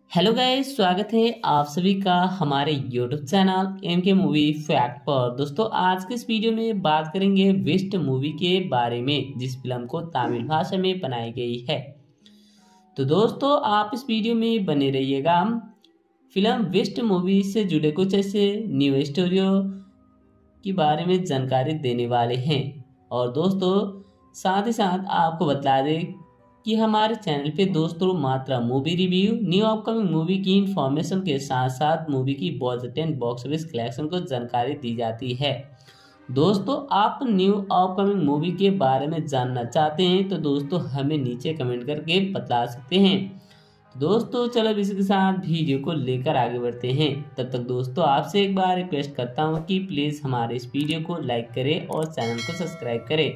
Hello guys, स्वागत है आप सभी का हमारे YouTube channel M K movie fact पर। दोस्तों, आज के इस वीडियो में बात करेंगे विस्ट मूवी के बारे में, जिस फिल्म को तमिल भाषा में बनाई गई है। तो दोस्तों, आप इस वीडियो में बने रहिएगा। फिल्म विस्ट मूवी से जुड़े कुछ ऐसे न्यू स्टोरियों के बारे में जानकारी देने वाले हैं। और दोस्तों, साथ ही साथ आपको बता दें कि हमारे चैनल पे दोस्तों मात्रा movie review, new upcoming movie की इंफॉर्मेशन के साथ साथ मूवी की budget and box office collection को जानकारी दी जाती है। दोस्तों, आप न्यू अपकमिंग मूवी के बारे में जानना चाहते हैं तो दोस्तों हमें नीचे कमेंट करके बता सकते हैं। दोस्तों चलो इसी के साथ वीडियो को लेकर आगे बढ़ते हैं। तब तक दोस्तों आपसे एक बार रिक्वेस्ट करता हूँ कि प्लीज़ हमारे इस वीडियो को लाइक करें और चैनल को सब्सक्राइब करें।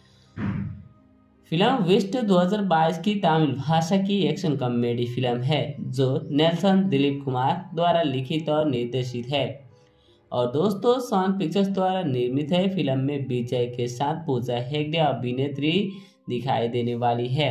फिल्म विस्ट 2022 की तमिल भाषा की एक्शन कॉमेडी फिल्म है जो नेल्सन दिलीप कुमार द्वारा लिखित और निर्देशित है और दोस्तों सन पिक्चर्स द्वारा निर्मित है। फिल्म में विजय के साथ पूजा हेगड़े अभिनेत्री दिखाई देने वाली है।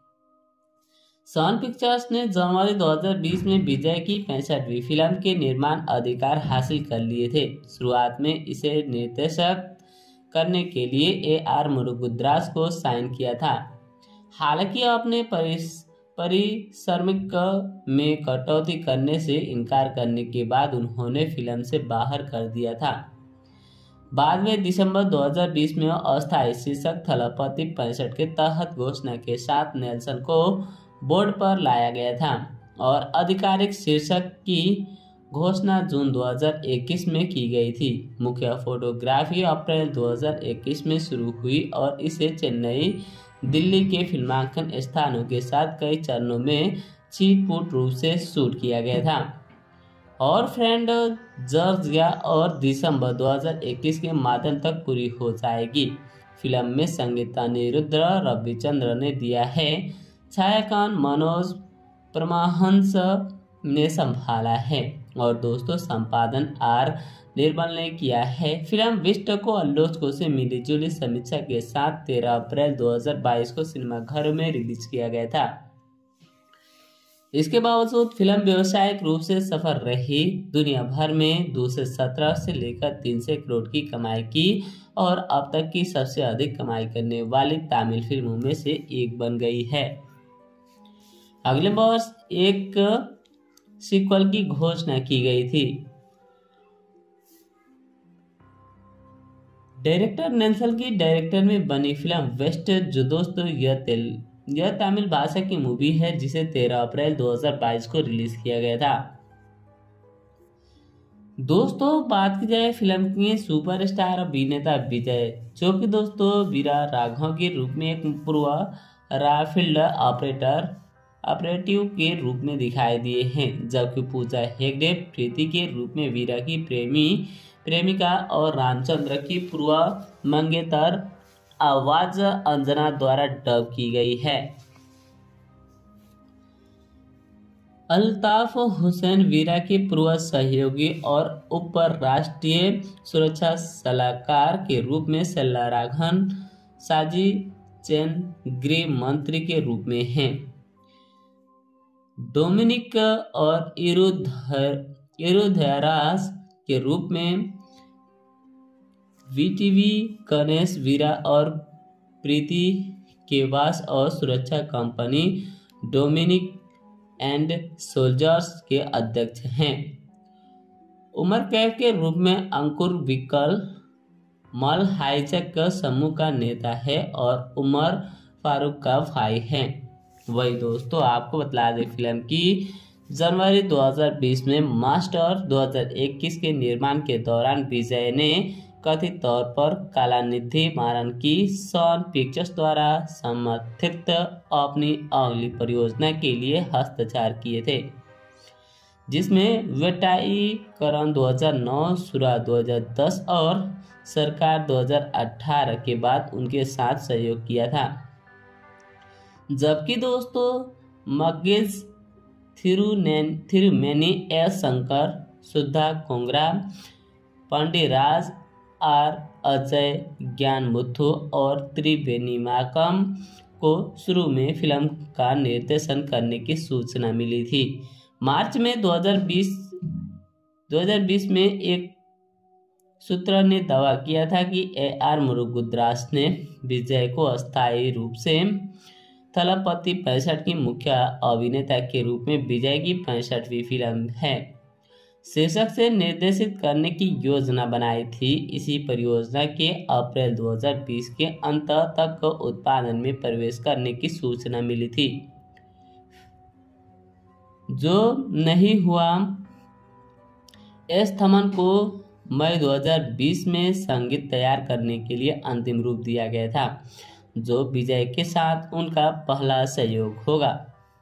सन पिक्चर्स ने जनवरी 2020 में विजय की 65वीं फिल्म के निर्माण अधिकार हासिल कर लिए थे। शुरुआत में इसे निर्देशक करने के लिए AR मुरुगदास को साइन किया था। हालांकि अपने परिश्रमिक में कटौती करने से इनकार करने के बाद उन्होंने फिल्म से बाहर कर दिया था। बाद में दिसंबर 2020 में अस्थायी शीर्षक थलपति 65 के तहत घोषणा के साथ नेल्सन को बोर्ड पर लाया गया था और आधिकारिक शीर्षक की घोषणा जून 2021 में की गई थी। मुख्य फोटोग्राफी अप्रैल 2021 में शुरू हुई और इसे चेन्नई, दिल्ली के फिल्मांकन स्थानों के साथ कई चरणों में छिटपुट रूप से शूट किया गया था और फ्रेंड जॉर्जिया और दिसंबर 2021 के माध्यम तक पूरी हो जाएगी। फिल्म में संगीत अनिरुद्ध रविचंद्र ने दिया है। छायांकन मनोज परमहंस ने संभाला है और दोस्तों संपादन R निर्मल ने किया है। फिल्म विस्ट को आलोचकों से मिली जुली समीक्षा के साथ 13 अप्रैल 2022 को सिनेमाघरों में रिलीज किया गया था। इसके बावजूद फिल्म व्यावसायिक रूप से सफल रही। दुनिया भर में 217 से लेकर 300 करोड़ की कमाई की और अब तक की सबसे अधिक कमाई करने वाली तमिल फिल्मों में से एक बन गई है। अगले वर्ष एक सीक्वल की घोषणा की गई थी। डायरेक्टर नेल्सन की डायरेक्टर में बनी फिल्म वेस्ट, जो दोस्तों यह तमिल भाषा की मूवी है जिसे 13 अप्रैल 2022 को रिलीज किया गया था। दोस्तों बात की जाए फिल्म के सुपरस्टार अभिनेता विजय, जो कि दोस्तों वीरा राघव के रूप में एक पूर्व राफील्ड ऑपरेटिव के रूप में दिखाई दिए हैं, जबकि पूजा हेगड़े प्रीति के रूप में वीरा की प्रेमिका और रामचंद्र की पूर्व मंगेतर आवाज अंजना द्वारा डब की गई है। अल्ताफ हुसैन वीरा के पूर्व सहयोगी और उप राष्ट्रीय सुरक्षा सलाहकार के रूप में सेल्वराघवन साजी चैन गृह मंत्री के रूप में हैं। डोमिनिक और इरुधरास के रूप में VTV गणेश वीरा और प्रीति केवास और सुरक्षा कंपनी डोमिनिक एंड सोल्जर्स के अध्यक्ष हैं। उमर कैफ के रूप में अंकुर विकल मल हाईजैक समूह का नेता है और उमर फारूक का भाई है। वही दोस्तों आपको बता दें फिल्म की जनवरी 2020 में मास्टर 2021 के निर्माण के दौरान विजय ने कथित तौर पर कलानिधि मारन की सन पिक्चर्स द्वारा समर्थित अपनी अगली परियोजना के लिए हस्ताक्षर किए थे, जिसमें वेटाईकरण 2009, सुरा 2010 और सरकार 2018 के बाद उनके साथ सहयोग किया था। जबकि दोस्तों मगेज थिरुमेनी एस शंकर, सुधा कोंगरा, पंडिराज R अजय ज्ञानमुथु और त्रिवेणीमाकम को शुरू में फिल्म का निर्देशन करने की सूचना मिली थी, मार्च में 2020 में एक सूत्र ने दावा किया था कि AR मुरुगदास ने विजय को अस्थायी रूप से थलपति 65 की मुख्य अभिनेता के रूप में विजय की 65वीं फिल्म है शीर्षक से निर्देशित करने की योजना बनाई थी। इसी परियोजना के अप्रैल 2020 के अंत तक उत्पादन में प्रवेश करने की सूचना मिली थी, जो नहीं हुआ। एस थमन को मई 2020 में संगीत तैयार करने के लिए अंतिम रूप दिया गया था, जो विजय के साथ उनका पहला सहयोग होगा।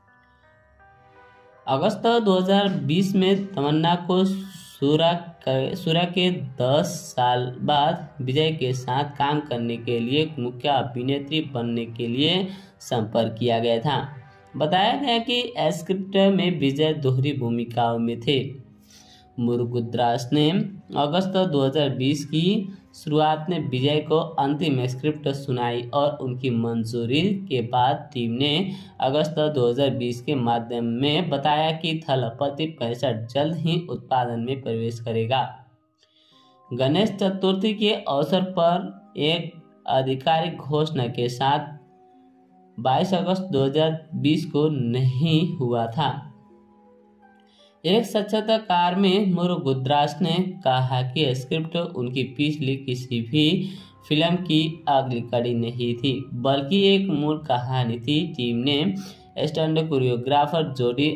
अगस्त 2020 में तमन्ना को सूर्या के 10 साल बाद विजय के साथ काम करने के लिए मुख्य अभिनेत्री बनने के लिए संपर्क किया गया था। बताया गया कि स्क्रिप्ट में विजय दोहरी भूमिकाओं में थे। मुरुगदास ने अगस्त 2020 की शुरुआत में विजय को अंतिम स्क्रिप्ट सुनाई और उनकी मंजूरी के बाद टीम ने अगस्त 2020 के माध्यम में बताया कि थलपति 65 जल्द ही उत्पादन में प्रवेश करेगा। गणेश चतुर्थी के अवसर पर एक आधिकारिक घोषणा के साथ 22 अगस्त 2020 को नहीं हुआ था। एक साक्षात्कार में मुरुगदास ने कहा कि स्क्रिप्ट उनकी पिछली किसी भी फिल्म की अगली कड़ी नहीं थी, बल्कि एक मूल कहानी थी। टीम ने स्टंट कोरियोग्राफर जोडी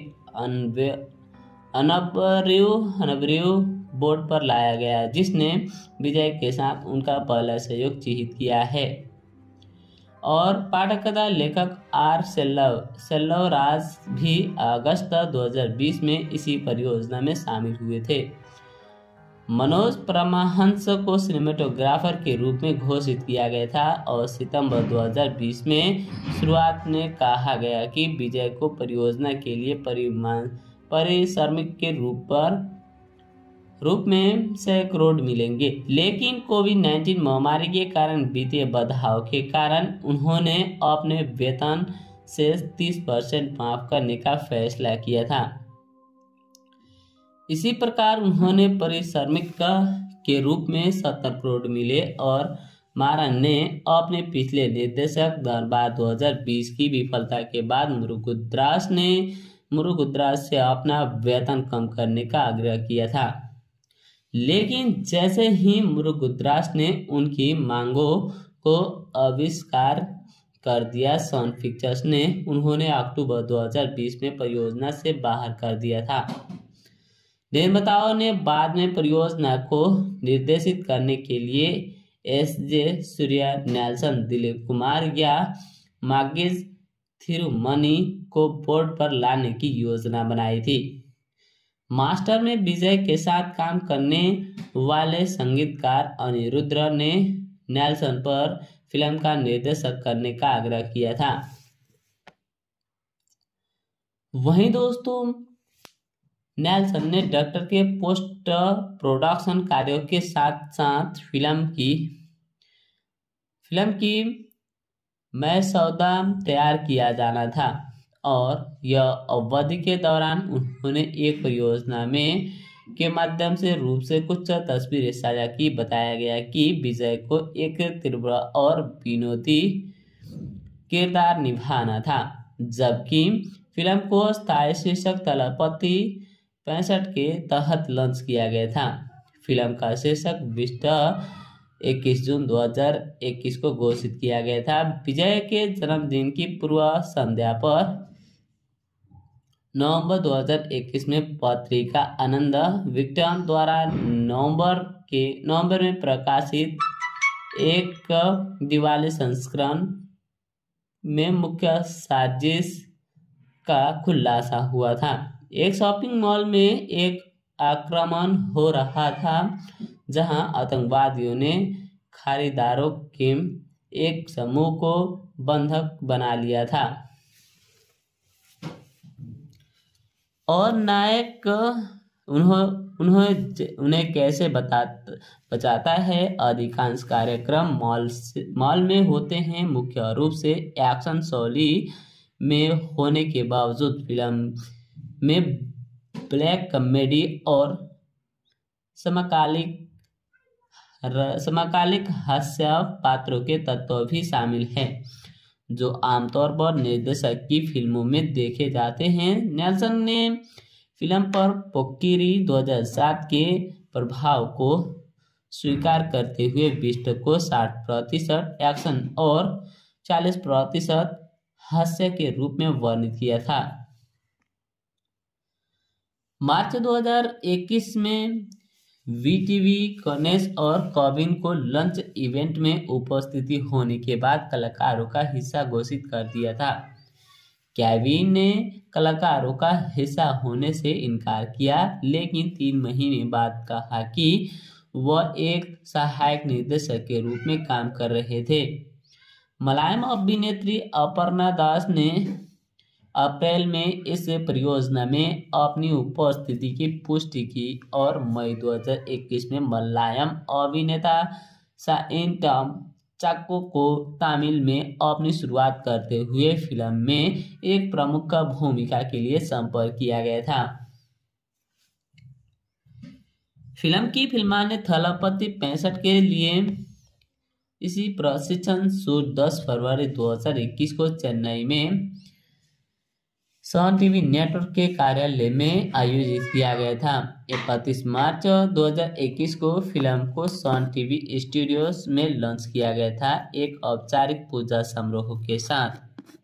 अनब्रेयू बोर्ड पर लाया गया, जिसने विजय के साथ उनका पहला सहयोग चिह्नित किया है, और पटकथा लेखक आर सेल्वराज भी अगस्त 2020 में इसी परियोजना में शामिल हुए थे। मनोज परमहंस को सिनेमेटोग्राफर के रूप में घोषित किया गया था और सितंबर 2020 में शुरुआत में कहा गया कि विजय को परियोजना के लिए परिश्रमिक के रूप में 100 करोड़ मिलेंगे, लेकिन कोविड-19 महामारी के कारण वित्तीय बाधाओं के कारण उन्होंने अपने वेतन से 30% माफ करने का फैसला किया था। इसी प्रकार उन्होंने परिश्रमिक के रूप में 70 करोड़ मिले और मारन ने अपने पिछले निर्देशक दरबार 2020 की विफलता के बाद मुरुगदास से अपना वेतन कम करने का आग्रह किया था, लेकिन जैसे ही मुरुगदास ने उनकी मांगों को अस्वीकार कर दिया, सन पिक्चर्स ने उन्होंने अक्टूबर 2020 में परियोजना से बाहर कर दिया था। निर्माताओं ने बाद में परियोजना को निर्देशित करने के लिए एस.जे. सूर्या, नेल्सन, दिलीप कुमार या मागेज थिरुमनी को बोर्ड पर लाने की योजना बनाई थी। मास्टर में विजय के साथ काम करने वाले संगीतकार अनिरुद्ध ने नेल्सन पर फिल्म का निर्देशन करने का आग्रह किया था। वहीं दोस्तों, नेल्सन ने डायरेक्टर के पोस्ट प्रोडक्शन कार्यों के साथ साथ फिल्म की मसौदा तैयार किया जाना था, और यह अवधि के दौरान उन्होंने एक परियोजना के माध्यम से रूप से कुछ तस्वीरें साझा की। बताया गया कि विजय को एक तीव्र और विनोदी किरदार निभाना था, जबकि फिल्म को स्थायी शीर्षक थलपति 65 के तहत लॉन्च किया गया था। फिल्म का शीर्षक 21 जून 2021 को घोषित किया गया था। विजय के जन्मदिन की पूर्व संध्या पर नवंबर 2021 में पत्रिका आनंद विक्टम द्वारा नवंबर में प्रकाशित एक दिवाली संस्करण में मुख्य साजिश का खुलासा हुआ था। एक शॉपिंग मॉल में एक आक्रमण हो रहा था, जहां आतंकवादियों ने खरीदारों के एक समूह को बंधक बना लिया था, और नायक उन्हें कैसे बचाता है। अधिकांश कार्यक्रम मॉल में होते हैं। मुख्य रूप से एक्शन शैली में होने के बावजूद फिल्म में ब्लैक कॉमेडी और समकालिक हास्य पात्रों के तत्व भी शामिल हैं, जो आमतौर पर निर्देशक की फिल्मों में देखे जाते हैं। नेल्सन ने फिल्म पर पोक्किरी 2007 के प्रभाव को स्वीकार करते हुए विस्ट को 60% एक्शन और 40% हास्य के रूप में वर्णित किया था। मार्च 2021 में वीटीवी कनेस और कॉबिन को लंच इवेंट में उपस्थिति होने के बाद कलाकारों का हिस्सा घोषित कर दिया था। केविन ने कलाकारों का हिस्सा होने से इनकार किया, लेकिन 3 महीने बाद कहा कि वह एक सहायक निर्देशक के रूप में काम कर रहे थे। मलयालम अभिनेत्री अपर्णा दास ने अप्रैल में इस परियोजना में अपनी उपस्थिति की पुष्टि की और मई 2021 में मलयालम अभिनेता साइंटम चाको को तमिल में अपनी शुरुआत करते हुए फिल्म में एक प्रमुख भूमिका के लिए संपर्क किया गया था। फिल्म की फिल्माने थलपति 65 के लिए इसी प्रशिक्षण शूट 10 फरवरी 2021 को चेन्नई में सन टीवी नेटवर्क के कार्यालय में आयोजित किया गया था। 31 मार्च 2021 को फिल्म को सन टीवी स्टूडियोज में लॉन्च किया गया था, एक औपचारिक पूजा समारोह के साथ।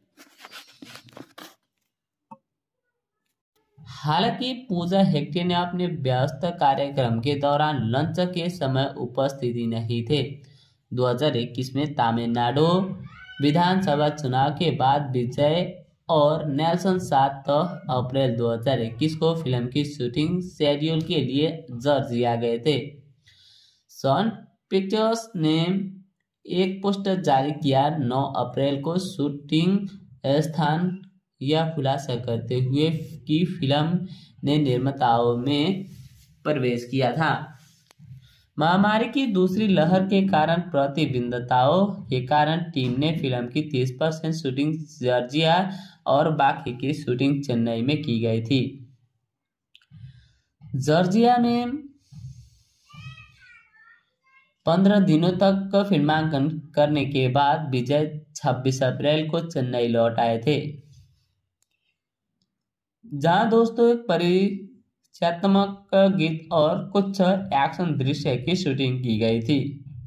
हालांकि पूजा हेगड़े ने अपने व्यस्त कार्यक्रम के दौरान लॉन्च के समय उपस्थिति नहीं थे। 2021 में तमिलनाडु विधानसभा चुनाव के बाद विजय और नेल्सन 7 अप्रैल 2021 को फिल्म की शूटिंग शेड्यूल के लिए जॉर्जिया गए थे। सन पिक्चर्स ने एक पोस्टर जारी किया। 9 अप्रैल को शूटिंग स्थान यह खुलासा करते हुए कि फिल्म ने निर्माताओं में प्रवेश किया था। महामारी की दूसरी लहर के कारण प्रतिबंधताओं के कारण टीम ने फिल्म की 30% शूटिंग जॉर्जिया और बाकी की शूटिंग चेन्नई में की गई थी। जॉर्जिया में 15 दिनों तक फिल्मांकन करने के बाद विजय 26 अप्रैल को चेन्नई लौट आए थे, जहां दोस्तों एक परिचयात्मक गीत और कुछ एक्शन दृश्य की शूटिंग की गई थी।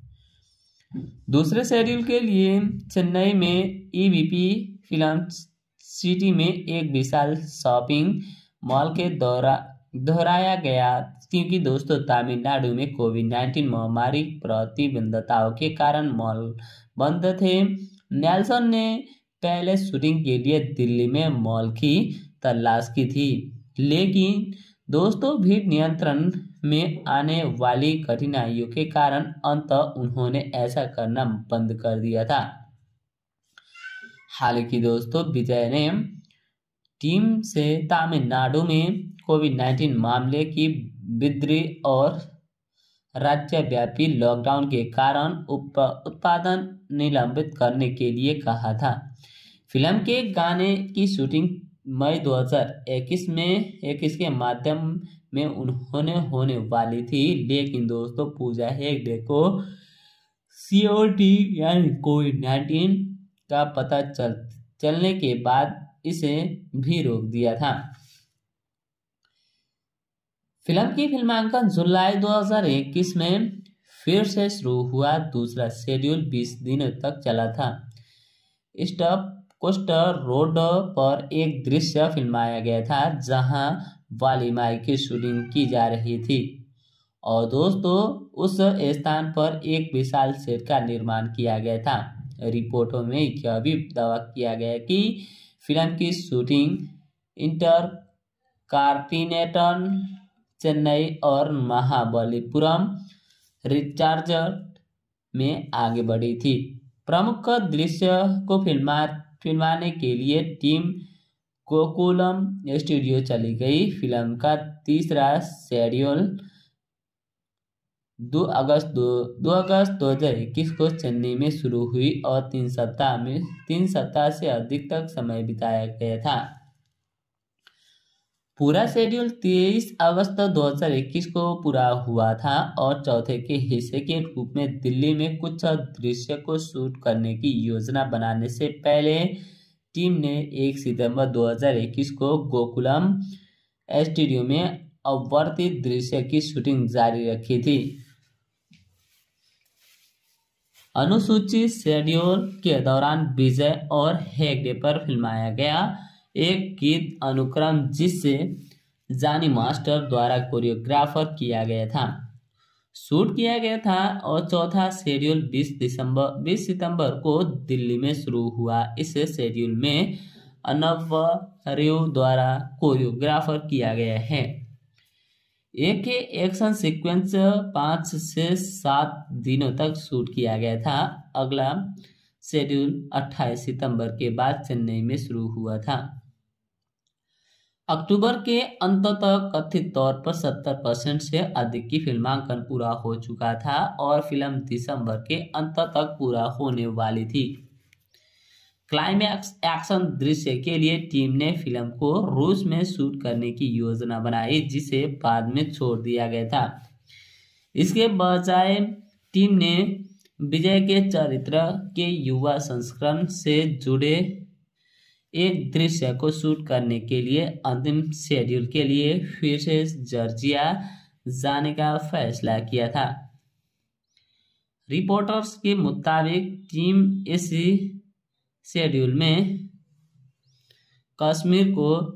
दूसरे शेड्यूल के लिए चेन्नई में ईवीपी फिल्म सिटी में एक विशाल शॉपिंग मॉल के दोहराया गया, क्योंकि दोस्तों तमिलनाडु में कोविड-19 महामारी प्रतिबंधताओं के कारण मॉल बंद थे। नेल्सन ने पहले शूटिंग के लिए दिल्ली में मॉल की तलाश की थी, लेकिन दोस्तों भीड़ नियंत्रण में आने वाली कठिनाइयों के कारण अंततः उन्होंने ऐसा करना बंद कर दिया था। हालांकि दोस्तों विजय ने टीम से तमिलनाडु में कोविड-19 मामले की वृद्धि और राज्यव्यापी लॉकडाउन के कारण उत्पादन निलंबित करने के लिए कहा था। फिल्म के गाने की शूटिंग मई 2021 के माध्यम में उन्होंने होने वाली थी, लेकिन दोस्तों पूजा हेगड़े को सीओडी यानी कोविड-19 का पता चलने के बाद इसे भी रोक दिया था। फिल्म की फिल्मांकन जुलाई 2021 में फिर से शुरू हुआ। दूसरा शेड्यूल 20 दिनों तक चला था। स्टॉप कोस्टर रोड पर एक दृश्य फिल्माया गया था जहां वालीमाई की शूटिंग की जा रही थी और दोस्तों उस स्थान पर एक विशाल सेट का निर्माण किया गया था। रिपोर्टों में यह भी दावा किया गया कि फिल्म की शूटिंग इंटरकांटिनेंटल चेन्नई और महाबलीपुरम रिचार्ड में आगे बढ़ी थी। प्रमुख दृश्य को फिल्माने के लिए टीम गोकुलम स्टूडियो चली गई। फिल्म का तीसरा शेड्यूल 2 अगस्त 2021 को चेन्नई में शुरू हुई और 3 सप्ताह से अधिक तक समय बिताया गया था। पूरा शेड्यूल 23 अगस्त 2021 को पूरा हुआ था और चौथे के हिस्से के रूप में दिल्ली में कुछ दृश्य को शूट करने की योजना बनाने से पहले टीम ने 1 सितंबर 2021 को गोकुलम स्टूडियो में अवर्ती दृश्य की शूटिंग जारी रखी थी। अनुसूचित शेड्यूल के दौरान विजय और हेगड़े पर फिल्माया गया एक गीत अनुक्रम जिसे जानी मास्टर द्वारा कोरियोग्राफर किया गया था शूट किया गया था और चौथा शेड्यूल 20 सितंबर को दिल्ली में शुरू हुआ। इस शेड्यूल में अनवरयु द्वारा कोरियोग्राफर किया गया है। एक एक्शन सीक्वेंस 5 से 7 दिनों तक शूट किया गया था। अगला शेड्यूल 28 सितंबर के बाद चेन्नई में शुरू हुआ था। अक्टूबर के अंत तक कथित तौर पर 70% से अधिक की फिल्मांकन पूरा हो चुका था और फिल्म दिसंबर के अंत तक पूरा होने वाली थी। क्लाइमैक्स एक्शन दृश्य के लिए टीम ने फिल्म को रूस में शूट करने की योजना बनाई जिसे बाद में छोड़ दिया गया था। इसके बजाय टीम ने विजय के चरित्र के युवा संस्करण से जुड़े एक दृश्य को शूट करने के लिए अंतिम शेड्यूल के लिए फिर से जॉर्जिया जाने का फैसला किया था। रिपोर्टर्स के मुताबिक टीम इस शेड्यूल में कश्मीर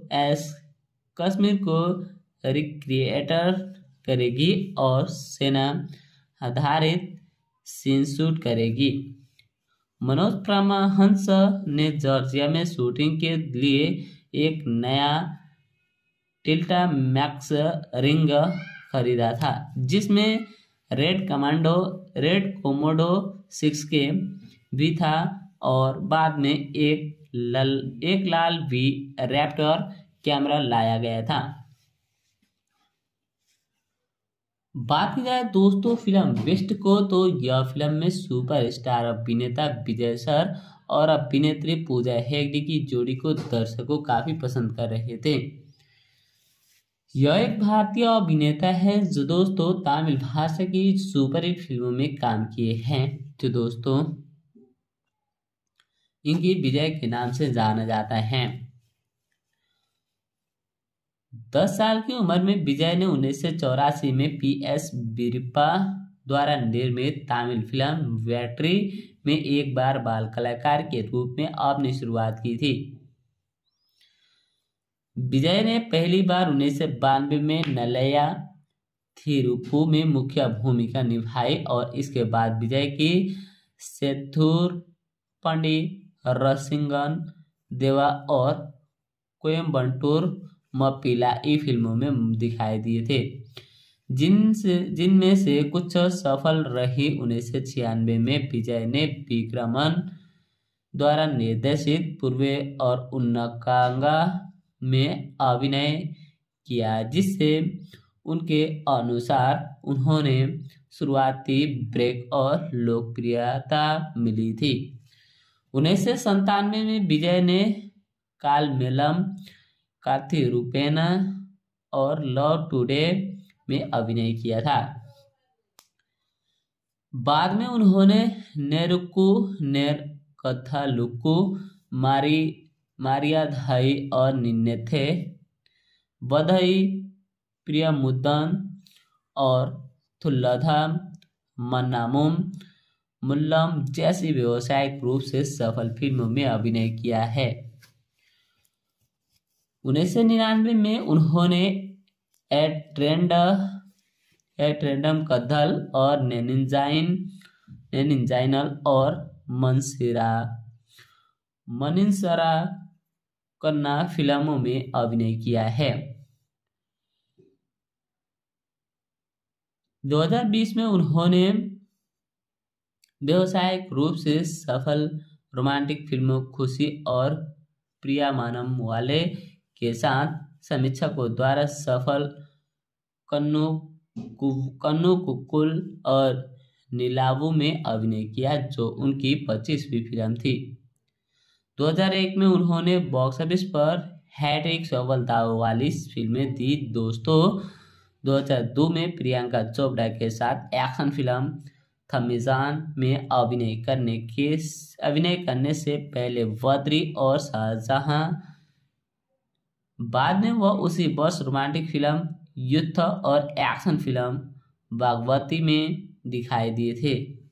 को रिक्रिएटर करेगी और सेना आधारित सीन शूट करेगी। मनोज परमहंस ने जॉर्जिया में शूटिंग के लिए एक नया टिल्टा मैक्स रिंग खरीदा था जिसमें रेड कोमोडो 6K भी था और बाद में एक लाल वी रैप्टर कैमरा लाया गया था। बात की जाए दोस्तों फिल्म बेस्ट को तो यह फिल्म में सुपरस्टार अभिनेता विजय सर और अभिनेत्री पूजा हेगड़े की जोड़ी को दर्शकों काफी पसंद कर रहे थे। यह एक भारतीय अभिनेता है जो दोस्तों तमिल भाषा की सुपरहिट फिल्मों में काम किए हैं जो दोस्तों इनकी विजय के नाम से जाना जाता है। 10 साल की उम्र में विजय ने 1984 में PS वीरप्पा द्वारा निर्मित तमिल फिल्म वेट्री में एक बार बाल कलाकार के रूप में अपनी शुरुआत की थी। विजय ने पहली बार 1992 में नलैया थिरुप्पु में मुख्य भूमिका निभाई और इसके बाद विजय की सेथुर पंडी रसिंगन देवा और कोयम्बटूर मप्पिलाई फिल्मों में दिखाई दिए थे जिनमें से कुछ सफल रही। 1996 में विजय ने विक्रमन द्वारा निर्देशित पूर्वे और उन्नकांगा में अभिनय किया जिससे उनके अनुसार उन्होंने शुरुआती ब्रेक और लोकप्रियता मिली थी। 1997 में विजय ने कालमेलम कार्थिरूपेण और लव टुडे में अभिनय किया था। बाद में उन्होंने नेरुक्कू नेरकथालुक्कू मारियाधाई और निन्नेथे वधई प्रियमुदन और थुल्लधा मन्नामुम मुल्लम जैसी व्यावसायिक रूप से सफल फिल्मों में अभिनय किया है। 1999 में उन्होंने एट्रेंडम कद्धल और नेनिंजाइनल और मनिंसरा कन्ना फिल्मों में अभिनय किया है। 2020 में उन्होंने व्यावसायिक रूप से सफल रोमांटिक फिल्मों खुशी और प्रियामानम वाले के साथ समीक्षकों द्वारा सफल कन्नू कुक्कुल और नीलावु में अभिनय किया जो उनकी 25वीं फिल्म थी। 2001 में उन्होंने बॉक्स ऑफिस पर हैट्रिक सफलताओं वाली फिल्में थी दोस्तों। 2002 में प्रियंका चोपड़ा के साथ एक्शन फिल्म थमीजान में अभिनय करने से पहले बद्री और शाहजहां, बाद में वह उसी वर्ष रोमांटिक फिल्म युद्ध और एक्शन फिल्म बागवती में दिखाई दिए थे।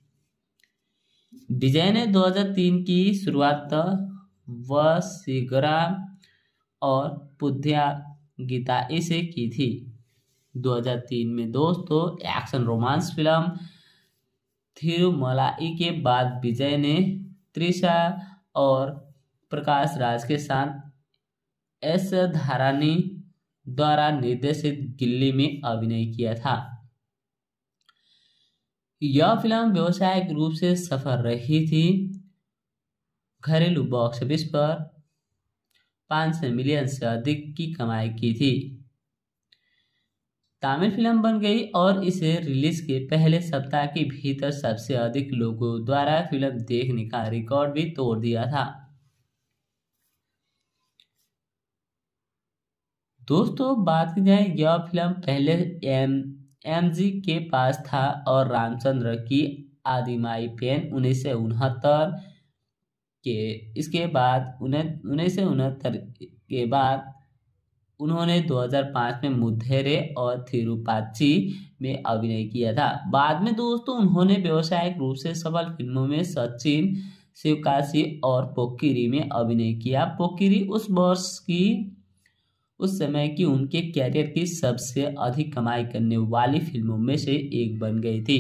विजय ने 2003 की शुरुआत वसीगरा और पुद्या गीताई से की थी। 2003 में दोस्तों एक्शन रोमांस फिल्म थिरुमलाई के बाद विजय ने त्रिशा और प्रकाश राज के साथ एस धारानी द्वारा निर्देशित गिल्ली में अभिनय किया था। यह फिल्म व्यावसायिक रूप से सफल रही थी। घरेलू बॉक्स ऑफिस पर 500 मिलियन से अधिक की कमाई की थी। तमिल फिल्म बन गई और इसे रिलीज के पहले सप्ताह के भीतर सबसे अधिक लोगों द्वारा फिल्म देखने का रिकॉर्ड भी तोड़ दिया था। दोस्तों बात की जाए, यह फिल्म पहले एमजी के पास था और रामचंद्र की आदिमाई पेन 1969 के इसके बाद 1969 के बाद उन्होंने 2005 में मुद्धेरे और थिरुपाची में अभिनय किया था। बाद में दोस्तों उन्होंने व्यावसायिक रूप से सफल फिल्मों में सचिन, शिवकाशी और पोक्किरी में अभिनय किया। पोक्किरी उस समय की उनके कैरियर की सबसे अधिक कमाई करने वाली फिल्मों में से एक बन गई थी।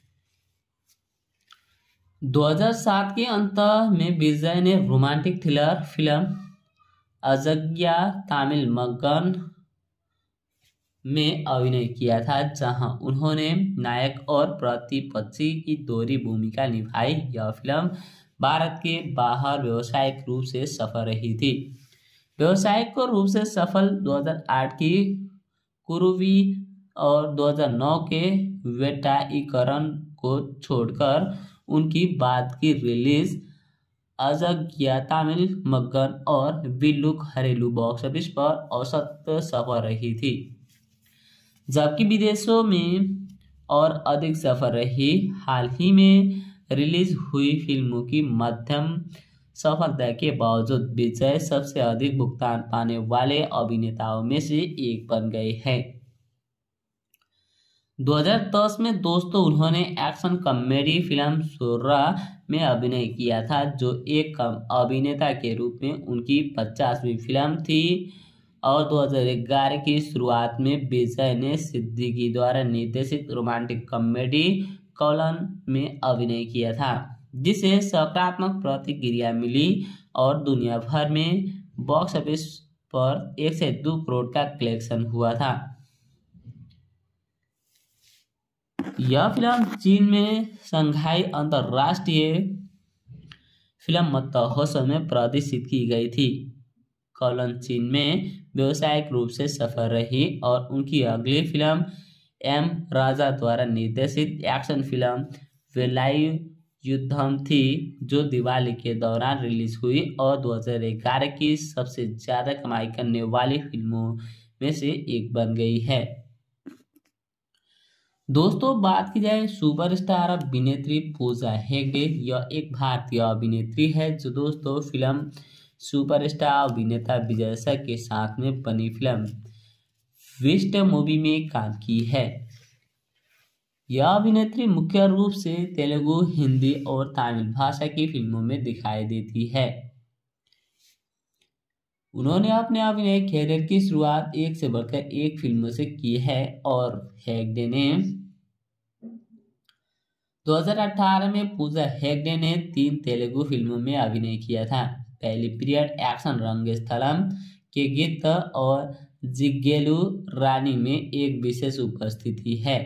2007 के अंत में विजय ने romantic thriller film Azhagiya Tamil Magan में अभिनय किया था, जहां उन्होंने नायक और प्रतिपक्षी की दोहरी भूमिका निभाई। यह फिल्म भारत के बाहर व्यावसायिक रूप से सफल रही थी। व्यावसायिक रूप से सफल 2008 की कुरुवी और 2009 के वेटाईकरण को छोड़कर उनकी बाद की रिलीज अजग्या तमिल मगन और बिल्लू घरेलू बॉक्स ऑफिस पर औसत सफल रही थी, जबकि विदेशों में और अधिक सफल रही। हाल ही में रिलीज हुई फिल्मों की मध्यम सफलता के बावजूद विजय सबसे अधिक भुगतान पाने वाले अभिनेताओं में से एक बन गए हैं। 2010 में दोस्तों उन्होंने एक्शन कॉमेडी फिल्म सोर्रा में अभिनय किया था, जो एक अभिनेता के रूप में उनकी 50वीं फिल्म थी। और 2011 की शुरुआत में विजय ने सिद्दीकी द्वारा निर्देशित रोमांटिक कॉमेडी कॉलन में अभिनय किया था, जिसे सकारात्मक प्रतिक्रिया मिली और दुनिया भर में बॉक्स ऑफिस पर 1 से 2 करोड़ का कलेक्शन हुआ था। यह फिल्म चीन में शंघाई अंतर्राष्ट्रीय फिल्म महोत्सव में प्रदर्शित की गई थी। कॉलन चीन में व्यावसायिक रूप से सफल रही और उनकी अगली फिल्म एम राजा द्वारा निर्देशित एक्शन फिल्म वेलायु युद्धम थी, जो दिवाली के दौरान रिलीज हुई और 2011 की सबसे ज्यादा कमाई करने वाली फिल्मों में से एक बन गई है। दोस्तों बात की जाए सुपरस्टार अभिनेत्री पूजा हेगड़े, यह एक भारतीय अभिनेत्री है जो दोस्तों फिल्म सुपरस्टार अभिनेता विजय सेल्वराज के साथ में बनी फिल्म विस्ट मूवी में काम की है। यह अभिनेत्री मुख्य रूप से तेलुगु, हिंदी और तमिल भाषा की फिल्मों में दिखाई देती है। उन्होंने अपने अभिनय कैरियर की शुरुआत एक से बढ़कर एक फिल्मों से की है और हेगड़े ने 2018 में पूजा हेगड़े ने 3 तेलुगु फिल्मों में अभिनय किया था। पहली पीरियड एक्शन रंगस्थलम के गीत और जिग्गेलू रानी में एक विशेष उपस्थिति है।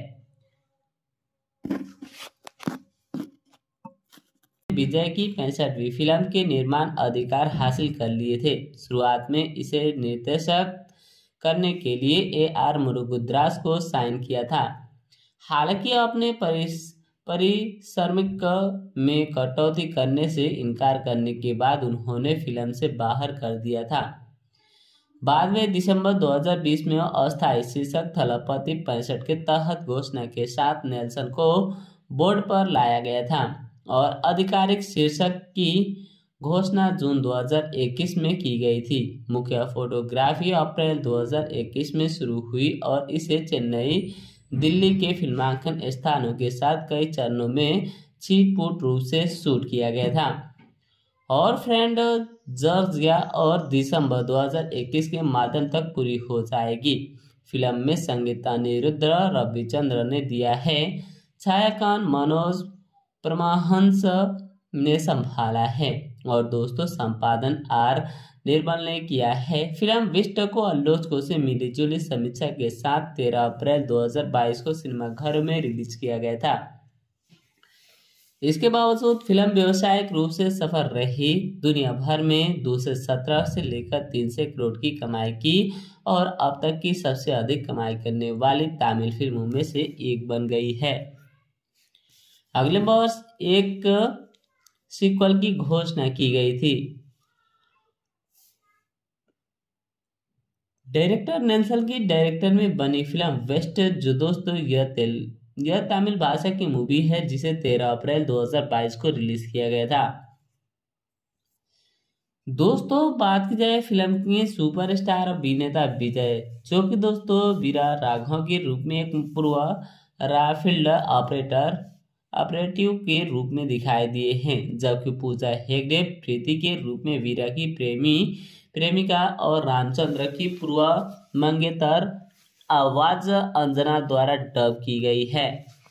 विजय की 65वीं फिल्म के निर्माण अधिकार हासिल कर लिए थे। शुरुआत में इसे निर्देशित करने के लिए ए.आर. मुरुगदास को साइन किया था। हालांकि अपने परिश्रमिक में कटौती करने से इनकार करने के बाद उन्होंने फिल्म से बाहर कर दिया था। बाद में दिसंबर 2020 में अस्थायी शीर्षक थलपति 65 के तहत घोषणा के साथ नेल्सन को बोर्ड पर लाया गया था और आधिकारिक शीर्षक की घोषणा जून 2021 में की गई थी। मुख्य फोटोग्राफी अप्रैल 2021 में शुरू हुई और इसे चेन्नई, दिल्ली के फिल्मांकन स्थानों के साथ कई चरणों में छिटपुट रूप से शूट किया गया था और फ्रेंड जॉर्जिया और दिसंबर 2021 के माध्यम तक पूरी हो जाएगी। फिल्म में संगीत अनिरुद्ध रविचंद्र ने दिया है, छायांकन मनोज परमहंस ने संभाला है और दोस्तों संपादन आर निर्मल ने किया है। फिल्म विष्ट को आलोचकों से मिलीजुली समीक्षा के साथ 13 अप्रैल 2022 को सिनेमाघरों में रिलीज किया गया था। इसके बावजूद फिल्म व्यावसायिक रूप से सफल रही। दुनिया भर में 217 से लेकर 300 करोड़ की कमाई की और अब तक की सबसे अधिक कमाई करने वाली तमिल फिल्मों में से एक बन गई है। अगले वर्ष एक सीक्वल की घोषणा की गई थी। डायरेक्टर नेल्सन की डायरेक्टर में बनी फिल्म वेस्ट, जो दोस्तों यह तमिल भाषा की मूवी है जिसे 13 अप्रैल 2022 को रिलीज किया गया था। दोस्तों बात की जाए फिल्म के सुपरस्टार अभिनेता विजय, जो कि दोस्तों वीरा राघव के रूप में एक पूर्व राफील्ड ऑपरेटिव के रूप में दिखाई दिए हैं, जबकि पूजा हेगड़े प्रीति के रूप में वीरा की प्रेमिका और रामचंद्र की पूर्व मंगेतर आवाज अंजना द्वारा डब की गई है।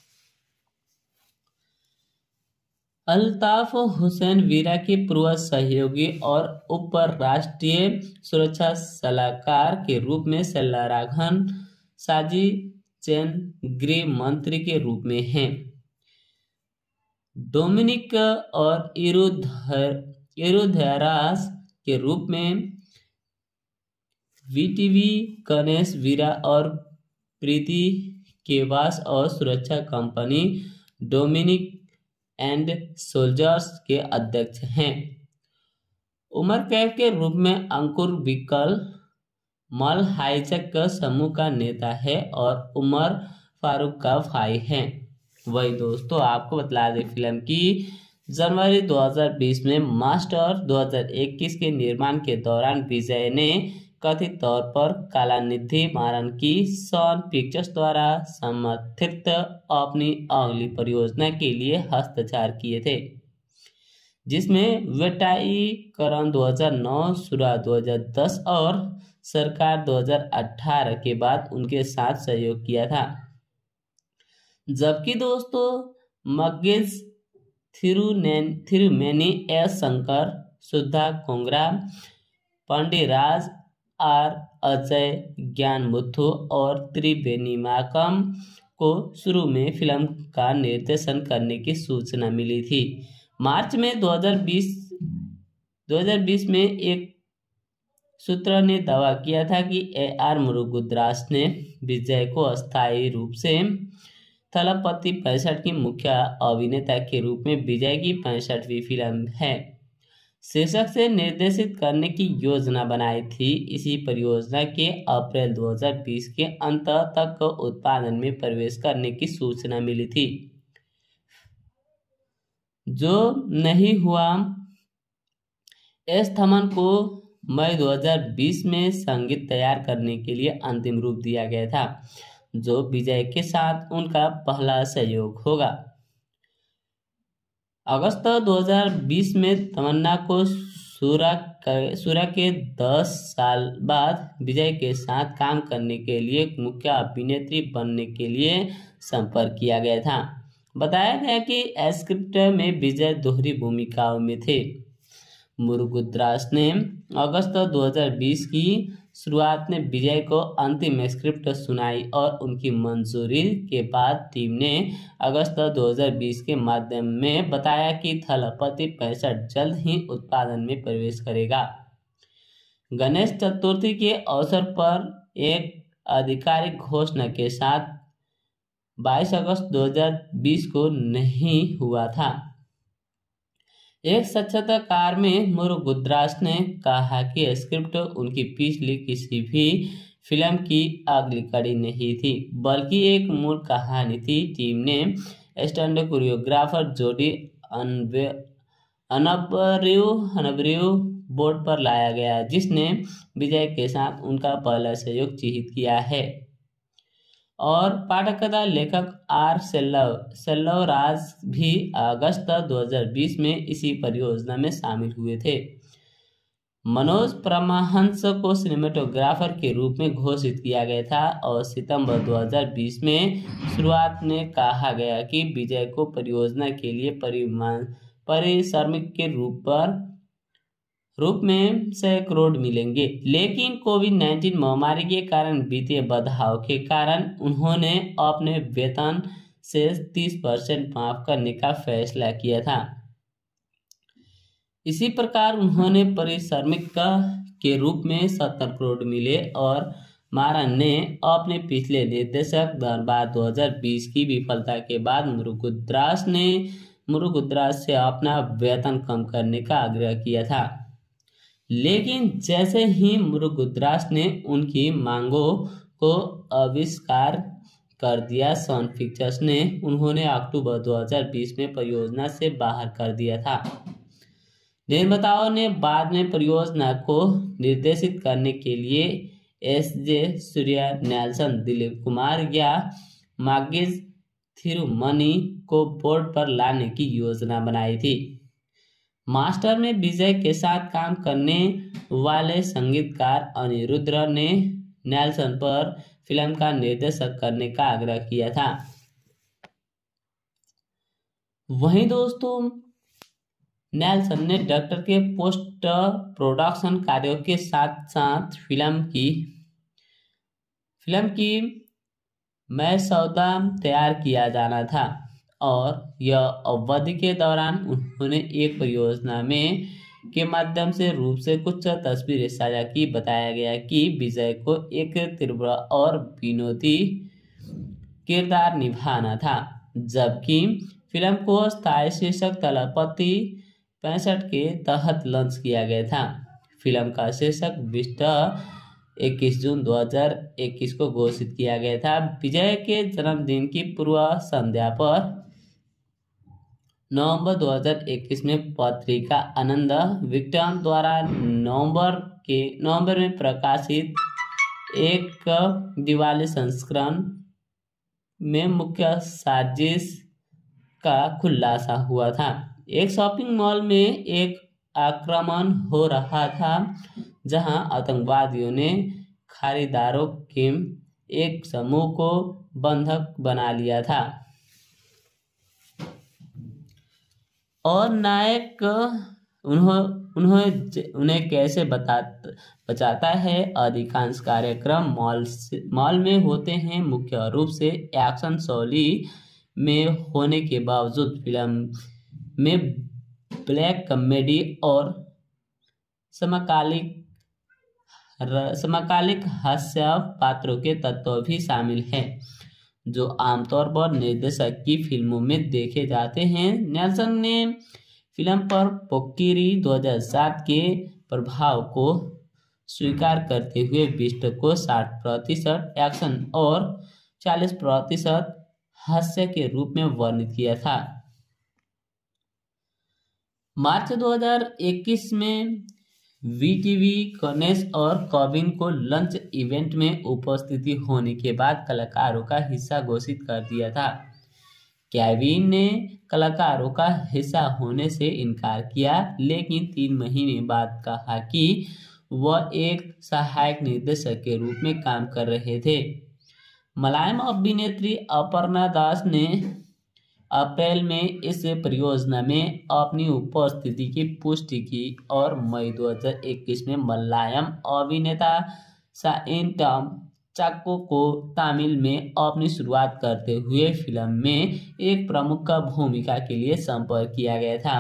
अल्ताफ हुसैन वीरा के पूर्व सहयोगी और उप राष्ट्रीय सुरक्षा सलाहकार के रूप में सेल्वराघवन साजी चैन गृह मंत्री के रूप में हैं। डोमिनिक और इरुधरास के रूप में वीटीवी गणेश वीरा और प्रीति केवास और सुरक्षा कंपनी डोमिनिक एंड सोल्जर्स के अध्यक्ष हैं। उमर कैफ के रूप में अंकुर विकल मल हाईजैक समूह का नेता है और उमर फारूक का भाई है। वही दोस्तों आपको बतला दें फिल्म की जनवरी 2020 में मास्टर 2021 के निर्माण के दौरान विजय ने कथित तौर पर कलानिधि मारन की सन पिक्चर्स द्वारा समर्थित अपनी अगली परियोजना के लिए हस्ताक्षर किए थे, जिसमें वेटाईकरण 2009, सुरा 2010 और सरकार 2018 के बाद उनके साथ सहयोग किया था। जबकि दोस्तों Magizh Thirumeni S Shankar, Sudha Kongara, Pandiraj R Ajay, Gnanamuthu और त्रिवेणीमाकम को शुरू में फिल्म का निर्देशन करने की सूचना मिली थी। मार्च में 2020 में एक सूत्र ने दावा किया था कि AR मुरुगदास ने विजय को अस्थायी रूप से थलपति 65 की मुख्य अभिनेता के रूप में विजय की 65वीं फिल्म है शीर्षक से निर्देशित करने की योजना बनाई थी। इसी परियोजना के अप्रैल 2020 के अंत तक उत्पादन में प्रवेश करने की सूचना मिली थी, जो नहीं हुआ। एस थमन को मई 2020 में संगीत तैयार करने के लिए अंतिम रूप दिया गया था, जो विजय के साथ उनका पहला सहयोग होगा। अगस्त 2020 में तमन्ना को सूरा के 10 साल बाद विजय के साथ काम करने के लिए मुख्य अभिनेत्री बनने के लिए संपर्क किया गया था। बताया गया कि स्क्रिप्ट में विजय दोहरी भूमिकाओं में थे। मुरुगदास ने अगस्त 2020 की शुरुआत में विजय को अंतिम स्क्रिप्ट सुनाई और उनकी मंजूरी के बाद टीम ने अगस्त 2020 के माध्यम में बताया कि थलपति 65 जल्द ही उत्पादन में प्रवेश करेगा। गणेश चतुर्थी के अवसर पर एक आधिकारिक घोषणा के साथ 22 अगस्त 2020 को नहीं हुआ था। एक साक्षात्कार में मुरुगुद्रास ने कहा कि स्क्रिप्ट उनकी पिछली किसी भी फिल्म की अगली कड़ी नहीं थी, बल्कि एक मूल कहानी थी। टीम ने स्टंट कोरियोग्राफर जोडी अनब्र्यू बोर्ड पर लाया गया, जिसने विजय के साथ उनका पहला सहयोग चिह्नित किया है। और पटकथा लेखक आर सेल्वराज भी अगस्त 2020 में इसी परियोजना में शामिल हुए थे। मनोज परमहंस को सिनेमेटोग्राफर के रूप में घोषित किया गया था और सितंबर 2020 में शुरुआत में कहा गया कि विजय को परियोजना के लिए पारिश्रमिक के रूप में 100 करोड़ मिलेंगे, लेकिन कोविड-19 महामारी के कारण वित्तीय बाधाओं के कारण उन्होंने अपने वेतन से 30% माफ करने का फैसला किया था। इसी प्रकार उन्होंने पारिश्रमिक के रूप में 70 करोड़ मिले और मारन ने अपने पिछले निर्देशक दरबार 2020 की विफलता के बाद मुरुगुद्रास से अपना वेतन कम करने का आग्रह किया था। लेकिन जैसे ही मुरुगुद्रास ने उनकी मांगों को अस्वीकार कर दिया, सन पिक्चर्स ने उन्होंने अक्टूबर 2020 में परियोजना से बाहर कर दिया था। निर्माताओं ने बाद में परियोजना को निर्देशित करने के लिए एस.जे. सूर्या, नेल्सन, दिलीप कुमार या मागिज थिरुमनी को बोर्ड पर लाने की योजना बनाई थी। मास्टर में विजय के साथ काम करने वाले संगीतकार अनिरुद्ध ने नेल्सन पर फिल्म का निर्देशन करने का आग्रह किया था। वहीं दोस्तों, नेल्सन ने डायरेक्टर के पोस्ट प्रोडक्शन कार्यों के साथ साथ फिल्म की मसौदा तैयार किया जाना था और यह अवधि के दौरान उन्होंने एक परियोजना में के माध्यम से रूप से कुछ तस्वीरें साझा की। बताया गया कि विजय को एक तीव्र और विनोदी किरदार निभाना था, जबकि फिल्म को स्थायी शीर्षक थलपति 65 के तहत लॉन्च किया गया था। फिल्म का शीर्षक 21 जून 2021 को घोषित किया गया था। विजय के जन्मदिन की पूर्व संध्या पर नवंबर 2021 में पत्रिका आनंद विक्टम द्वारा नवंबर में प्रकाशित एक दिवाली संस्करण में मुख्य साजिश का खुलासा हुआ था। एक शॉपिंग मॉल में एक आक्रमण हो रहा था जहां आतंकवादियों ने खरीदारों के एक समूह को बंधक बना लिया था और नायक उन्हें कैसे बचाता है। अधिकांश कार्यक्रम मॉल में होते हैं। मुख्य रूप से एक्शन शैली में होने के बावजूद फिल्म में ब्लैक कॉमेडी और समकालिक हास्य पात्रों के तत्व भी शामिल हैं, जो आमतौर पर निर्देशक की फिल्मों में देखे जाते हैं। नेल्सन ने फिल्म पर पोक्किरी 2007 के प्रभाव को स्वीकार करते हुए बिस्ट को 60% एक्शन और 40% हास्य के रूप में वर्णित किया था। मार्च 2021 में वीटीवी गणेश और कविन को लंच इवेंट में उपस्थिति होने के बाद कलाकारों का हिस्सा घोषित कर दिया था। केविन ने कलाकारों का हिस्सा होने से इनकार किया, लेकिन 3 महीने बाद कहा कि वह एक सहायक निर्देशक के रूप में काम कर रहे थे। मलयालम अभिनेत्री अपर्णा दास ने अप्रैल में इस परियोजना में अपनी उपस्थिति की पुष्टि की और मई 2021 में मलयालम अभिनेता शाइन टॉम चाको को तमिल में अपनी शुरुआत करते हुए फिल्म में एक प्रमुख भूमिका के लिए संपर्क किया गया था।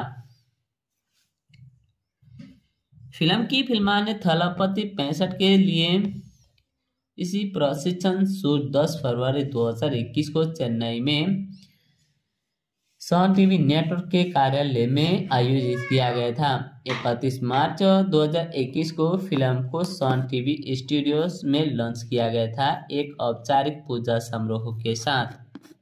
फिल्म की फिल्माने थलपति 65 के लिए इसी प्रशिक्षण शूट 10 फरवरी 2021 को चेन्नई में सन टीवी नेटवर्क के कार्यालय में आयोजित किया गया था। 31 मार्च 2021 को फिल्म को सन टीवी स्टूडियोज में लॉन्च किया गया था, एक औपचारिक पूजा समारोह के साथ।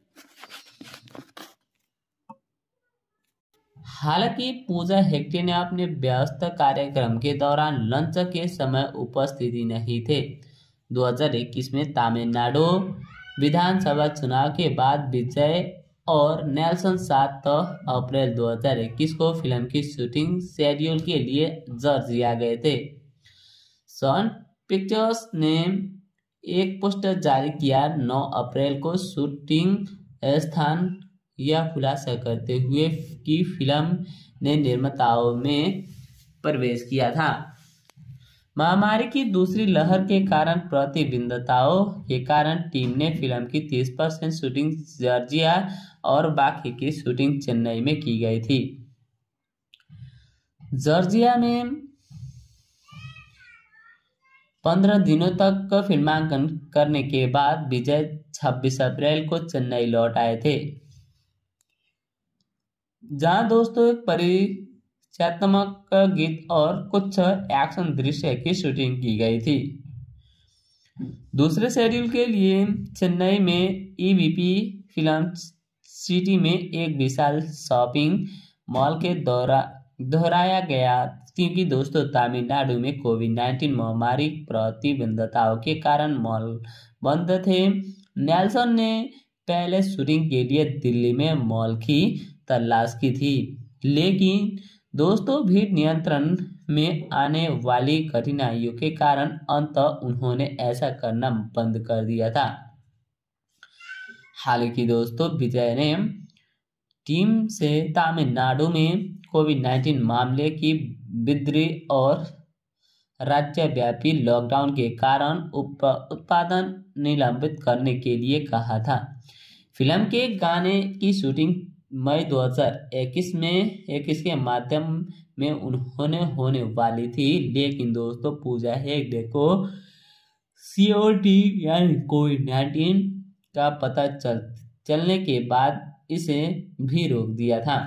हालांकि पूजा हेगड़े ने अपने व्यस्त कार्यक्रम के दौरान लॉन्च के समय उपस्थिति नहीं थे। 2021 में तमिलनाडु विधानसभा चुनाव के बाद विजय और नेल्सन 7 अप्रैल 2021 को फिल्म की शूटिंग शेड्यूल के लिए जॉर्जिया गए थे। सन पिक्चर्स ने एक पोस्टर जारी किया। 9 अप्रैल को शूटिंग स्थान यह खुलासा करते हुए कि फिल्म ने निर्माताओं में प्रवेश किया था। महामारी की दूसरी लहर के कारण प्रतिबंधताओं के कारण टीम ने फिल्म की 30% शूटिंग जॉर्जिया और बाकी की शूटिंग चेन्नई में की गई थी। जॉर्जिया में 15 दिनों तक फिल्मांकन करने के बाद विजय 26 अप्रैल को चेन्नई लौट आए थे, जहां दोस्तों एक परिचयात्मक गीत और कुछ एक्शन दृश्य की शूटिंग की गई थी। दूसरे शेड्यूल के लिए चेन्नई में ईवीपी फिल्म सिटी में एक विशाल शॉपिंग मॉल के दोहराया गया, क्योंकि दोस्तों तमिलनाडु में कोविड-19 महामारी प्रतिबंधताओं के कारण मॉल बंद थे। नेल्सन ने पहले शूटिंग के लिए दिल्ली में मॉल की तलाश की थी, लेकिन दोस्तों भीड़ नियंत्रण में आने वाली कठिनाइयों के कारण अंततः उन्होंने ऐसा करना बंद कर दिया था। हालांकि दोस्तों विजय ने टीम से तमिलनाडु में कोविड-19 मामले की वृद्धि और राज्यव्यापी लॉकडाउन के कारण उत्पादन निलंबित करने के लिए कहा था। फिल्म के गाने की शूटिंग मई 2021 के माध्यम में उन्होंने होने वाली थी, लेकिन दोस्तों पूजा हेगड़े को सीओटी यानी कोविड-19 का पता चलने के बाद इसे भी रोक दिया था।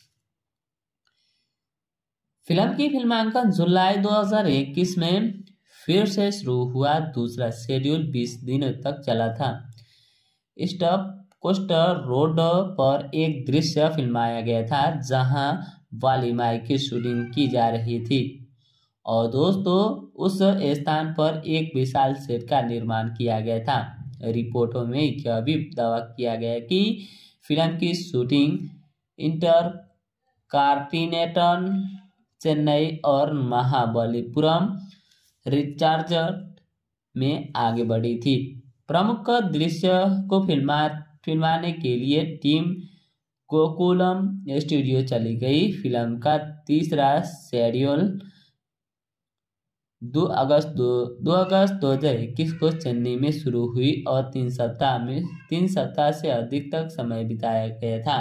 फिल्म की फिल्मांकन जुलाई 2021 में फिर से शुरू हुआ। दूसरा शेड्यूल 20 दिनों तक चला था। स्टॉप कोस्टर रोड पर एक दृश्य फिल्माया गया था जहां वालीमाई की शूटिंग की जा रही थी, और दोस्तों उस स्थान पर एक विशाल सेट का निर्माण किया गया था। रिपोर्टों में यह भी दावा किया गया कि फिल्म की शूटिंग इंटरकांटिनेंटल चेन्नई और महाबलीपुरम रिचार्ड में आगे बढ़ी थी। प्रमुख दृश्य को फिल्माने के लिए टीम गोकुलम स्टूडियो चली गई। फिल्म का तीसरा शेड्यूल 2 अगस्त 2021 को चेन्नई में शुरू हुई और 3 सप्ताह से अधिक तक समय बिताया गया था।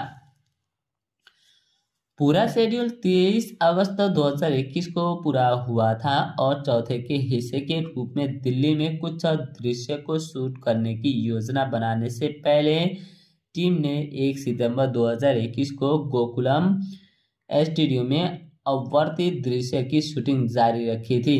पूरा शेड्यूल 23 अगस्त 2021 को पूरा हुआ था और चौथे के हिस्से के रूप में दिल्ली में कुछ दृश्य को शूट करने की योजना बनाने से पहले टीम ने 1 सितंबर 2021 को गोकुलम स्टूडियो में अवर्ती दृश्य की शूटिंग जारी रखी थी।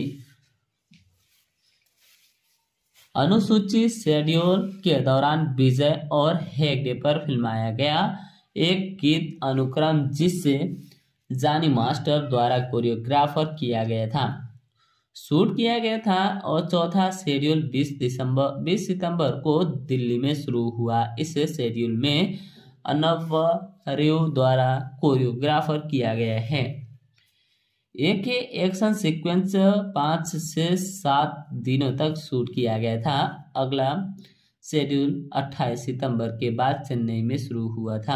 अनुसूचित शेड्यूल के दौरान विजय और हेगड़े पर फिल्माया गया एक गीत अनुक्रम जिसे जानी मास्टर द्वारा कोरियोग्राफर किया गया था, शूट किया गया था, और चौथा शेड्यूल 20 सितंबर को दिल्ली में शुरू हुआ। इस शेड्यूल में अर्नब रिव द्वारा कोरियोग्राफर किया गया है। एक एक्शन सीक्वेंस 5 से 7 दिनों तक शूट किया गया था। अगला शेड्यूल 28 सितंबर के बाद चेन्नई में शुरू हुआ था।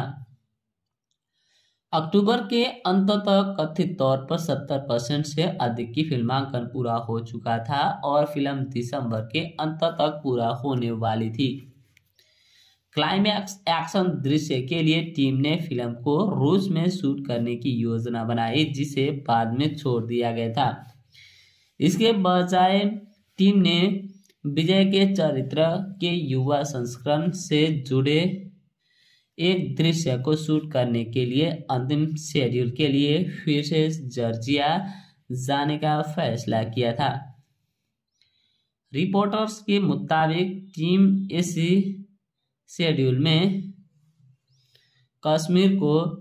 अक्टूबर के अंत तक कथित तौर पर 70% से अधिक की फिल्मांकन पूरा हो चुका था और फिल्म दिसंबर के अंत तक पूरा होने वाली थी। क्लाइमैक्स एक्शन दृश्य के लिए टीम ने फिल्म को रूस में शूट करने की योजना बनाई, जिसे बाद में छोड़ दिया गया था। इसके बजाय टीम ने विजय के चरित्र के युवा संस्करण से जुड़े एक दृश्य को शूट करने के लिए अंतिम शेड्यूल के लिए फिर से जॉर्जिया जाने का फैसला किया था। रिपोर्टर्स के मुताबिक टीम इसी शेड्यूल में कश्मीर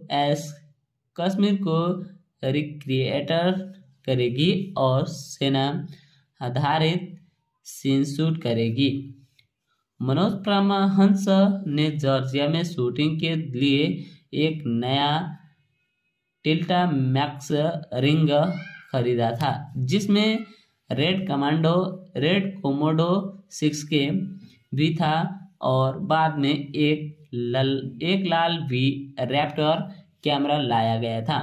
को रिक्रिएटर करेगी और सेना आधारित सीन शूट करेगी। मनोज परमहंस ने जॉर्जिया में शूटिंग के लिए एक नया टिल्टा मैक्स रिंग खरीदा था, जिसमें रेड कोमोडो 6K भी था और बाद में एक लाल वी रैप्टर कैमरा लाया गया था।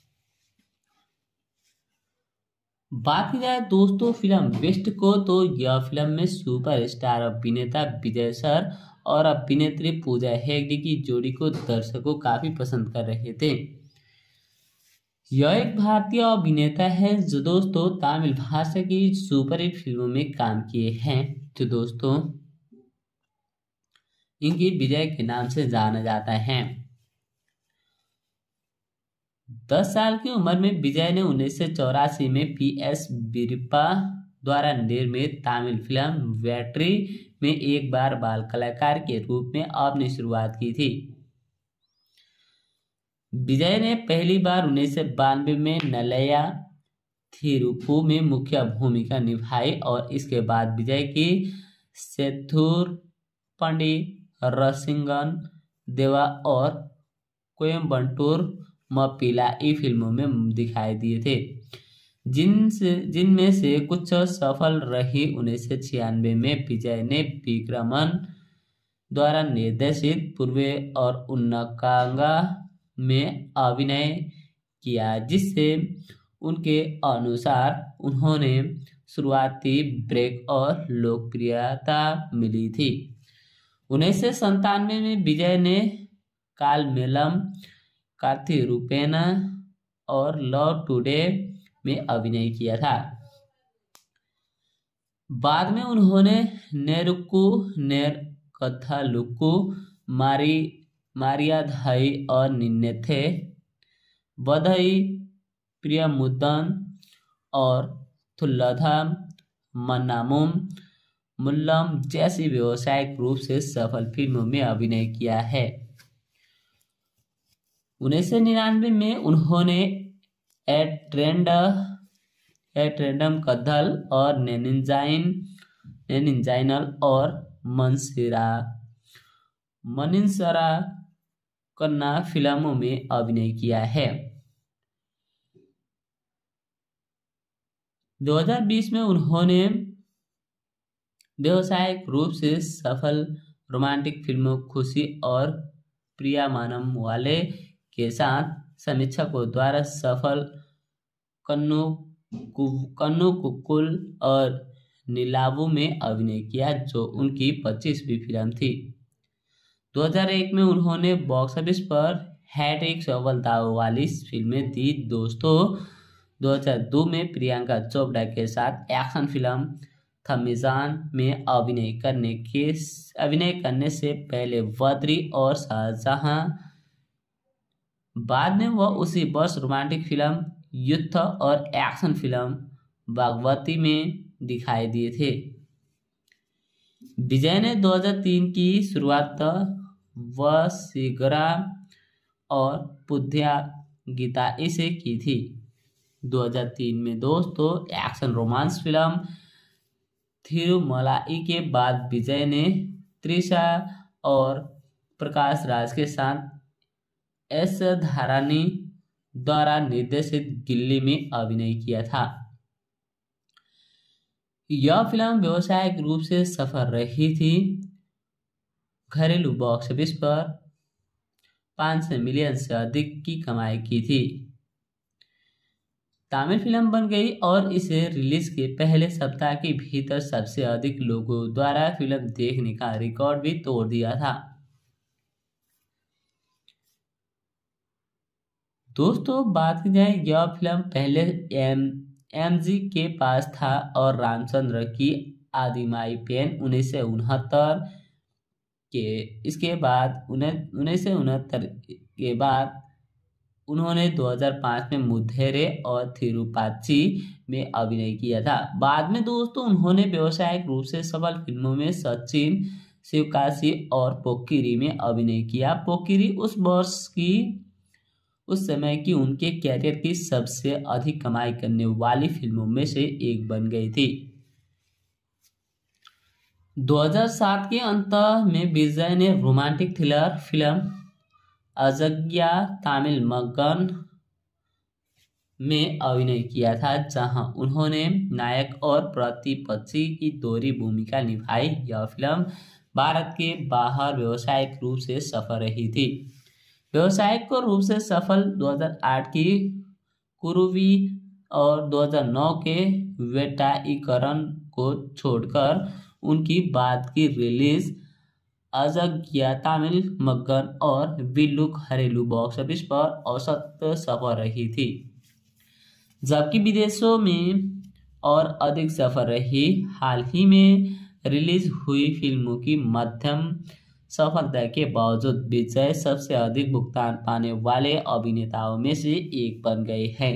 बात की जाए दोस्तों फिल्म बेस्ट को, तो यह फिल्म में सुपरस्टार अभिनेता विजय सर और अभिनेत्री पूजा हेगड़े की जोड़ी को दर्शकों काफी पसंद कर रहे थे। यह एक भारतीय अभिनेता है जो दोस्तों तमिल भाषा की सुपरहिट फिल्मों में काम किए हैं, जो दोस्तों इनकी विजय के नाम से जाना जाता है। 10 साल की उम्र में विजय ने 1984 में PS वीरप्पा द्वारा निर्मित तमिल फिल्म वेट्री में एक बार बाल कलाकार के रूप में अपनी शुरुआत की थी। विजय ने पहली बार 1992 में नलैया थिरुप्पु में मुख्य भूमिका निभाई और इसके बाद विजय की सेथुर पंडी, रसिंगन देवा और कोयम्बटूर मप्पिलाई फिल्मों में दिखाई दिए थे, जिनमें से कुछ सफल रही। 1996 में विजय ने विक्रमन द्वारा निर्देशित पूर्वे और उन्नकांगा में अभिनय किया, जिससे उनके अनुसार उन्होंने शुरुआती ब्रेक और लोकप्रियता मिली थी। 1997 में विजय ने कालमेलम, कार्थिरूपेण और लव टुडे में अभिनय किया था। बाद में उन्होंने नेरुक्कू नेरकथालुक्कू, मारियाधाई और निन्नेथे वधई प्रियमुदन और थुल्लधा मन्नामुम मुल्लम जैसी व्यावसायिक रूप से सफल फिल्मों में अभिनय किया है। 1999 में उन्होंने एट्रेंडम कद्धल और नेनिंजाइनल और मनिंसरा कन्ना फिल्मों में अभिनय किया है। 2020 में उन्होंने व्यावसायिक रूप से सफल रोमांटिक फिल्मों खुशी और प्रियामानम वाले के साथ समीक्षकों द्वारा सफल कन्नू कुक्कुल और नीलावु में अभिनय किया, जो उनकी 25वीं फिल्म थी। 2001 में उन्होंने बॉक्स ऑफिस पर हैट्रिक सफलताओं वाली फिल्में दी दोस्तों। 2002 में प्रियंका चोपड़ा के साथ एक्शन फिल्म थमीजान में अभिनय करने से पहले बद्री और शाहजहां, बाद में वह उसी वर्ष रोमांटिक फिल्म युद्ध और एक्शन फिल्म भागवती में दिखाई दिए थे। विजय ने 2003 की शुरुआत वसीगरा और पुद्या गीताई से की थी। 2003 में दोस्तों एक्शन रोमांस फिल्म थिरुमलाई के बाद विजय ने त्रिशा और प्रकाश राज के साथ एस धारानी द्वारा निर्देशित गिल्ली में अभिनय किया था। यह फिल्म व्यावसायिक रूप से सफल रही थी। घरेलू बॉक्स ऑफिस पर 500 मिलियन से अधिक की कमाई की थी। तमिल फिल्म बन गई और इसे रिलीज के पहले सप्ताह के भीतर सबसे अधिक लोगों द्वारा फिल्म देखने का रिकॉर्ड भी तोड़ दिया था। दोस्तों बात की जाए, यह फिल्म पहले MG के पास था और रामचंद्र की आदिमाई पेन 1969 इसके बाद 1969 के बाद उन्होंने 2005 में मुद्धेरे और थिरुपाची में अभिनय किया था। बाद में दोस्तों उन्होंने व्यावसायिक रूप से सफल फिल्मों में सचिन, शिवकाशी और पोक्किरी में अभिनय किया। पोक्किरी उस समय की उनके कैरियर की सबसे अधिक कमाई करने वाली फिल्मों में से एक बन गई थी। 2007 के अंत में विजय ने romantic thriller film Azhagiya Tamil Magan में अभिनय किया था, जहां उन्होंने नायक और प्रतिपक्षी की दोहरी भूमिका निभाई। यह फिल्म भारत के बाहर व्यावसायिक रूप से सफल रही थी। व्यावसायिक रूप से सफल 2008 की कुरुवी और 2009 के वेटाईकरण को छोड़कर उनकी बाद की रिलीज अजग्या तमिल मगन और बिल्लू घरेलू बॉक्स ऑफिस पर औसत सफल रही थी, जबकि विदेशों में और अधिक सफल रही। हाल ही में रिलीज हुई फिल्मों की मध्यम सफलता के बावजूद विजय सबसे अधिक भुगतान पाने वाले अभिनेताओं में से एक बन गए हैं।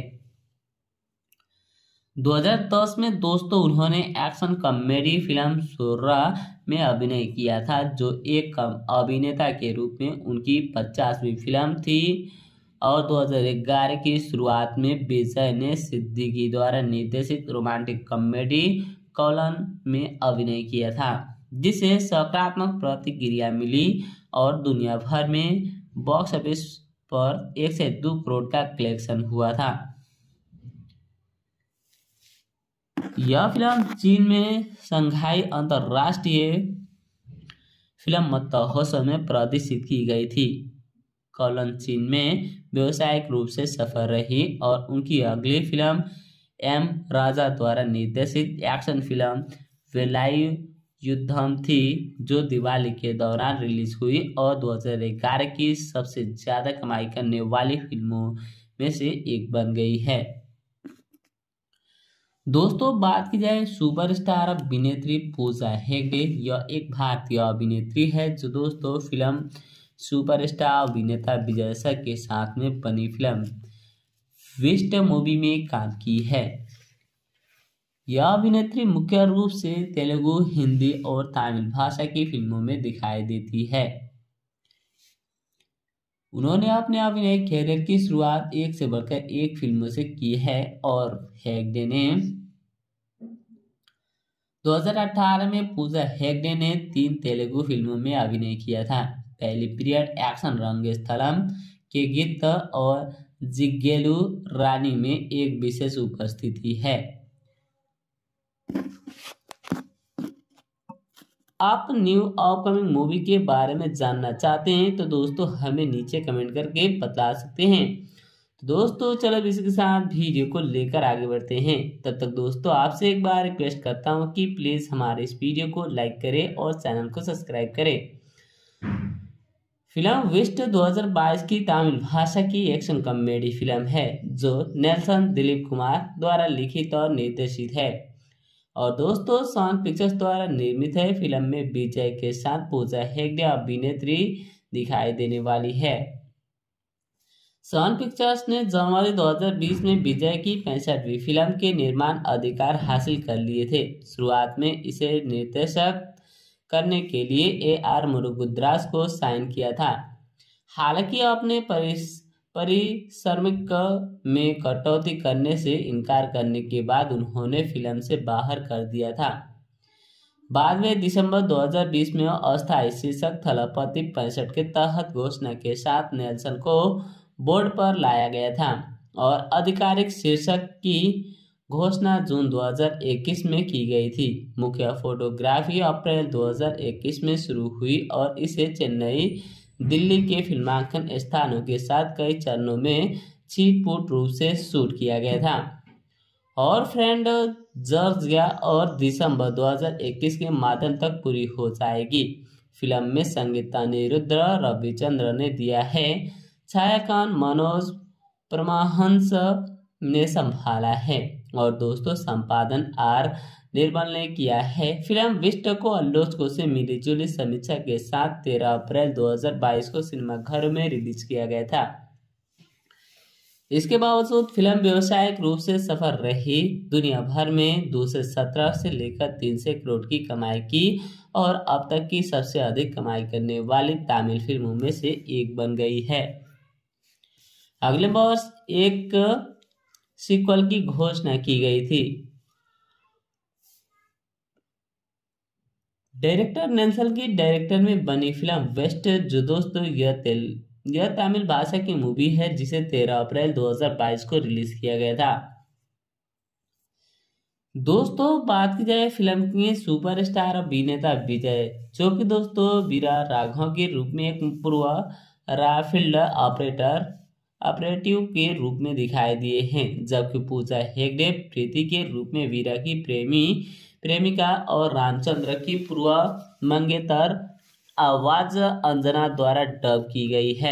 2010 में दोस्तों उन्होंने एक्शन कॉमेडी फिल्म सुर्रा में अभिनय किया था, जो एक कम अभिनेता के रूप में उनकी 50वीं फिल्म थी। और 2011 की शुरुआत में विजय ने सिद्दीकी द्वारा निर्देशित रोमांटिक कॉमेडी कॉलन में अभिनय किया था, जिसे सकारात्मक प्रतिक्रिया मिली और दुनिया भर में बॉक्स ऑफिस पर 1 से 2 करोड़ का कलेक्शन हुआ था। यह फिल्म चीन में शंघाई अंतर्राष्ट्रीय फिल्म महोत्सव में प्रदर्शित की गई थी। कॉलन चीन में व्यावसायिक रूप से सफल रही और उनकी अगली फिल्म एम राजा द्वारा निर्देशित एक्शन फिल्म वेलायु युद्धम थी, जो दिवाली के दौरान रिलीज हुई और 2011 की सबसे ज्यादा कमाई करने वाली फिल्मों में से एक बन गई है। दोस्तों बात की जाए सुपरस्टार अभिनेत्री पूजा हेगड़े। यह एक भारतीय अभिनेत्री है जो दोस्तों फिल्म सुपरस्टार अभिनेता विजय सर के साथ में बनी फिल्म विस्ट मूवी में काम की है। यह अभिनेत्री मुख्य रूप से तेलुगु, हिंदी और तमिल भाषा की फिल्मों में दिखाई देती है। उन्होंने अपने अभिनय कैरियर की शुरुआत एक से बढ़कर एक फिल्मों से की है और हेगड़े ने 2018 में पूजा हेगड़े ने 3 तेलुगु फिल्मों में अभिनय किया था। पहली पीरियड एक्शन रंगस्थलम के गीत और जिग्गेलू रानी में एक विशेष उपस्थिति है। आप न्यू अपकमिंग मूवी के बारे में जानना चाहते हैं तो दोस्तों हमें नीचे कमेंट करके बता सकते हैं। तो दोस्तों चलो इसी के साथ वीडियो को लेकर आगे बढ़ते हैं। तब तक दोस्तों आपसे एक बार रिक्वेस्ट करता हूं कि प्लीज हमारे इस वीडियो को लाइक करें और चैनल को सब्सक्राइब करें। फिल्म विस्ट 2022 की तमिल भाषा की एक्शन कॉमेडी फिल्म है जो नेल्सन दिलीप कुमार द्वारा लिखित और निर्देशित है और दोस्तों सन पिक्चर्स द्वारा निर्मित है। फिल्म में विजय के साथ पूजा हेगड़े अभिनेत्री दिखाई देने वाली है। सन पिक्चर्स ने जनवरी 2020 में विजय की 65वीं फिल्म के निर्माण अधिकार हासिल कर लिए थे। शुरुआत में इसे निर्देशक करने के लिए AR मुरुगदास को साइन किया था। हालांकि अपने पारिश्रमिक में कटौती करने से इनकार करने के बाद उन्होंने फिल्म से बाहर कर दिया था। बाद में दिसंबर 2020 में अस्थायी शीर्षक थलपति 65 के तहत घोषणा के साथ नेल्सन को बोर्ड पर लाया गया था और आधिकारिक शीर्षक की घोषणा जून 2021 में की गई थी। मुख्य फोटोग्राफी अप्रैल 2021 में शुरू हुई और इसे चेन्नई, दिल्ली के फिल्मांकन स्थानों के साथ कई चरणों में छिटपुट रूप से शूट किया गया था और फ्रेंड जॉर्जिया और दिसंबर 2021 के माध्यम तक पूरी हो जाएगी। फिल्म में संगीत अनिरुद्ध रविचंद्र ने दिया है, छायांकन मनोज परमहंस ने संभाला है और दोस्तों संपादन R निर्मल ने किया है। फिल्म विस्ट को आलोचकों से मिली जुली समीक्षा के साथ 13 अप्रैल 2022 को सिनेमाघरों में रिलीज किया गया था। इसके बावजूद फिल्म व्यावसायिक रूप से सफल रही। दुनिया भर में 217 से लेकर 300 करोड़ की कमाई की और अब तक की सबसे अधिक कमाई करने वाली तमिल फिल्मों में से एक बन गई है। अगले वर्ष एक सीक्वल की घोषणा की गई थी। डायरेक्टर नेल्सन की डायरेक्टर में बनी फिल्म वेस्ट जो दोस्तों यह तमिल भाषा की मूवी है जिसे 13 अप्रैल 2022 को रिलीज किया गया था। दोस्तों बात की जाए फिल्म के सुपरस्टार अभिनेता विजय, जो कि दोस्तों वीरा राघव के रूप में एक पूर्व राफील्ड ऑपरेटिव के रूप में दिखाई दिए हैं, जबकि पूजा हेगड़े प्रीति के रूप में वीरा की प्रेमिका और रामचंद्र की पूर्व मंगेतर आवाज अंजना द्वारा डब की गई है।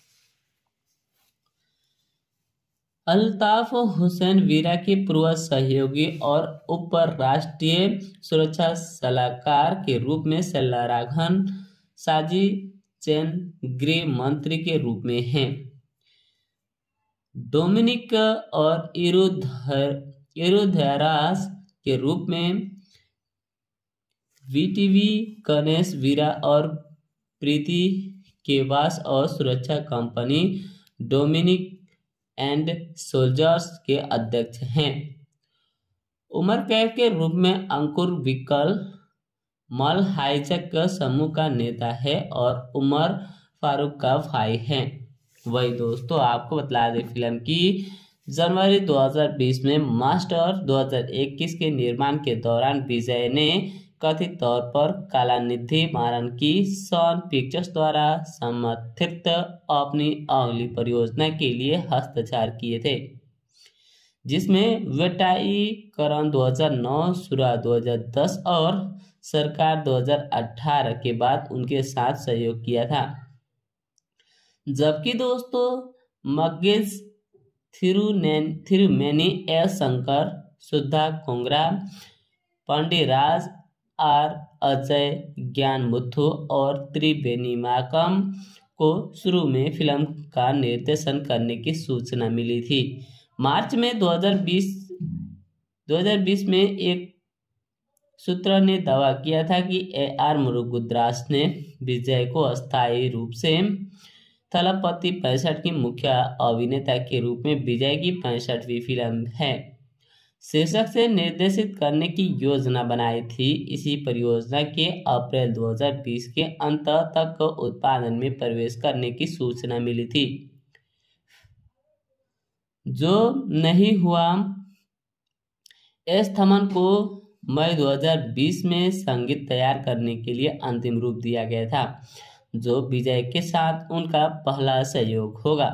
अल्ताफ हुसैन वीरा के पूर्व सहयोगी और उप राष्ट्रीय सुरक्षा सलाहकार के रूप में सेल्वराघवन साजी चैन गृह मंत्री के रूप में हैं। डोमिनिक और इरुधरास के रूप में वीटीवी गणेश वीरा और प्रीति केवास और सुरक्षा कंपनी डोमिनिक एंड सोल्जर्स के अध्यक्ष हैं। उमर कैफ के रूप में अंकुर विकल मल हाईजैक समूह का नेता है और उमर फारूक का भाई है। वही दोस्तों आपको बता दें फिल्म की जनवरी 2020 में मास्टर 2021 के निर्माण के दौरान विजय ने कथित तौर पर कलानिधि मारन की सन पिक्चर्स द्वारा समर्थित अपनी अगली परियोजना के लिए हस्ताक्षर किए थे, जिसमें वेटाईकरण 2009, सुरा 2010 और सरकार 2018 के बाद उनके साथ सहयोग किया था। जबकि दोस्तों Magizh Thirumeni S Shankar, Sudha Kongara, Pandiraj R Ajay, Gnanamuthu और त्रिवेणी माकम को शुरू में फिल्म का निर्देशन करने की सूचना मिली थी। मार्च में 2020 में एक सूत्र ने दावा किया था कि AR मुरुगदास ने विजय को अस्थायी रूप से थलपति 65 की मुख्य अभिनेता के रूप में विजय की 65वीं फिल्म है शीर्षक से निर्देशित करने की योजना बनाई थी। इसी परियोजना के अप्रैल 2020 के अंत तक उत्पादन में प्रवेश करने की सूचना मिली थी, जो नहीं हुआ। एस थमन को मई 2020 में संगीत तैयार करने के लिए अंतिम रूप दिया गया था, जो विजय के साथ उनका पहला सहयोग होगा।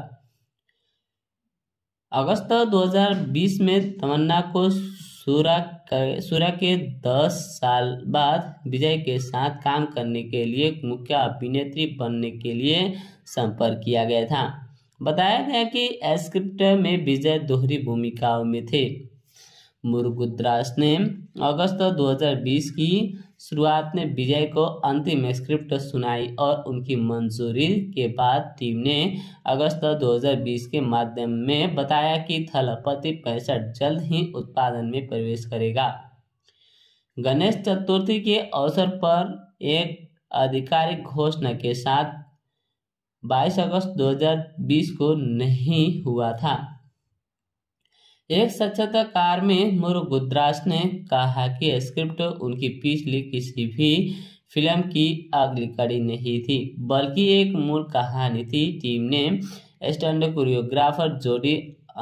अगस्त 2020 में तमन्ना को सूरा के 10 साल बाद विजय के साथ काम करने के लिए मुख्य अभिनेत्री बनने के लिए संपर्क किया गया था। बताया गया कि स्क्रिप्ट में विजय दोहरी भूमिकाओं में थे। मुरुगदास ने अगस्त 2020 की शुरुआत में विजय को अंतिम स्क्रिप्ट सुनाई और उनकी मंजूरी के बाद टीम ने अगस्त 2020 के माध्यम में बताया कि थलपति 65 जल्द ही उत्पादन में प्रवेश करेगा। गणेश चतुर्थी के अवसर पर एक आधिकारिक घोषणा के साथ 22 अगस्त 2020 को नहीं हुआ था। एक साक्षात्कार में मुरुगदास ने कहा कि स्क्रिप्ट उनकी पिछली किसी भी फिल्म की अगली कड़ी नहीं थी, बल्कि एक मूल कहानी थी। टीम ने स्टंट कोरियोग्राफर जोडी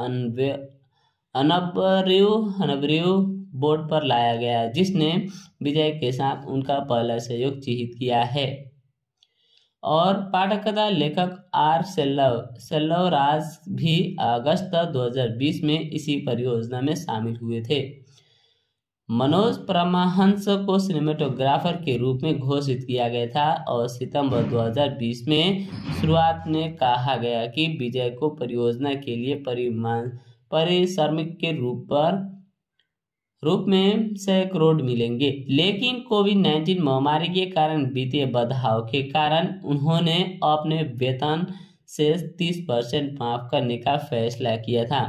अनब्रेउ बोर्ड पर लाया गया, जिसने विजय के साथ उनका पहला सहयोग चिह्नित किया है, और पटकथा लेखक आर सेल्वराज भी अगस्त 2020 में इसी परियोजना में शामिल हुए थे। मनोज परमहंस को सिनेमेटोग्राफर के रूप में घोषित किया गया था और सितंबर 2020 में शुरुआत में कहा गया कि विजय को परियोजना के लिए परिश्रमिक के रूप में 100 करोड़ मिलेंगे, लेकिन कोविड-19 महामारी के कारण वित्तीय बाधाओं के कारण उन्होंने अपने वेतन से 30% माफ करने का फैसला किया था।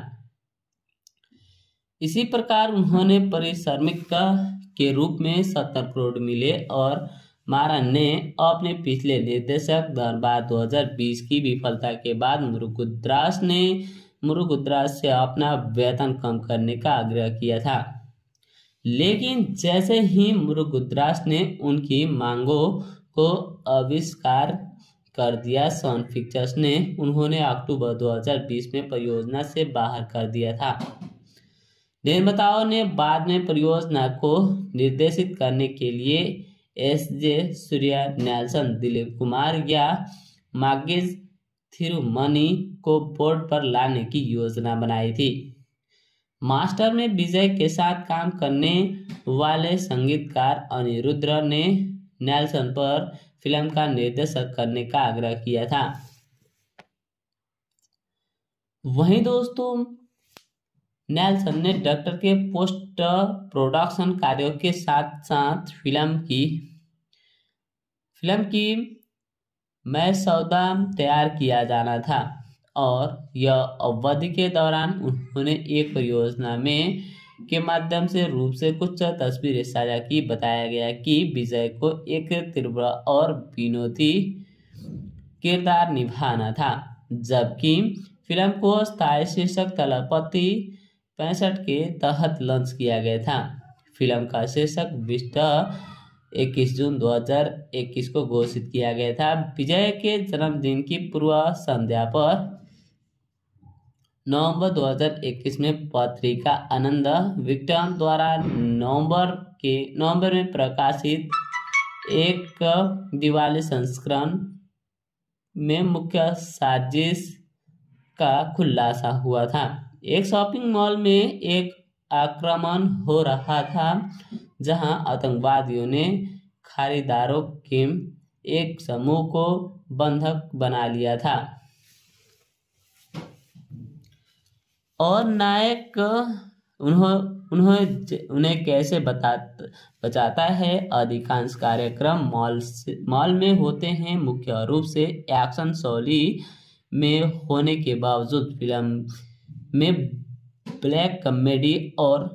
इसी प्रकार उन्होंने पारिश्रमिक के रूप में 70 करोड़ मिले और मारन ने अपने पिछले निर्देशक दरबार 2020 की विफलता के बाद मुरुगुद्रास से अपना वेतन कम करने का आग्रह किया था, लेकिन जैसे ही मुरुगुद्रास ने उनकी मांगों को अस्वीकार कर दिया, सन पिक्चर्स ने उन्होंने अक्टूबर 2020 में परियोजना से बाहर कर दिया था। निर्माताओं ने बाद में परियोजना को निर्देशित करने के लिए एस.जे. सूर्या, नेल्सन, दिलीप कुमार या मार्गेज थिरुमनी को बोर्ड पर लाने की योजना बनाई थी। मास्टर में विजय के साथ काम करने वाले संगीतकार अनिरुद्ध ने नेल्सन पर फिल्म का निर्देशन करने का आग्रह किया था। वहीं दोस्तों नेल्सन ने डायरेक्टर के पोस्ट प्रोडक्शन कार्यों के साथ साथ फिल्म की मसौदा तैयार किया जाना था और यह अवधि के दौरान उन्होंने एक परियोजना में के माध्यम से रूप से कुछ तस्वीरें साझा की। बताया गया कि विजय को एक तीव्र और विनोदी किरदार निभाना था, जबकि फिल्म को स्थायी शीर्षक थलपति 65 के तहत लॉन्च किया गया था। फिल्म का शीर्षक 21 जून 2021 को घोषित किया गया था। विजय के जन्मदिन की पूर्व संध्या पर नवंबर 2021 में पत्रिका आनंद विक्टम द्वारा नवंबर में प्रकाशित एक दिवाली संस्करण में मुख्य साजिश का खुलासा हुआ था। एक शॉपिंग मॉल में एक आक्रमण हो रहा था जहां आतंकवादियों ने खरीदारों के एक समूह को बंधक बना लिया था और नायक उन्हें कैसे बचाता है। अधिकांश कार्यक्रम मॉल में होते हैं, मुख्य रूप से एक्शन शैली में होने के बावजूद फिल्म में ब्लैक कॉमेडी और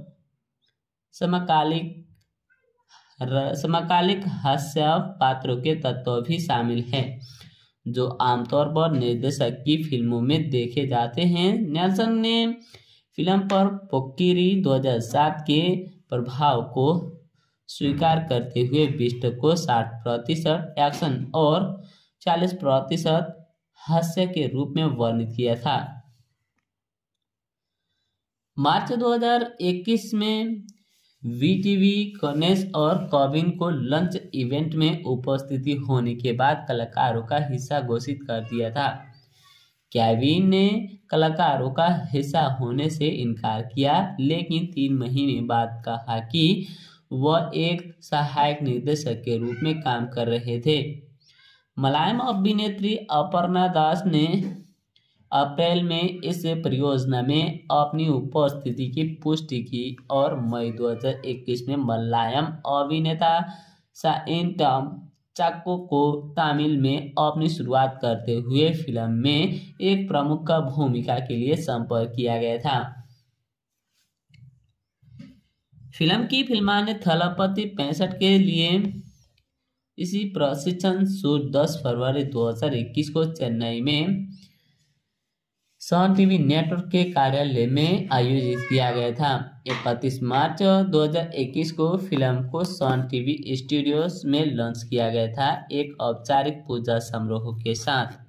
समकालिक हास्य पात्रों के तत्व भी शामिल हैं, जो आमतौर पर निर्देशक की फिल्मों में देखे जाते हैं। नेल्सन ने फिल्म पर पोक्किरी 2007 के प्रभाव को स्वीकार करते हुए 20 को 60% एक्शन और 40% हास्य के रूप में वर्णित किया था। मार्च 2021 में वीटीवी कर्नेस और कॉबिन को लंच इवेंट में उपस्थिति होने के बाद कलाकारों का हिस्सा घोषित कर दिया था। केविन ने कलाकारों का हिस्सा होने से इनकार किया, लेकिन 3 महीने बाद कहा कि वह एक सहायक निर्देशक के रूप में काम कर रहे थे। मलयालम अभिनेत्री अपर्णा दास ने अप्रैल में इस परियोजना में अपनी उपस्थिति की पुष्टि की और मई 2021 में मलयालम अभिनेता साइन टॉम चाको को तमिल में अपनी शुरुआत करते हुए फिल्म में एक प्रमुख भूमिका के लिए संपर्क किया गया था। फिल्म की फिल्माने थलपति 65 के लिए इसी प्रशिक्षण शूट 10 फरवरी 2021 को चेन्नई में सन टीवी नेटवर्क के कार्यालय में आयोजित किया गया था। 31 मार्च 2021 को फिल्म को सन टीवी स्टूडियोज में लॉन्च किया गया था, एक औपचारिक पूजा समारोह के साथ।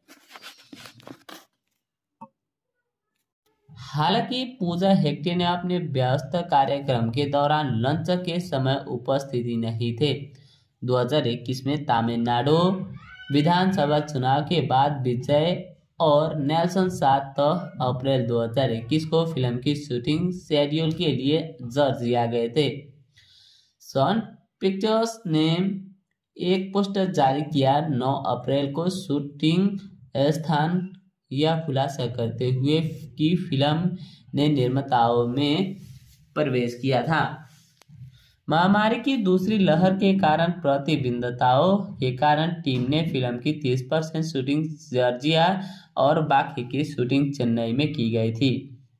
हालांकि पूजा हेगड़े ने अपने व्यस्त कार्यक्रम के दौरान लॉन्च के समय उपस्थिति नहीं थे। 2021 में तमिलनाडु विधानसभा चुनाव के बाद विजय और नेल्सन 7 अप्रैल 2021 को फिल्म की शूटिंग शेड्यूल के लिए जॉर्जिया गए थे। सन पिक्चर्स ने एक पोस्टर जारी किया। 9 अप्रैल को शूटिंग स्थान यह खुलासा करते हुए कि फिल्म ने निर्माताओं में प्रवेश किया था। महामारी की दूसरी लहर के कारण प्रतिबंधताओं के कारण टीम ने फिल्म की 30% शूटिंग जॉर्जिया और बाकी की शूटिंग चेन्नई में की गई थी।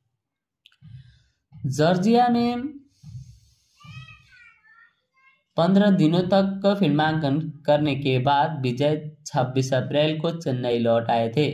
जॉर्जिया में 15 दिनों तक फिल्मांकन करने के बाद विजय 26 अप्रैल को चेन्नई लौट आए थे,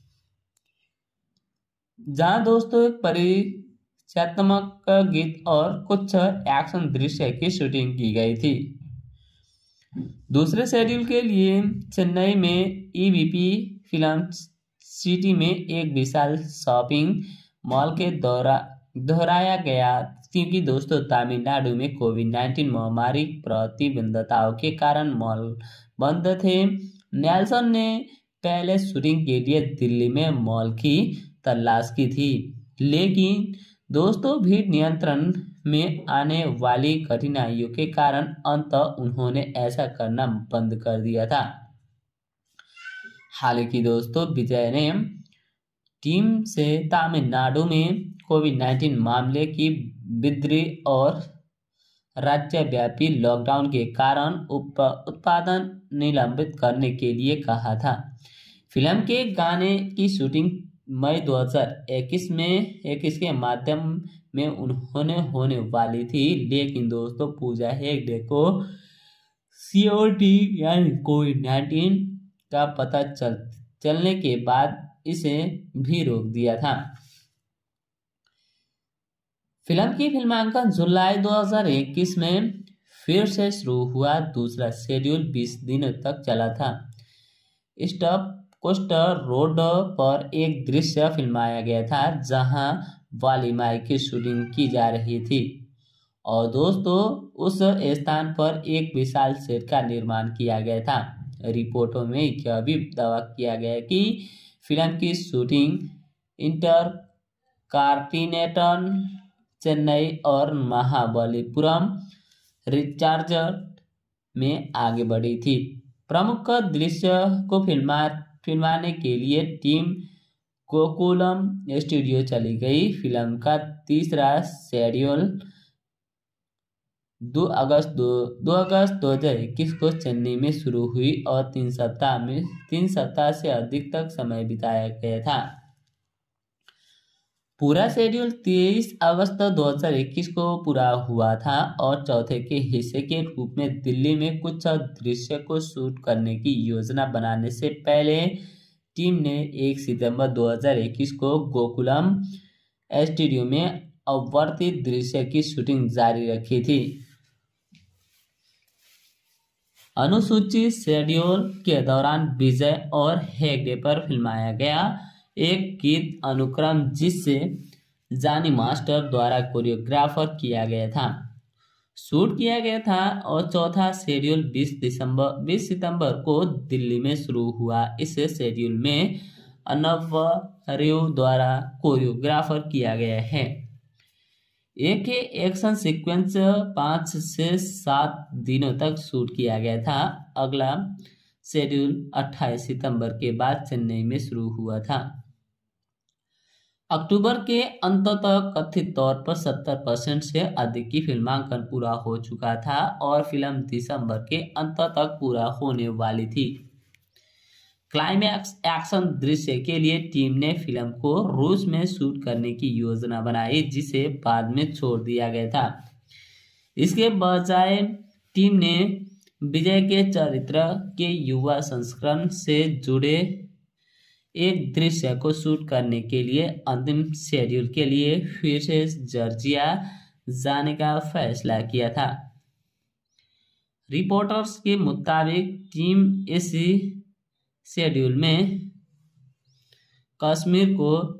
जहां दोस्तों एक परिचयात्मक गीत और कुछ एक्शन दृश्य की शूटिंग की गई थी। दूसरे शेड्यूल के लिए चेन्नई में ईवीपी फिल्म सिटी में एक विशाल शॉपिंग मॉल के दोहराया गया, क्योंकि दोस्तों तमिलनाडु में कोविड-19 महामारी प्रतिबंधताओं के कारण मॉल बंद थे। नेल्सन ने पहले शूटिंग के लिए दिल्ली में मॉल की तलाश की थी, लेकिन दोस्तों भीड़ नियंत्रण में आने वाली कठिनाइयों के कारण अंततः उन्होंने ऐसा करना बंद कर दिया था। हालांकि दोस्तों विजय ने टीम से तमिलनाडु में कोविड-19 मामले की वृद्धि और राज्यव्यापी लॉकडाउन के कारण उत्पादन निलंबित करने के लिए कहा था। फिल्म के गाने की शूटिंग मई 2021 के माध्यम में उन्होंने होने वाली थी, लेकिन दोस्तों पूजा हेगड़े को सीओडी यानी कोविड-19 का पता चलने के बाद इसे भी रोक दिया था। फिल्म की फिल्मांकन जुलाई 2021 में फिर से शुरू हुआ। दूसरा शेड्यूल 20 दिनों तक चला था। स्टॉप कोस्टर रोड पर एक दृश्य फिल्माया गया था जहां वालीमाई की शूटिंग की जा रही थी, और दोस्तों उस स्थान पर एक विशाल सेट का निर्माण किया गया था। रिपोर्टों में यह भी दावा किया गया कि फिल्म की शूटिंग इंटरकांटिनेंटल चेन्नई और महाबलीपुरम रिचार्ज में आगे बढ़ी थी। प्रमुख दृश्य को फिल्माने के लिए टीम गोकुलम स्टूडियो चली गई। फिल्म का तीसरा शेड्यूल 2 अगस्त 2021 को चेन्नई में शुरू हुई और 3 सप्ताह से अधिक तक समय बिताया गया था। पूरा शेड्यूल 23 अगस्त 2021 को पूरा हुआ था और चौथे के हिस्से के रूप में दिल्ली में कुछ दृश्य को शूट करने की योजना बनाने से पहले टीम ने 1 सितंबर 2021 को गोकुलम स्टूडियो में आवर्ती दृश्य की शूटिंग जारी रखी थी। अनुसूचित शेड्यूल के दौरान विजय और हेगड़े पर फिल्माया गया एक गीत अनुक्रम जिसे जानी मास्टर द्वारा कोरियोग्राफर किया गया था, शूट किया गया था, और चौथा शेड्यूल 20 सितंबर को दिल्ली में शुरू हुआ। इस शेड्यूल में अनवरयू द्वारा कोरियोग्राफर किया गया है। एक एक्शन सीक्वेंस 5 से 7 दिनों तक शूट किया गया था। अगला शेड्यूल 28 सितंबर के बाद चेन्नई में शुरू हुआ था। अक्टूबर के अंत तक कथित तौर पर 70% से अधिक की फिल्मांकन पूरा हो चुका था और फिल्म दिसंबर के अंत तक पूरा होने वाली थी। क्लाइमैक्स एक्शन दृश्य के लिए टीम ने फिल्म को रूस में शूट करने की योजना बनाई, जिसे बाद में छोड़ दिया गया था। इसके बजाय टीम ने विजय के चरित्र के युवा संस्करण से जुड़े एक दृश्य को शूट करने के लिए अंतिम शेड्यूल के लिए फिर से जॉर्जिया जाने का फैसला किया था। रिपोर्टर्स के मुताबिक टीम इसी शेड्यूल में कश्मीर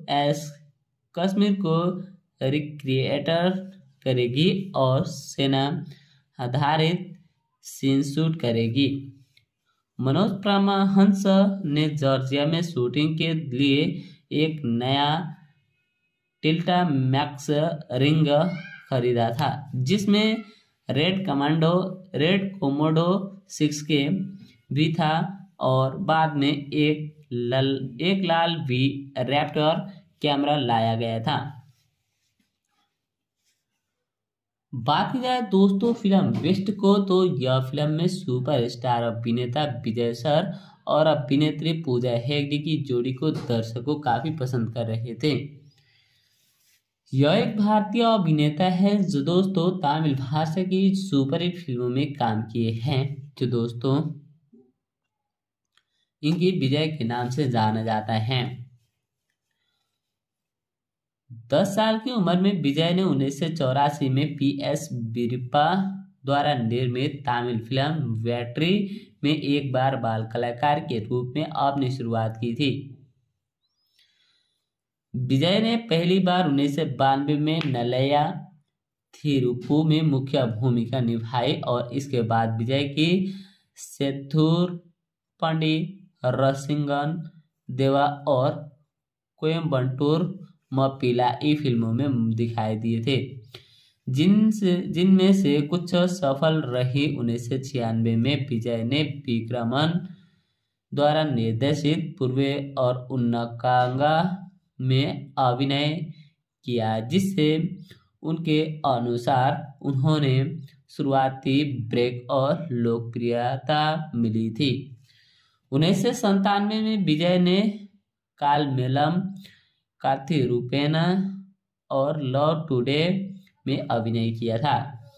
को रिक्रिएट करेगी और सेना आधारित सीन शूट करेगी। मनोज परमहंस ने जॉर्जिया में शूटिंग के लिए एक नया टिल्टा मैक्स रिंग खरीदा था, जिसमें रेड कोमोडो 6K भी था और बाद में एक लाल वी रैप्टर कैमरा लाया गया था। बात की जाए दोस्तों फिल्म बेस्ट को, तो यह फिल्म में सुपरस्टार अभिनेता विजय सर और अभिनेत्री पूजा हेगड़े की जोड़ी को दर्शकों काफी पसंद कर रहे थे। यह एक भारतीय अभिनेता है जो दोस्तों तमिल भाषा की सुपरहिट फिल्मों में काम किए हैं, जो दोस्तों इनकी विजय के नाम से जाना जाता है। 10 साल की उम्र में विजय ने 1984 में PS वीरप्पा द्वारा निर्मित तमिल फिल्म वेट्री में एक बार बाल कलाकार के रूप में अपनी शुरुआत की थी। विजय ने पहली बार 1992 में नलैया थिरुप्पु में मुख्य भूमिका निभाई और इसके बाद विजय की सेथुर पंडी, रसिंगन देवा और कोयम्बटूर मप्पिलाई फिल्मों में दिखाई दिए थे, जिनमें से कुछ सफल रही। 1996 में विजय ने विक्रमन द्वारा निर्देशित पूर्वे और उन्नकांगा में अभिनय किया, जिससे उनके अनुसार उन्होंने शुरुआती ब्रेक और लोकप्रियता मिली थी। 1997 में विजय ने कालमेलम, कार्थिरूपेण और लव टुडे में अभिनय किया था।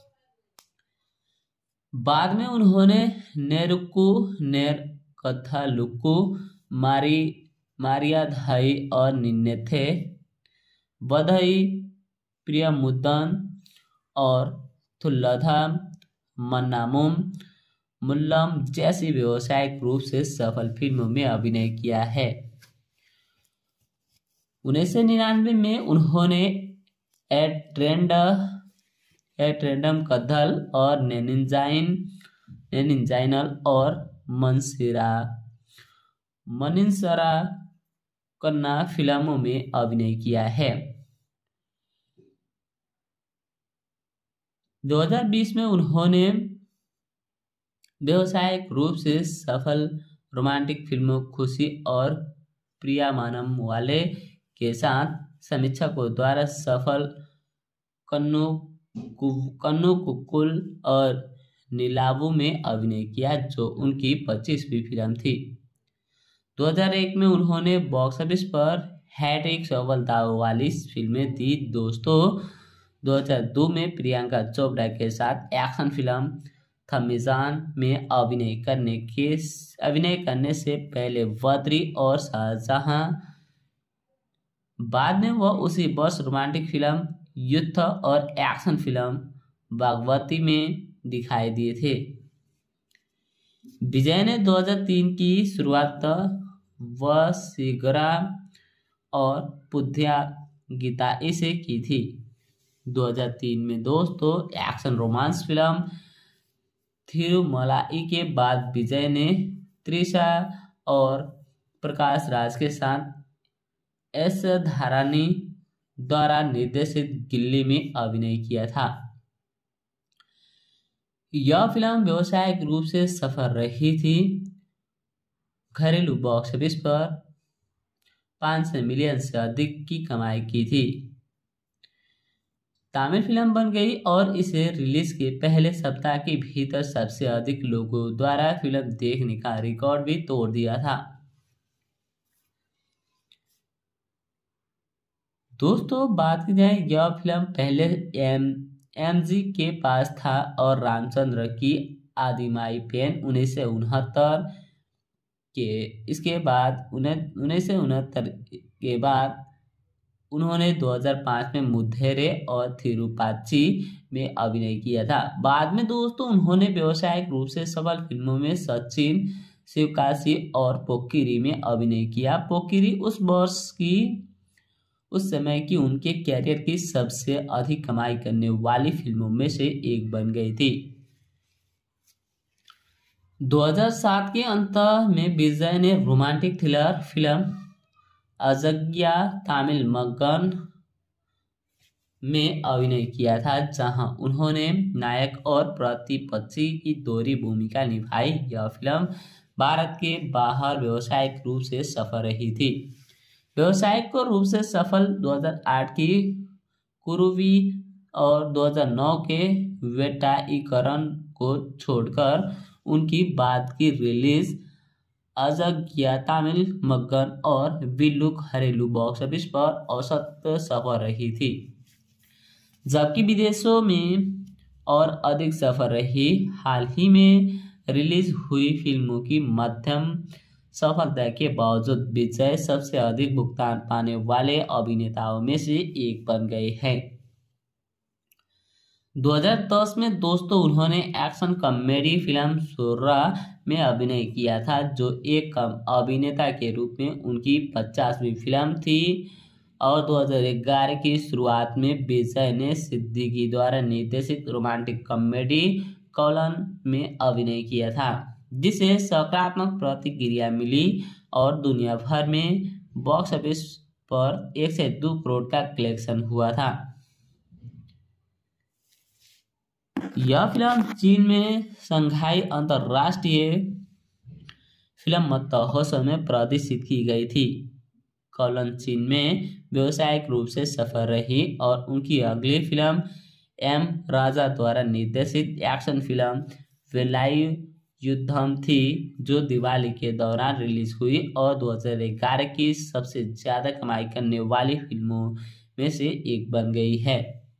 बाद में उन्होंने नेरुक्कु नेरकथालुक्कु, मारियाधाई और निन्नेथे वधई प्रियमुदन और थुल्लधम मन्नामुम मुल्लम जैसी व्यावसायिक रूप से सफल फिल्मों में अभिनय किया है। 1999 में उन्होंने एट्रेंडम कद्धल और नेनिंजाइनल और मनिंसरा कन्ना फिल्मों में अभिनय किया है। 2020 में उन्होंने व्यावसायिक रूप से सफल रोमांटिक फिल्मों खुशी और प्रियामानम वाले के साथ समीक्षकों द्वारा सफल कन्नु कुक्कुल और नीलावु में अभिनय किया, जो उनकी 25वीं फिल्म थी। 2001 में उन्होंने बॉक्स ऑफिस पर हैट्रिक सफलता वाली फिल्में दी दोस्तों। 2002 में प्रियंका चोपड़ा के साथ एक्शन फिल्म थमीजान में अभिनय करने से पहले बद्री और शाहजहां, बाद में वह उसी वर्ष रोमांटिक फिल्म युद्ध और एक्शन फिल्म भागवती में दिखाई दिए थे। विजय ने 2003 की शुरुआत वसीगरा और पुद्या गीताई से की थी। 2003 में दोस्तों एक्शन रोमांस फिल्म थिरुमलाई के बाद विजय ने त्रिशा और प्रकाश राज के साथ एस धारानी द्वारा निर्देशित गिल्ली में अभिनय किया था। यह फिल्म व्यावसायिक रूप से सफल रही थी। घरेलू बॉक्स ऑफिस पर 500 मिलियन से अधिक की कमाई की थी। तमिल फिल्म बन गई और इसे रिलीज के पहले सप्ताह के भीतर सबसे अधिक लोगों द्वारा फिल्म देखने का रिकॉर्ड भी तोड़ दिया था। दोस्तों बात की जाए, यह फिल्म पहले MG के पास था और रामचंद्र की आदिमाई पेन 1969 इसके बाद 1969 के बाद उन्होंने 2005 में मुद्धेरे और थिरुपाची में अभिनय किया था। बाद में दोस्तों उन्होंने व्यावसायिक रूप से सफल फिल्मों में सचिन, शिवकाशी और पोक्किरी में अभिनय किया। पोक्किरी उस समय की उनके कैरियर की सबसे अधिक कमाई करने वाली फिल्मों में से एक बन गई थी। 2007 के अंत में विजय ने romantic thriller film Azhagiya Tamil Magan में अभिनय किया था, जहां उन्होंने नायक और प्रतिपक्षी की दोहरी भूमिका निभाई। यह फिल्म भारत के बाहर व्यावसायिक रूप से सफल रही थी। व्यावसायिक रूप से सफल 2008 की कुरुवी और 2009 के वेटाईकरण को छोड़कर उनकी बाद की रिलीज अजग्यातामिल मग्गन और विल्लू घरेलू बॉक्स ऑफिस पर औसत सफल रही थी, जबकि विदेशों में और अधिक सफल रही। हाल ही में रिलीज हुई फिल्मों की मध्यम सफलता के बावजूद विजय सबसे अधिक भुगतान पाने वाले अभिनेताओं में से एक बन गए हैं। 2010 में दोस्तों उन्होंने एक्शन कॉमेडी फिल्म शोरा में अभिनय किया था, जो एक कम अभिनेता के रूप में उनकी 50वीं फिल्म थी। और 2011 की शुरुआत में विजय ने सिद्दीकी द्वारा निर्देशित रोमांटिक कॉमेडी कॉलन में अभिनय किया था, जिसे सकारात्मक प्रतिक्रिया मिली और दुनिया भर में बॉक्स ऑफिस पर 1 से 2 करोड़ का कलेक्शन हुआ था। यह फिल्म चीन में शंघाई अंतर्राष्ट्रीय फिल्म महोत्सव में प्रदर्शित की गई थी। कॉलन चीन में व्यावसायिक रूप से सफल रही और उनकी अगली फिल्म एम राजा द्वारा निर्देशित एक्शन फिल्म वेलायु युद्धम थी, जो दिवाली के दौरान रिलीज हुई और 2011 की सबसे ज्यादा कमाई करने वाली फिल्मों में से एक बन गई है।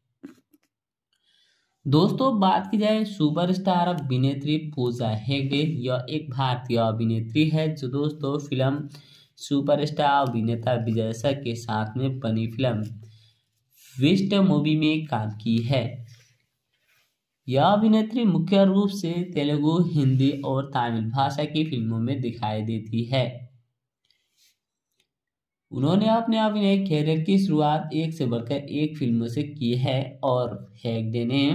दोस्तों बात की जाए सुपरस्टार अभिनेत्री पूजा हेगड़े। यह एक भारतीय अभिनेत्री है जो दोस्तों फिल्म सुपरस्टार अभिनेता विजय सेठ के साथ में बनी फिल्म विस्ट मूवी में काम की है। यह अभिनेत्री मुख्य रूप से तेलुगु, हिंदी और तमिल भाषा की फिल्मों में दिखाई देती है। उन्होंने अपने अभिनय कैरियर की शुरुआत एक से बढ़कर एक फिल्मों से की है और हेगड़े ने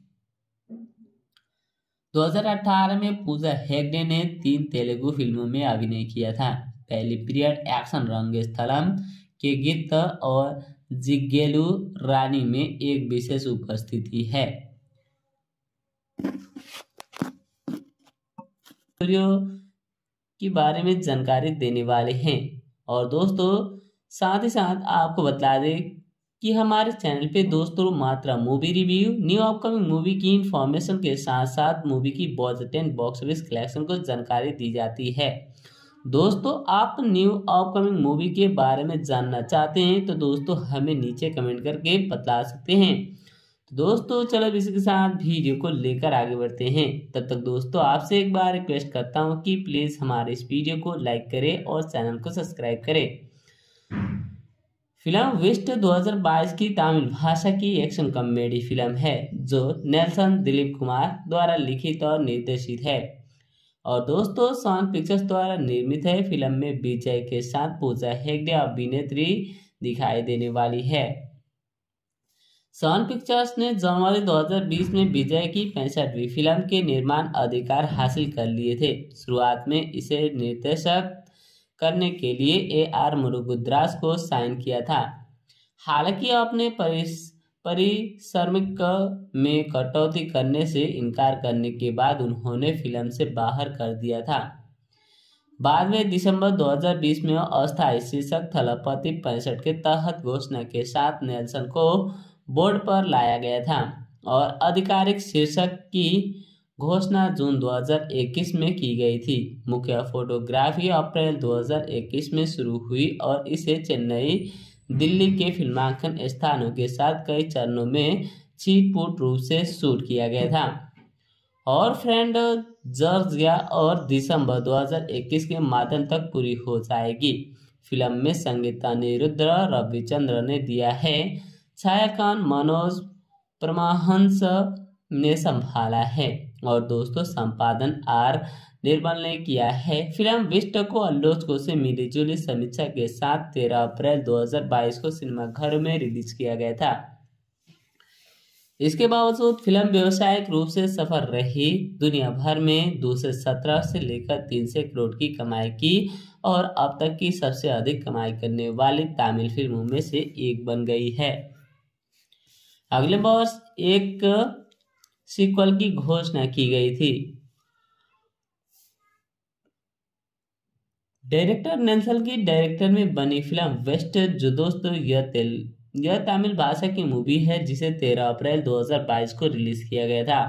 2018 में पूजा हेगड़े ने 3 तेलुगु फिल्मों में अभिनय किया था। पहली पीरियड एक्शन रंगस्थलम के गीत और जिग्गेलू रानी में एक विशेष उपस्थिति है। के बारे में जानकारी देने वाले हैं। और दोस्तों साथ ही साथ आपको बता दें कि हमारे चैनल पे दोस्तों मात्रा movie review, new upcoming movie की इंफॉर्मेशन के साथ साथ मूवी की budget and box office collection को जानकारी दी जाती है। दोस्तों आप न्यू अपकमिंग मूवी के बारे में जानना चाहते हैं तो दोस्तों हमें नीचे कमेंट करके बता सकते हैं। तो दोस्तों चलो इसी के साथ वीडियो को लेकर आगे बढ़ते हैं। तब तक दोस्तों आपसे एक बार रिक्वेस्ट करता हूं कि प्लीज हमारे इस वीडियो को लाइक करें और चैनल को सब्सक्राइब करें। फिल्म विस्ट 2022 की तमिल भाषा की एक्शन कॉमेडी फिल्म है जो नेल्सन दिलीप कुमार द्वारा लिखित और निर्देशित है और दोस्तों सन पिक्चर्स द्वारा निर्मित है। फिल्म में विजय के साथ पूजा हेगड़े अभिनेत्री दिखाई देने वाली है। सन पिक्चर्स ने जनवरी 2020 में विजय की 65वीं फिल्म के निर्माण अधिकार हासिल कर लिए थे। शुरुआत में इसे निर्देशक करने के लिए AR मुरुगदास को साइन किया था। हालांकि अपने पारिश्रमिक में कटौती करने से इनकार करने के बाद उन्होंने फिल्म से बाहर कर दिया था। बाद में दिसंबर 2020 में अस्थायी शीर्षक थलपति 65 के तहत घोषणा के साथ नेल्सन को बोर्ड पर लाया गया था और आधिकारिक शीर्षक की घोषणा जून 2021 में की गई थी। मुख्य फोटोग्राफी अप्रैल 2021 में शुरू हुई और इसे चेन्नई, दिल्ली के फिल्मांकन स्थानों के साथ कई चरणों में छिटपुट रूप से शूट किया गया था और फ्रेंड जॉर्जिया और दिसंबर 2021 के माध्यम तक पूरी हो जाएगी। फिल्म में संगीत अनिरुद्ध रविचंद्र ने दिया है, छायांकन मनोज परमहंस ने संभाला है और दोस्तों संपादन R निर्मल ने किया है। फिल्म विस्ट को आलोचकों से मिली जुली समीक्षा के साथ 13 अप्रैल 2022 को सिनेमाघरों में रिलीज किया गया था। इसके बावजूद फिल्म व्यावसायिक रूप से सफल रही। दुनिया भर में 217 से लेकर 300 करोड़ की कमाई की और अब तक की सबसे अधिक कमाई करने वाली तमिल फिल्मों में से एक बन गई है। अगले वर्ष एक सीक्वल की घोषणा की गई थी। डायरेक्टर नेल्सन की डायरेक्टर में बनी फिल्म वेस्ट, जो दोस्तों यह यह तमिल भाषा की मूवी है जिसे 13 अप्रैल 2022 को रिलीज किया गया था।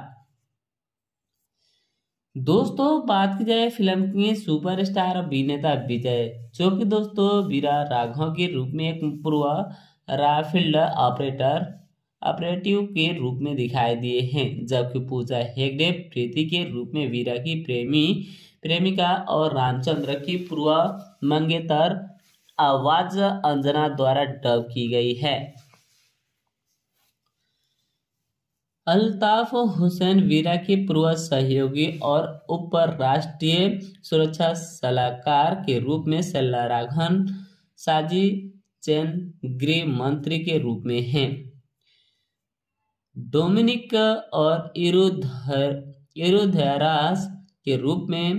दोस्तों बात की जाए फिल्म के सुपरस्टार अभिनेता विजय, जो कि दोस्तों वीरा राघव के रूप में एक पूर्व राफेल ऑपरेटिव के रूप में दिखाई दिए हैं, जबकि पूजा हेगड़े प्रीति के रूप में वीरा की प्रेमिका और रामचंद्र की पूर्व मंगेतर आवाज अंजना द्वारा डब की गई है। अल्ताफ हुसैन वीरा के पूर्व सहयोगी और उप राष्ट्रीय सुरक्षा सलाहकार के रूप में सल्लाराघन साजी चैन गृह मंत्री के रूप में हैं। डोमिनिक और इरुधरास के रूप में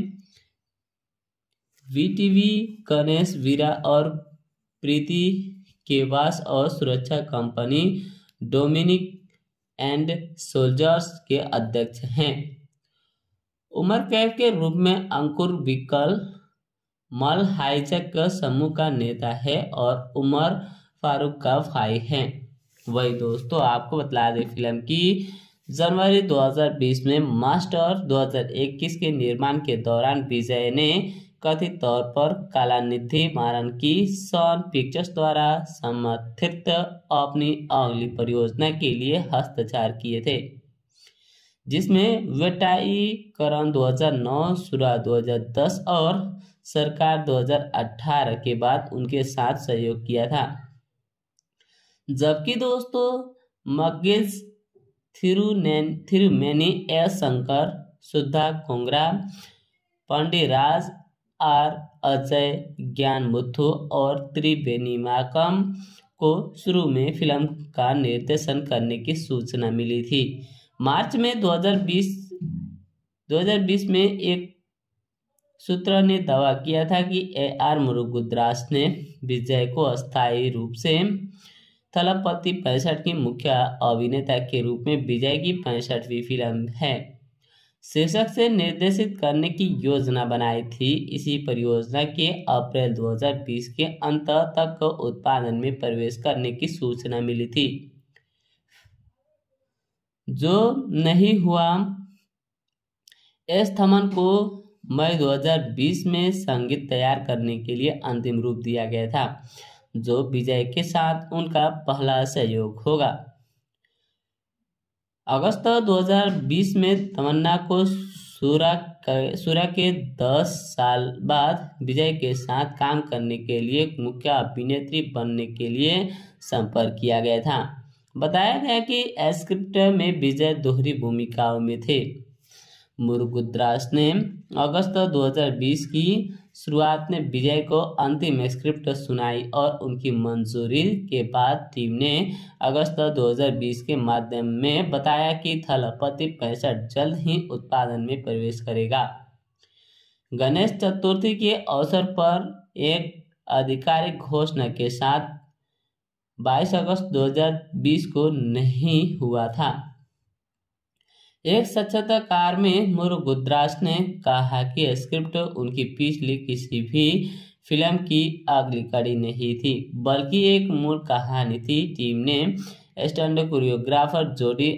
वीटीवी गणेश वीरा और प्रीति केवास और सुरक्षा कंपनी डोमिनिक एंड सोल्जर्स के अध्यक्ष हैं। उमर कैफ के रूप में अंकुर विकल मल हाईजैक समूह का नेता है और उमर फारूक का भाई है। वही दोस्तों आपको बता दें फिल्म की जनवरी 2020 में मास्टर 2021 के निर्माण के दौरान विजय ने कथित तौर पर कलानिधि मारन की सन पिक्चर्स द्वारा समर्थित अपनी अगली परियोजना के लिए हस्ताक्षर किए थे, जिसमें वेटाईकरण 2009, सुरा 2010 और सरकार 2018 के बाद उनके साथ सहयोग किया था। जबकि दोस्तों Magizh Thirumeni, S Shankar, Sudha Kongara, Pandiraj R Ajay, Gnanamuthu और त्रिवेणीमाकम को शुरू में फिल्म का निर्देशन करने की सूचना मिली थी। मार्च में 2020 में एक सूत्र ने दावा किया था कि AR मुरुगुदास ने विजय को अस्थायी रूप से थलपति 65 की मुख्य अभिनेता के रूप में विजय की 65वीं फिल्म है शीर्षक से निर्देशित करने की योजना बनाई थी। इसी परियोजना के अप्रैल 2020 के अंत तक उत्पादन में प्रवेश करने की सूचना मिली थी, जो नहीं हुआ। एस थमन को मई 2020 में संगीत तैयार करने के लिए अंतिम रूप दिया गया था, जो विजय के साथ उनका पहला सहयोग होगा। अगस्त 2020 में तमन्ना को सूरा के 10 साल बाद विजय के साथ काम करने के लिए मुख्य अभिनेत्री बनने के लिए संपर्क किया गया था। बताया गया कि स्क्रिप्ट में विजय दोहरी भूमिकाओं में थे। मुरुगुदास ने अगस्त 2020 की शुरुआत में विजय को अंतिम स्क्रिप्ट सुनाई और उनकी मंजूरी के बाद टीम ने अगस्त 2020 के माध्यम में बताया कि थलपति 65 जल्द ही उत्पादन में प्रवेश करेगा। गणेश चतुर्थी के अवसर पर एक आधिकारिक घोषणा के साथ 22 अगस्त 2020 को नहीं हुआ था। एक साक्षात्कार में मुरुगुदास ने कहा कि स्क्रिप्ट उनकी पिछली किसी भी फिल्म की अगली कड़ी नहीं थी, बल्कि एक मूल कहानी थी। टीम ने स्टंट कोरियोग्राफर जोडी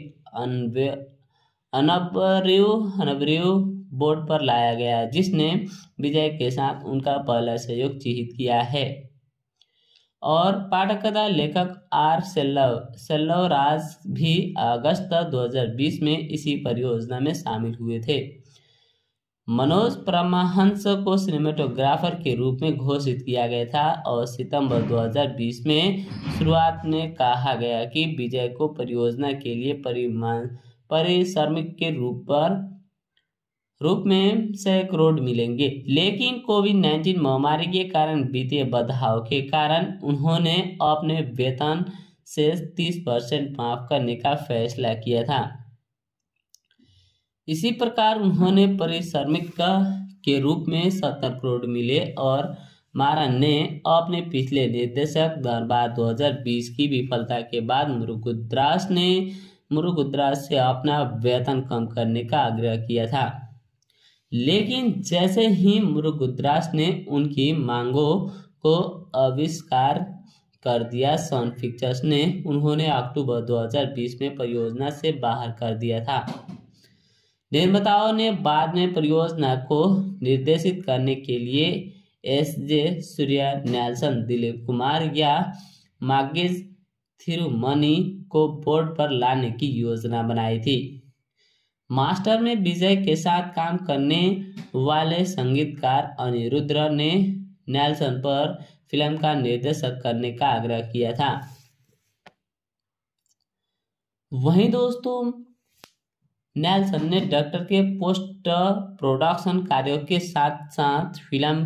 अनबरियो बोर्ड पर लाया गया, जिसने विजय के साथ उनका पहला सहयोग चिह्नित किया है, और पटकथा लेखक आर सेल्वराज भी अगस्त 2020 में इसी परियोजना में शामिल हुए थे। मनोज परमहंस को सिनेमेटोग्राफर के रूप में घोषित किया गया था और सितंबर 2020 में शुरुआत में कहा गया कि विजय को परियोजना के लिए परिश्रमिक के रूप में 100 करोड़ मिलेंगे, लेकिन कोविड-19 महामारी के कारण वित्तीय बाधाओं के कारण उन्होंने अपने वेतन से 30% माफ करने का फैसला किया था। इसी प्रकार उन्होंने परिश्रमिक के रूप में 70 करोड़ मिले और मारन ने अपने पिछले निर्देशक दरबार 2020 की विफलता के बाद मुरुगुदास से अपना वेतन कम करने का आग्रह किया था, लेकिन जैसे ही मुरुगुदास ने उनकी मांगों को अस्वीकार कर दिया सन पिक्चर्स ने। उन्होंने अक्टूबर 2020 में परियोजना से बाहर कर दिया था। निर्माताओं ने बाद में परियोजना को निर्देशित करने के लिए एस.जे. सूर्या, नेल्सन, दिलीप कुमार या मार्गिस थिरुमनी को बोर्ड पर लाने की योजना बनाई थी। मास्टर में विजय के साथ काम करने वाले संगीतकार अनिरुद्ध ने नेल्सन पर फिल्म का निर्देशन करने का आग्रह किया था। वहीं दोस्तों नेल्सन ने डायरेक्टर के पोस्ट प्रोडक्शन कार्यों के साथ साथ फिल्म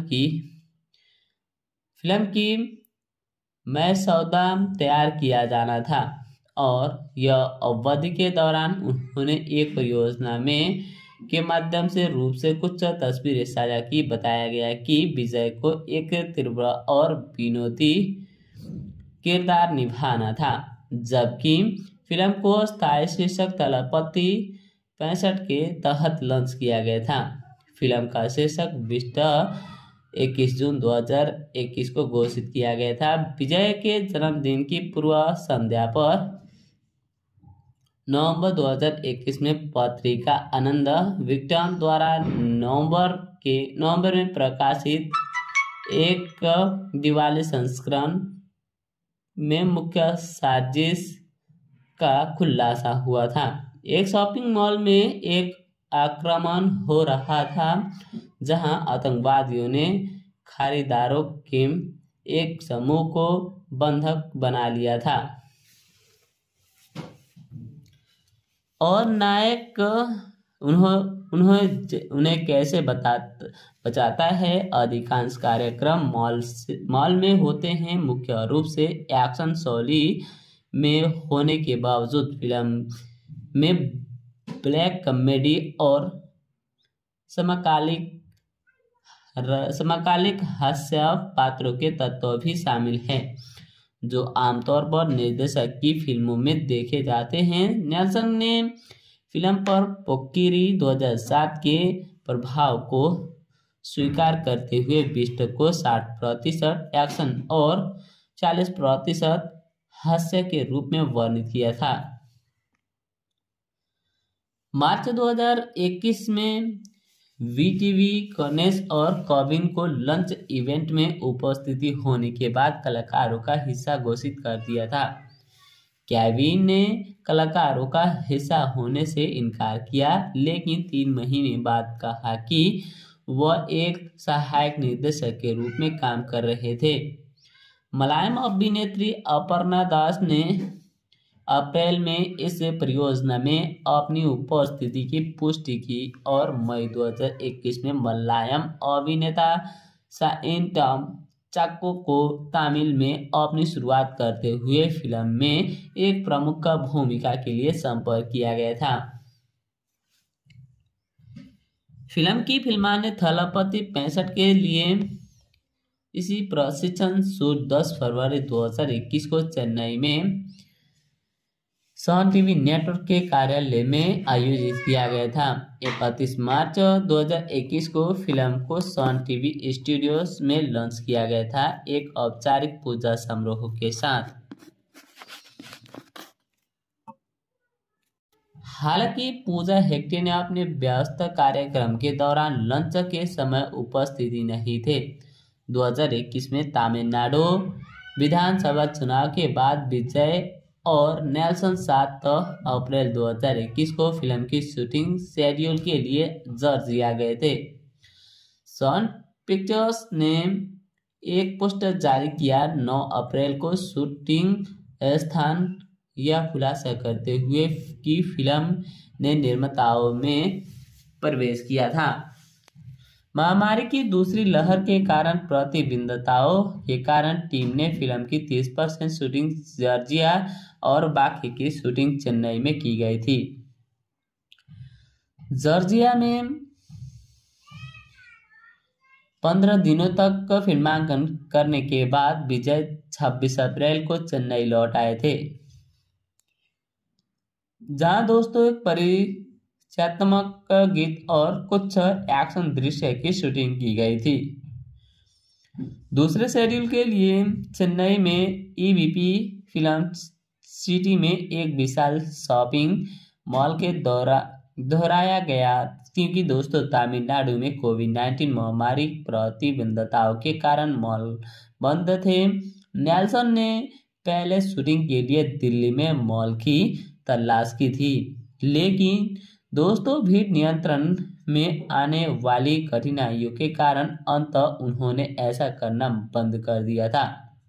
की मसौदा तैयार किया जाना था और यह अवधि के दौरान उन्होंने एक परियोजना में के माध्यम से रूप से कुछ तस्वीरें साझा की। बताया गया कि विजय को एक तीव्र और विनोदी किरदार निभाना था, जबकि फिल्म को स्थायी शीर्षक थलपति 65 के तहत लॉन्च किया गया था। फिल्म का शीर्षक 21 जून 2021 को घोषित किया गया था। विजय के जन्मदिन की पूर्व संध्या पर नवंबर 2021 में पत्रिका आनंद विक्टम द्वारा नवंबर में प्रकाशित एक दिवाली संस्करण में मुख्य साजिश का खुलासा हुआ था। एक शॉपिंग मॉल में एक आक्रमण हो रहा था जहां आतंकवादियों ने खरीदारों के एक समूह को बंधक बना लिया था और नायक उन्हें कैसे बचाता है। अधिकांश कार्यक्रम मॉल में होते हैं। मुख्य रूप से एक्शन शैली में होने के बावजूद फिल्म में ब्लैक कॉमेडी और समकालिक हास्य पात्रों के तत्व भी शामिल हैं, जो आमतौर पर निर्देशक की फिल्मों में देखे जाते हैं। नेल्सन ने फिल्म पर पोक्किरी 2007 के प्रभाव को स्वीकार करते हुए 20 को 60% एक्शन और 40% हास्य के रूप में वर्णित किया था। मार्च 2021 में वीटीवी कनेस और कॉबिन को लंच इवेंट में उपस्थिति होने के बाद कलाकारों का हिस्सा घोषित कर दिया था। केविन ने कलाकारों का हिस्सा होने से इनकार किया, लेकिन 3 महीने बाद कहा कि वह एक सहायक निर्देशक के रूप में काम कर रहे थे। मलयालम अभिनेत्री अपर्णा दास ने अप्रैल में इस परियोजना में अपनी उपस्थिति की पुष्टि की और मई 2021 में मलयालम अभिनेता शाइन टॉम चाको को तमिल में अपनी शुरुआत करते हुए फिल्म में एक प्रमुख भूमिका के लिए संपर्क किया गया था। फिल्म की फिल्माने थलपति 65 के लिए इसी प्रशिक्षण शूट 10 फरवरी 2021 को चेन्नई में सन टीवी नेटवर्क के कार्यालय में आयोजित किया गया था। 31 मार्च 2021 को फिल्म को सन टीवी स्टूडियोज में लॉन्च किया गया था, एक औपचारिक पूजा समारोह के साथ। हालांकि पूजा हेगड़े ने अपने व्यस्त कार्यक्रम के दौरान लॉन्च के समय उपस्थिति नहीं थे। 2021 में तमिलनाडु विधानसभा चुनाव के बाद विजय और नेल्सन 7 अप्रैल 2021 को फिल्म की शूटिंग शेड्यूल के लिए जॉर्जिया गए थे। सन पिक्चर्स ने एक पोस्टर जारी किया। 9 अप्रैल को शूटिंग स्थान यह खुलासा करते हुए कि फिल्म ने निर्माताओं में प्रवेश किया था। महामारी की दूसरी लहर के कारण प्रतिबंधताओं के कारण टीम ने फिल्म की 30% शूटिंग जॉर्जिया और बाकी की शूटिंग चेन्नई में की गई थी। जॉर्जिया में 15 दिनों तक फिल्मांकन करने के बाद विजय 26 अप्रैल को चेन्नई लौट आए थे, जहां दोस्तों एक परिचयात्मक गीत और कुछ एक्शन दृश्य की शूटिंग की गई थी। दूसरे शेड्यूल के लिए चेन्नई में ईवीपी फिल्म सिटी में एक विशाल शॉपिंग मॉल के दोहराया गया, क्योंकि दोस्तों तमिलनाडु में कोविड-19 महामारी प्रतिबंधताओं के कारण मॉल बंद थे। नेल्सन ने पहले शूटिंग के लिए दिल्ली में मॉल की तलाश की थी, लेकिन दोस्तों भीड़ नियंत्रण में आने वाली कठिनाइयों के कारण अंततः उन्होंने ऐसा करना बंद कर दिया था।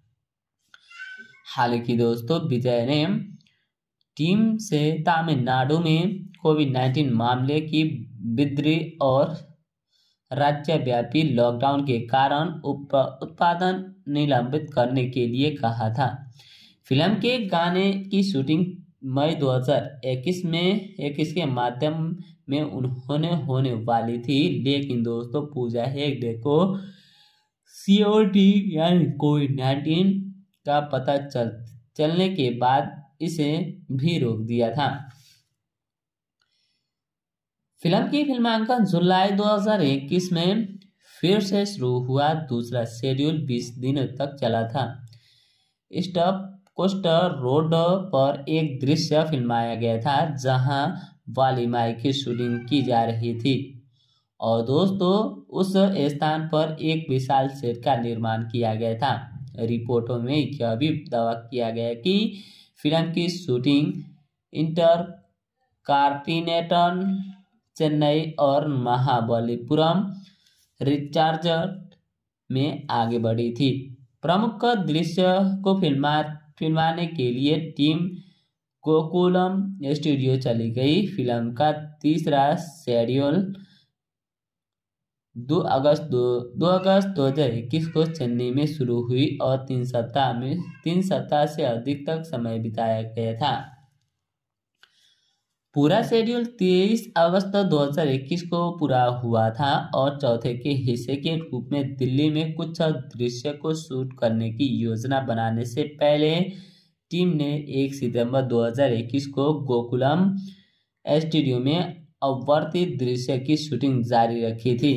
हालांकि दोस्तों विजय ने टीम से तमिलनाडु में कोविड-19 मामले की वृद्धि और राज्यव्यापी लॉकडाउन के कारण उत्पादन निलंबित करने के लिए कहा था। फिल्म के गाने की शूटिंग मई 2021 के माध्यम में उन्होंने होने वाली थी, लेकिन दोस्तों पूजा हेगड़े को सीओडी यानी कोविड-19 का पता चलने के बाद इसे भी रोक दिया था। फिल्म की फिल्मांकन जुलाई 2021 में फिर से शुरू हुआ। दूसरा शेड्यूल 20 दिनों तक चला था। स्टॉप कोस्टर रोड पर एक दृश्य फिल्माया गया था जहां वालीमाई की शूटिंग की जा रही थी और दोस्तों उस स्थान पर एक विशाल सेट का निर्माण किया गया था। रिपोर्टों में यह भी दावा किया गया कि फिल्म की शूटिंग इंटरकांटिनेंटल चेन्नई और महाबलीपुरम रिचार्ज में आगे बढ़ी थी। प्रमुख दृश्य को फिल्माने के लिए टीम गोकुलम स्टूडियो चली गई। फिल्म का तीसरा शेड्यूल 2 अगस्त 2021 को चेन्नई में शुरू हुई और 3 सप्ताह से अधिक तक समय बिताया गया था। पूरा शेड्यूल 23 अगस्त 2021 को पूरा हुआ था और चौथे के हिस्से के रूप में दिल्ली में कुछ दृश्य को शूट करने की योजना बनाने से पहले टीम ने 1 सितंबर 2021 को गोकुलम स्टूडियो में अवर्ती दृश्य की शूटिंग जारी रखी थी।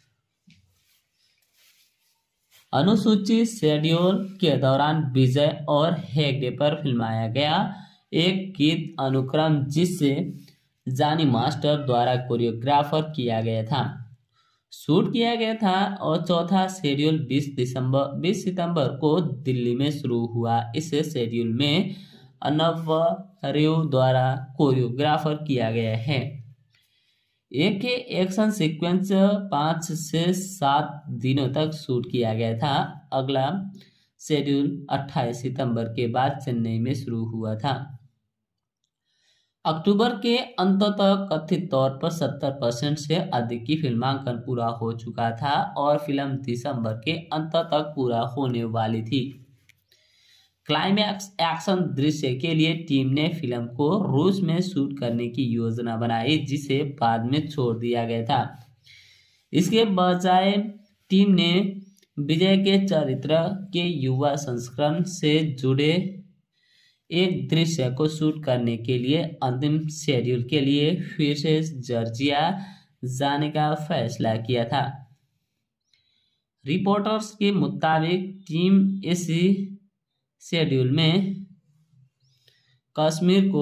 अनुसूचित शेड्यूल के दौरान विजय और हेगड़े पर फिल्माया गया एक गीत अनुक्रम जिसे जानी मास्टर द्वारा कोरियोग्राफर किया गया था शूट किया गया था और चौथा शेड्यूल 20 सितंबर को दिल्ली में शुरू हुआ। इस शेड्यूल में अर्नब रिव द्वारा कोरियोग्राफर किया गया है। एक एक्शन सीक्वेंस 5 से 7 दिनों तक शूट किया गया था। अगला शेड्यूल 28 सितंबर के बाद चेन्नई में शुरू हुआ था। अक्टूबर के अंत तक कथित तौर पर 70% से अधिक की फिल्मांकन पूरा हो चुका था और फिल्म दिसंबर के अंत तक पूरा होने वाली थी। क्लाइमैक्स एक्शन दृश्य के लिए टीम ने फिल्म को रूस में शूट करने की योजना बनाई, जिसे बाद में छोड़ दिया गया था। इसके बजाय टीम ने विजय के चरित्र के युवा संस्करण से जुड़े एक दृश्य को शूट करने के लिए अंतिम शेड्यूल के लिए फिर से जॉर्जिया जाने का फैसला किया था। रिपोर्टर्स के मुताबिक टीम इस शेड्यूल में कश्मीर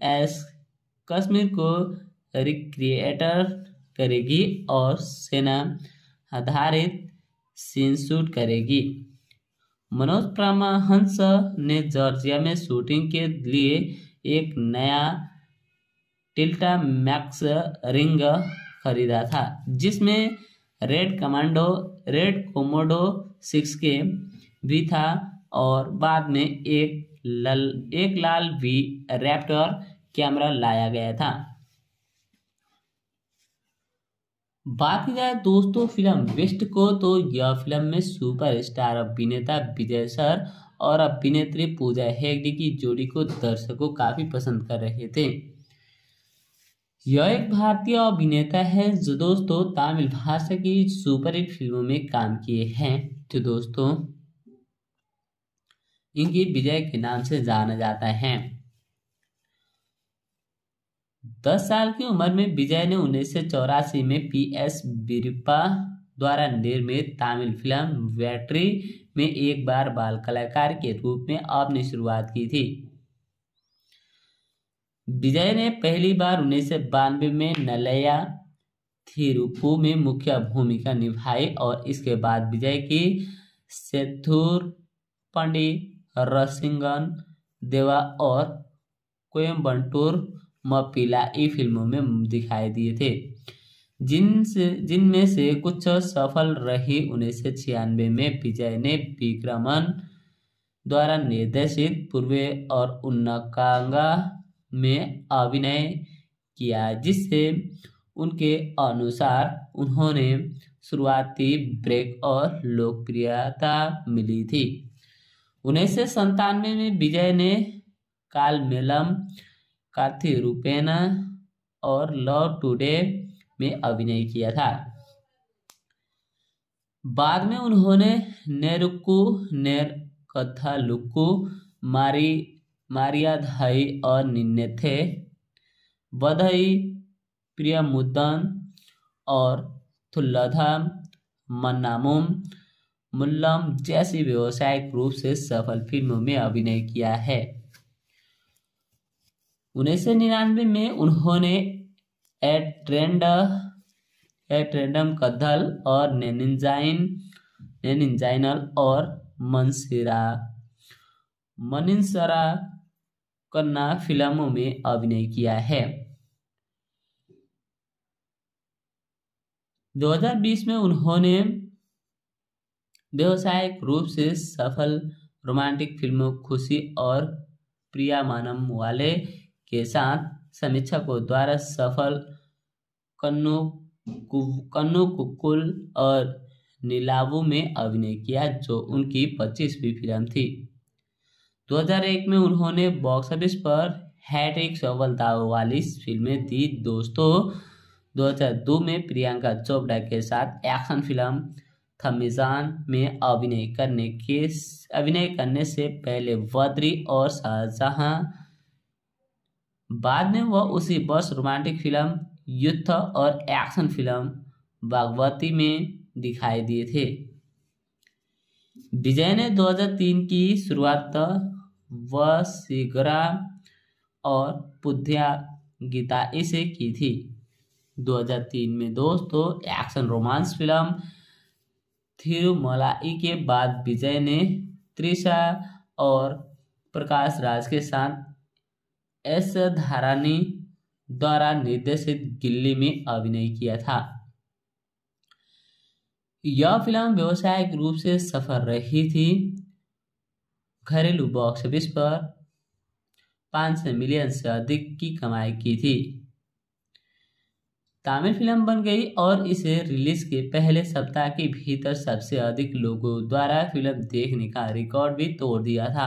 को रिक्रिएटर करेगी और सेना आधारित सीन शूट करेगी। मनोज परमहंस ने जॉर्जिया में शूटिंग के लिए एक नया टिल्टा मैक्स रिंग खरीदा था, जिसमें रेड कोमोडो 6 के भी था और बाद में एक लाल वी रैप्टर कैमरा लाया गया था। बात की जाए दोस्तों फिल्म बेस्ट को, तो यह फिल्म में सुपरस्टार अभिनेता विजय सर और अभिनेत्री पूजा हेगड़े की जोड़ी को दर्शकों काफी पसंद कर रहे थे। यह एक भारतीय अभिनेता है जो दोस्तों तमिल भाषा की सुपरहिट फिल्मों में काम किए हैं, जो दोस्तों इनकी विजय के नाम से जाना जाता है। 10 साल की उम्र में विजय ने 1984 में PS वीरप्पा द्वारा निर्मित तमिल फिल्म वेट्री में एक बार बाल कलाकार के रूप में अपनी शुरुआत की थी। विजय ने पहली बार 1992 में नलैया थिरुप्पु में मुख्य भूमिका निभाई और इसके बाद विजय की सेथुरपंडी, रसिंगन देवा और कोयम्बटूर मप्पिलाई फिल्मों में दिखाई दिए थे, जिनमें से कुछ सफल रही। 1996 में विजय ने विक्रमन द्वारा निर्देशित पूर्वे और उन्नकांगा में अभिनय किया, जिससे उनके अनुसार उन्होंने शुरुआती ब्रेक और लोकप्रियता मिली थी। 1997 में विजय ने कालमेलम, कार्थिरूपेण और लव टुडे में अभिनय किया था। बाद में उन्होंने नेरुक्कू, नेरकथालुक्कू, मारियाधाई और निन्नेथे वधई प्रियमुदन और थुल्लधम मन्नामुम मुल्लम जैसी व्यावसायिक रूप से सफल फिल्मों में अभिनय किया है। 1999 में उन्होंने एट्रेंडम कद्धल और नेनिंजाइनल और मनिंसरा कन्ना फिल्मों में अभिनय किया है। 2020 में उन्होंने व्यावसायिक रूप से सफल रोमांटिक फिल्मों खुशी और प्रियामानम वाले के साथ समीक्षकों द्वारा सफल कन्नू कुक्कुल और नीलावु में अभिनय किया, जो उनकी 25वीं फिल्म थी। 2001 में उन्होंने बॉक्स ऑफिस पर हैट्रिक सफलताओं वाली फिल्में दी दोस्तों। 2002 में प्रियंका चोपड़ा के साथ एक्शन फिल्म थमीजान में अभिनय करने से पहले बद्री और शाहजहां। बाद में वह उसी वर्ष रोमांटिक फिल्म युद्ध और एक्शन फिल्म भागवती में दिखाई दिए थे। विजय ने 2003 की शुरुआत वसीगरा और पुद्या गीताई से की थी। 2003 में दोस्तों एक्शन रोमांस फिल्म थिरुमलाई के बाद विजय ने त्रिशा और प्रकाश राज के साथ एस धारानी द्वारा निर्देशित गिल्ली में अभिनय किया था। यह फिल्म व्यावसायिक रूप से सफल रही थी। घरेलू बॉक्स ऑफिस पर 500 मिलियन से अधिक की कमाई की थी। तमिल फिल्म बन गई और इसे रिलीज के पहले सप्ताह के भीतर सबसे अधिक लोगों द्वारा फिल्म देखने का रिकॉर्ड भी तोड़ दिया था।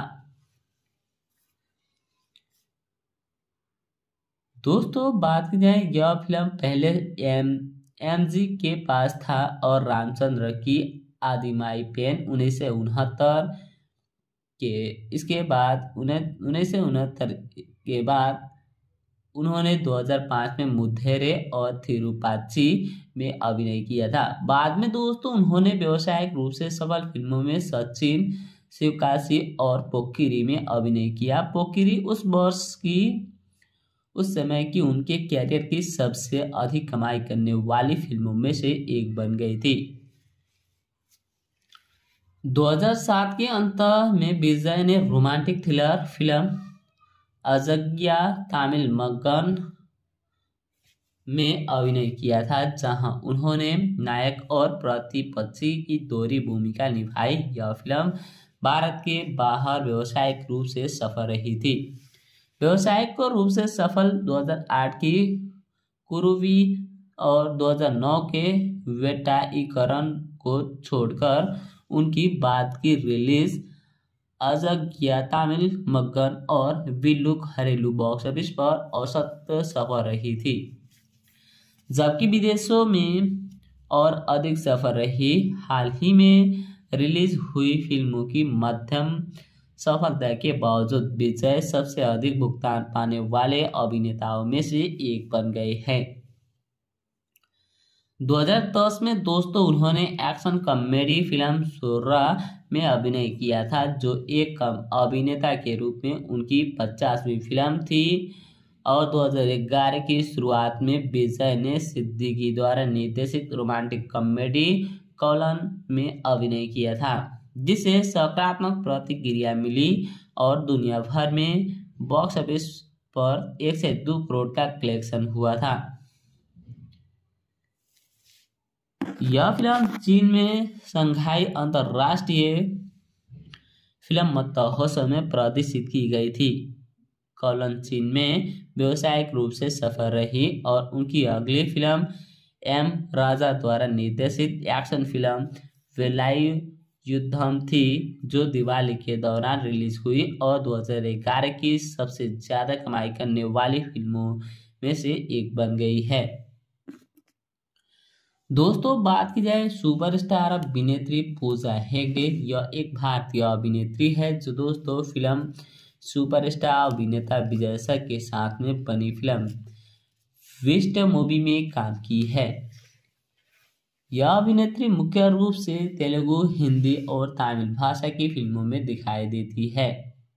दोस्तों बात की जाए, यह फिल्म पहले एमजी के पास था और रामचंद्र की आदिमाई पेन 1969 के इसके बाद 1969 के बाद उन्होंने 2005 में मुद्धेरे और थिरुपाची में अभिनय किया था। बाद में दोस्तों उन्होंने व्यावसायिक रूप से सफल फिल्मों में सचिन, शिवकाशी और पोक्किरी में अभिनय किया। पोक्किरी उस समय की उनके कैरियर की सबसे अधिक कमाई करने वाली फिल्मों में से एक बन गई थी। 2007 के अंत में विजय ने romantic thriller film Azhagiya Tamil Magan में अभिनय किया था, जहां उन्होंने नायक और प्रतिपक्षी की दोहरी भूमिका निभाई। यह फिल्म भारत के बाहर व्यावसायिक रूप से सफल रही थी। व्यावसायिक रूप से सफल 2008 की कुरुवी और 2009 के वेटाईकरण को छोड़कर उनकी बाद की रिलीज अजग्या तमिल मगन और विल्लू घरेलू बॉक्स ऑफिस पर औसत सफल रही थी, जबकि विदेशों में और अधिक सफल रही। हाल ही में रिलीज हुई फिल्मों की मध्यम सफलता के बावजूद विजय सबसे अधिक भुगतान पाने वाले अभिनेताओं में से एक बन गए हैं। 2010 में दोस्तों उन्होंने एक्शन कॉमेडी फिल्म शोरा में अभिनय किया था, जो एक अभिनेता के रूप में उनकी 50वीं फिल्म थी। और 2011 की शुरुआत में विजय ने सिद्दीकी द्वारा निर्देशित रोमांटिक कॉमेडी कॉलन में अभिनय किया था, जिसे सकारात्मक प्रतिक्रिया मिली और दुनिया भर में बॉक्स ऑफिस पर 1 से 2 करोड़ का कलेक्शन हुआ था। यह फिल्म चीन में शंघाई अंतर्राष्ट्रीय फिल्म महोत्सव में प्रदर्शित की गई थी। कॉलन चीन में व्यावसायिक रूप से सफल रही और उनकी अगली फिल्म एम राजा द्वारा निर्देशित एक्शन फिल्म वेलायु युद्धम थी, जो दिवाली के दौरान रिलीज हुई और 2011 की सबसे ज्यादा कमाई करने वाली फिल्मों में से एक बन गई है। दोस्तों बात की जाए सुपरस्टार अभिनेत्री पूजा हेगड़े, यह एक भारतीय अभिनेत्री है जो दोस्तों फिल्म सुपरस्टार अभिनेता विजय सेल्वराघवन के साथ में बनी फिल्म विस्ट मूवी में काम की है। यह अभिनेत्री मुख्य रूप से तेलुगु, हिंदी और तमिल भाषा की फिल्मों में दिखाई देती है।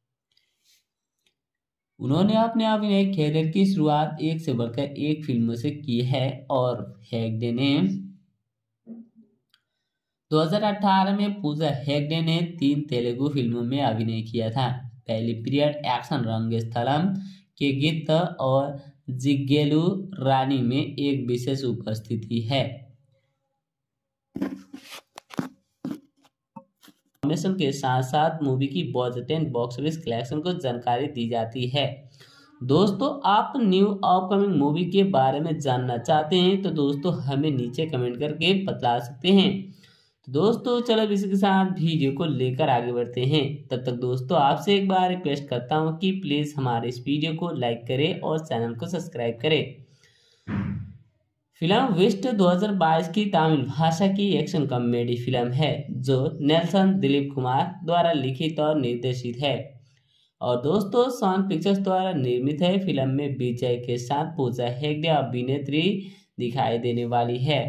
उन्होंने अपने अभिनय कैरियर की शुरुआत एक से बढ़कर एक फिल्मों से की है और हेगड़े ने 2018 में पूजा हेगड़े ने 3 तेलुगु फिल्मों में अभिनय किया था। पहली पीरियड एक्शन रंगस्थलम के गीत और जिग्गेलू रानी में एक विशेष उपस्थिति है। इंफॉर्मेशन के साथ साथ मूवी की budget and box office collection को जानकारी दी जाती है। दोस्तों आप न्यू अपकमिंग मूवी के बारे में जानना चाहते हैं तो दोस्तों हमें नीचे कमेंट करके बता सकते हैं। तो दोस्तों चलो इसी के साथ वीडियो को लेकर आगे बढ़ते हैं। तब तक दोस्तों आपसे एक बार रिक्वेस्ट करता हूं कि प्लीज हमारे इस वीडियो को लाइक करें और चैनल को सब्सक्राइब करें। फिल्म विस्ट 2022 की तमिल भाषा की एक्शन कॉमेडी फिल्म है जो नेल्सन दिलीप कुमार द्वारा लिखित और निर्देशित है और दोस्तों सन पिक्चर्स द्वारा निर्मित है। फिल्म में विजय के साथ पूजा हेगड़े अभिनेत्री दिखाई देने वाली है।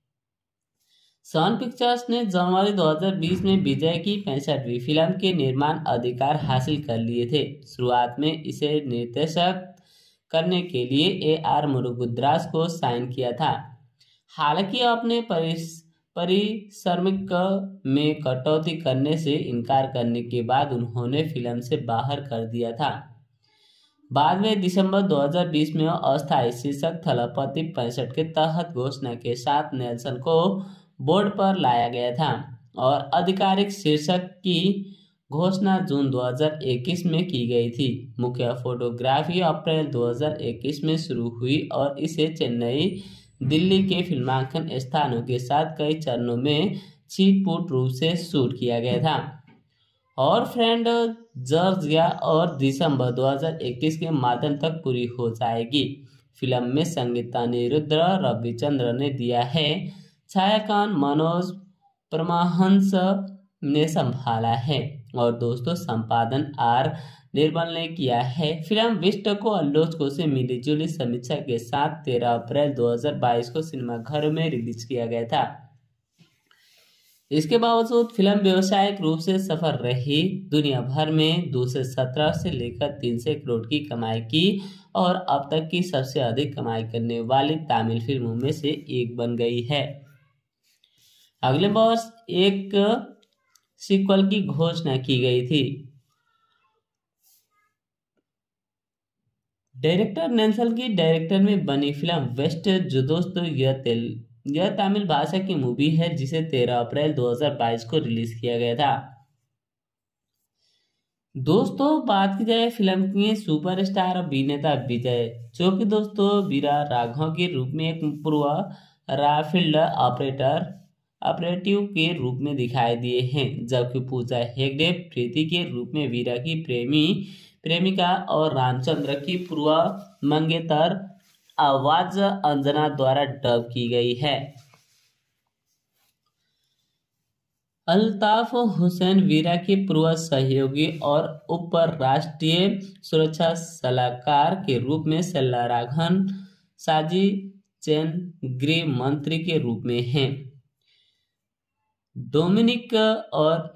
सन पिक्चर्स ने जनवरी 2020 में विजय की 65वीं फिल्म के निर्माण अधिकार हासिल कर लिए थे। शुरुआत में इसे निर्देशक करने के लिए A.R. मुरुगदास को साइन किया था। हालांकि अपने पारिश्रमिक में कटौती करने से इनकार करने के बाद उन्होंने फिल्म से बाहर कर दिया था। बाद में दिसंबर 2020 में अस्थायी शीर्षक थलपति 65 के तहत घोषणा के साथ नेल्सन को बोर्ड पर लाया गया था और आधिकारिक शीर्षक की घोषणा जून 2021 में की गई थी। मुख्य फोटोग्राफी अप्रैल 2021 में शुरू हुई और इसे चेन्नई, दिल्ली के फिल्मांकन स्थानों के साथ कई चरणों में छिटपुट रूप से शूट किया गया था और फ्रेंड जॉर्जिया और दिसंबर 2021 के माध्यम तक पूरी हो जाएगी। फिल्म में संगीत अनिरुद्ध रविचंद्र ने दिया है, छायांकन मनोज परमहंस ने संभाला है और दोस्तों संपादन आर निर्मल ने किया है। फिल्म विस्ट को आलोचकों से मिली जुली समीक्षा के साथ 13 अप्रैल 2022 को सिनेमाघरों में रिलीज किया गया था। इसके बावजूद फिल्म व्यावसायिक रूप से सफल रही। दुनिया भर में 217 से लेकर 300 करोड़ की कमाई की और अब तक की सबसे अधिक कमाई करने वाली तमिल फिल्मों में से एक बन गई है। अगले वर्ष एक सीक्वल की घोषणा की गई थी। डायरेक्टर नेल्सन की डायरेक्टर में बनी फिल्म वेस्ट, जो दोस्तों यह तमिल भाषा की मूवी है जिसे 13 अप्रैल 2022 को रिलीज किया गया था। दोस्तों बात की जाए फिल्म के सुपरस्टार अभिनेता विजय, जो कि दोस्तों वीरा राघव के रूप में एक पूर्व राफील्ड ऑपरेटिव के रूप में दिखाई दिए हैं, जबकि पूजा हेगड़े प्रीति के रूप में वीरा की प्रेमिका और रामचंद्र की पूर्व मंगेतर आवाज अंजना द्वारा डब की गई है। अल्ताफ हुसैन वीरा के पूर्व सहयोगी और उप राष्ट्रीय सुरक्षा सलाहकार के रूप में सेल्वराघवन चेन गृह मंत्री के रूप में हैं। डोमिनिक और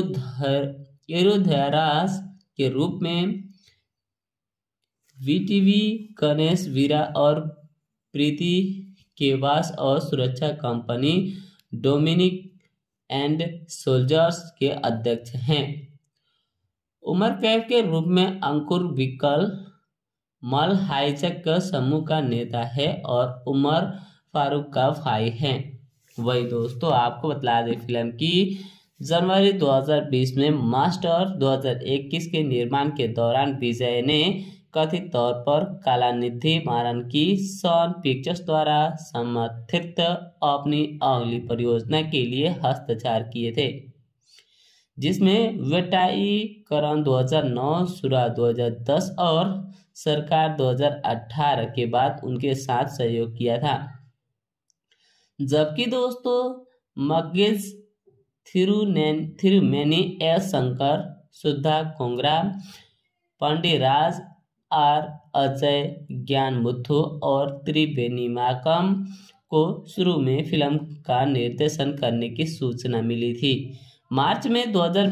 इरुधरास के रूप में वीटीवी गणेश वीरा और प्रीति केवास और सुरक्षा कंपनी डोमिनिक एंड सोल्जर्स के अध्यक्ष हैं। उमर कैफ के रूप में अंकुर विकल मल हाईजैक समूह का नेता है और उमर फारूक का भाई है। वही दोस्तों आपको बता दें फिल्म की जनवरी 2020 में मास्टर 2021 के निर्माण के दौरान विजय ने कथित तौर पर कलानिधि मारन की सन पिक्चर्स द्वारा समर्थित अपनी अगली परियोजना के लिए हस्ताक्षर किए थे, जिसमें वेटाईकरण 2009, सुरा 2010 और सरकार 2018 के बाद उनके साथ सहयोग किया था। जबकि दोस्तों Magizh Thirumeni S Shankar, Sudha Kongara, Pandiraj R Ajay, Gnanamuthu और त्रिवेणीमाकम को शुरू में फिल्म का निर्देशन करने की सूचना मिली थी। मार्च में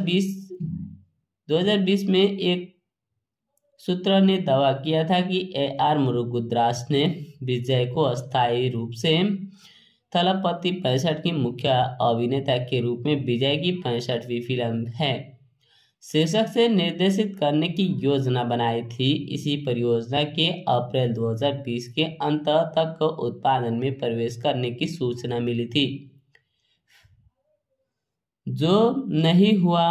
2020 में एक सूत्र ने दावा किया था कि AR मुरुगुदास ने विजय को अस्थायी रूप से थलपति 65 की मुख्य अभिनेता के रूप में विजय की 65वीं फिल्म है शीर्षक से निर्देशित करने की योजना बनाई थी। इसी परियोजना के अप्रैल 2020 के अंत तक उत्पादन में प्रवेश करने की सूचना मिली थी, जो नहीं हुआ।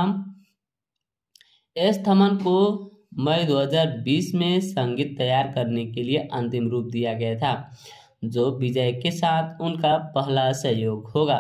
एस थमन को मई 2020 में संगीत तैयार करने के लिए अंतिम रूप दिया गया था, जो विजय के साथ उनका पहला सहयोग होगा।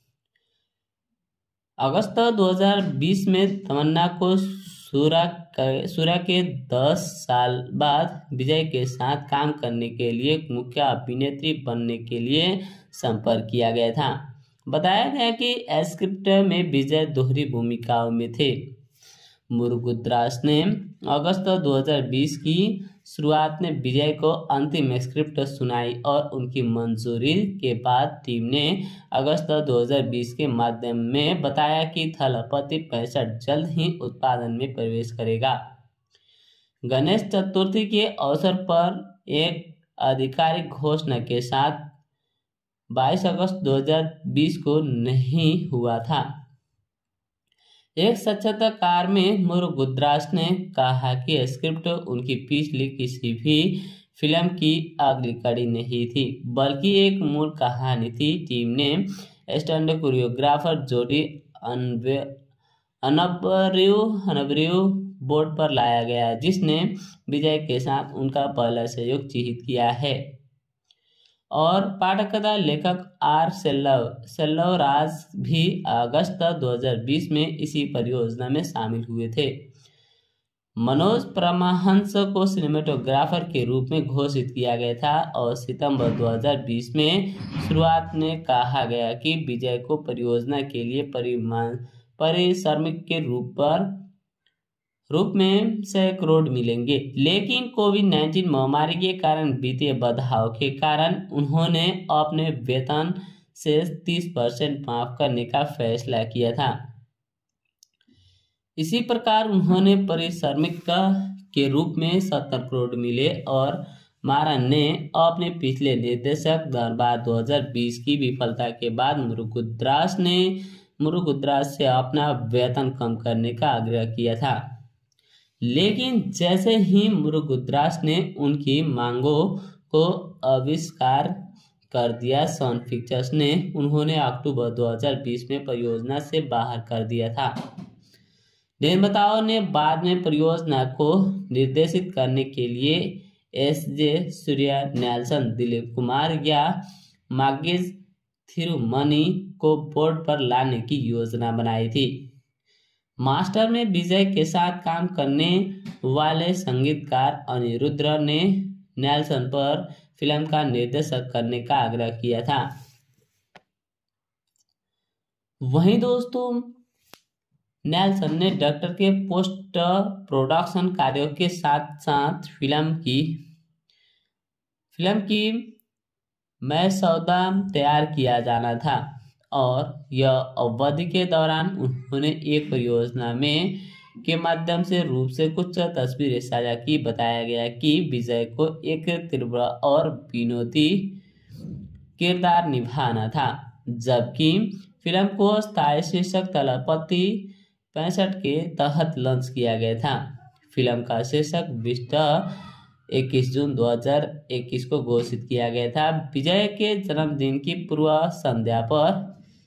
अगस्त 2020 में तमन्ना को सूरा के 10 साल बाद विजय के साथ काम करने के लिए मुख्य अभिनेत्री बनने के लिए संपर्क किया गया था। बताया गया कि स्क्रिप्ट में विजय दोहरी भूमिकाओं में थे। मुरुगुदास ने अगस्त 2020 की शुरुआत में विजय को अंतिम स्क्रिप्ट सुनाई और उनकी मंजूरी के बाद टीम ने अगस्त 2020 के माध्यम में बताया कि थलपति 65 जल्द ही उत्पादन में प्रवेश करेगा। गणेश चतुर्थी के अवसर पर एक आधिकारिक घोषणा के साथ 22 अगस्त 2020 को नहीं हुआ था। एक साक्षात्कार में मुरुगुदास ने कहा कि स्क्रिप्ट उनकी पिछली किसी भी फिल्म की अगली कड़ी नहीं थी, बल्कि एक मूल कहानी थी। टीम ने स्टंट कोरियोग्राफर जोडी अनब्र्यू बोर्ड पर लाया गया, जिसने विजय के साथ उनका पहला सहयोग चिह्नित किया है, और पटकथा लेखक आर सेल्वराज भी अगस्त 2020 में इसी परियोजना में शामिल हुए थे। मनोज परमहंस को सिनेमेटोग्राफर के रूप में घोषित किया गया था और सितंबर 2020 में शुरुआत में कहा गया कि विजय को परियोजना के लिए पारिश्रमिक के रूप में 100 करोड़ मिलेंगे, लेकिन कोविड-19 महामारी के कारण वित्तीय बाधाओं के कारण उन्होंने अपने वेतन से 30% माफ करने का फैसला किया था। इसी प्रकार उन्होंने पारिश्रमिक के रूप में 70 करोड़ मिले और मारन ने अपने पिछले निर्देशक दरबार 2020 की विफलता के बाद मुरुगुदास से अपना वेतन कम करने का आग्रह किया था, लेकिन जैसे ही मुरुगुदास ने उनकी मांगों को अस्वीकार कर दिया, सन पिक्चर्स ने उन्होंने अक्टूबर 2020 में परियोजना से बाहर कर दिया था। निर्माताओं ने बाद में परियोजना को निर्देशित करने के लिए SJ सूर्या, नेल्सन, दिलीप कुमार या मागेज थिरुमनी को बोर्ड पर लाने की योजना बनाई थी। मास्टर में विजय के साथ काम करने वाले संगीतकार अनिरुद्ध ने नेल्सन पर फिल्म का निर्देशन करने का आग्रह किया था। वहीं दोस्तों नेल्सन ने डायरेक्टर के पोस्ट प्रोडक्शन कार्यों के साथ साथ फिल्म की मैं सौदा तैयार किया जाना था और यह अवधि के दौरान उन्होंने एक परियोजना में के माध्यम से रूप से कुछ तस्वीरें साझा की। बताया गया कि विजय को एक तीव्र और विनोदी किरदार निभाना था, जबकि फिल्म को स्थायी शीर्षक तलपति 65 के तहत लॉन्च किया गया था। फिल्म का शीर्षक 21 जून 2021 को घोषित किया गया था। विजय के जन्मदिन की पूर्व संध्या पर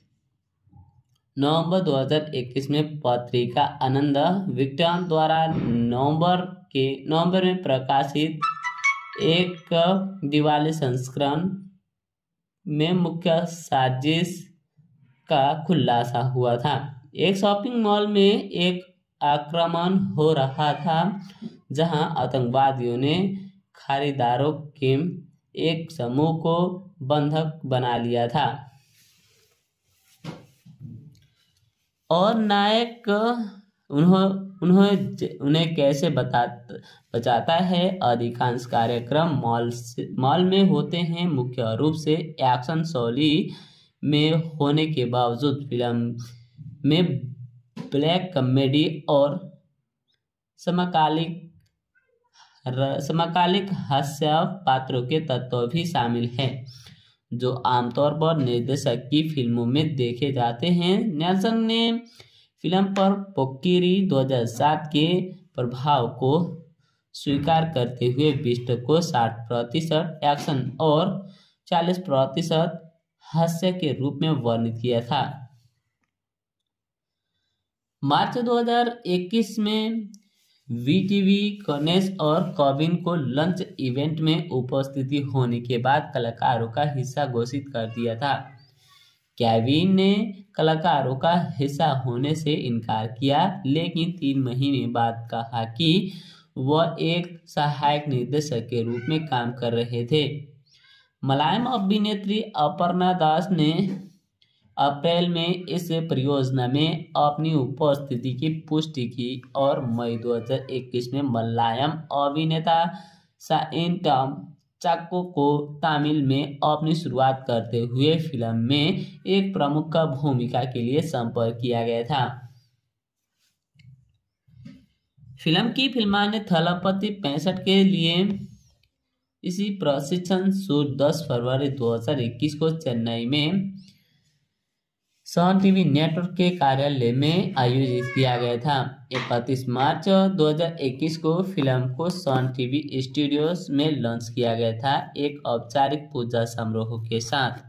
नवंबर 2021 में पत्रिका आनंद विक्टर्न द्वारा नवंबर में प्रकाशित एक दिवाली संस्करण में मुख्य साजिश का खुलासा हुआ था। एक शॉपिंग मॉल में एक आक्रमण हो रहा था जहां आतंकवादियों ने खरीदारों के एक समूह को बंधक बना लिया था और नायक उन्हें कैसे बचाता है। अधिकांश कार्यक्रम मॉल में होते हैं। मुख्य रूप से एक्शन शैली में होने के बावजूद फिल्म में ब्लैक कॉमेडी और समकालिक हास्य पात्रों के तत्व भी शामिल हैं, जो आमतौर पर निर्देशक की फिल्मों में देखे जाते हैं। नेल्सन ने फिल्म पर पोक्किरी 2007 के प्रभाव को स्वीकार करते हुए बिस्ट को 60% एक्शन और 40% हास्य के रूप में वर्णित किया था। मार्च 2021 में वीटीवी गणेश और कविन को लंच इवेंट में उपस्थिति होने के बाद कलाकारों का हिस्सा घोषित कर दिया था। केविन ने कलाकारों का हिस्सा होने से इनकार किया, लेकिन 3 महीने बाद कहा कि वह एक सहायक निर्देशक के रूप में काम कर रहे थे। मलयालम अभिनेत्री अपर्णा दास ने अप्रैल में इस परियोजना में अपनी उपस्थिति की पुष्टि की और मई 2021 में मलयालम अभिनेता शाइन टॉम चाको को तमिल में अपनी शुरुआत करते हुए फिल्म में एक प्रमुख भूमिका के लिए संपर्क किया गया था। फिल्म की फिल्माने थलपति 65 के लिए इसी प्रशिक्षण शूट 10 फरवरी 2021 को चेन्नई में सन टीवी नेटवर्क के कार्यालय में आयोजित किया गया था। 31 मार्च 2021 को फिल्म को सन टीवी स्टूडियोज में लॉन्च किया गया था, एक औपचारिक पूजा समारोह के साथ।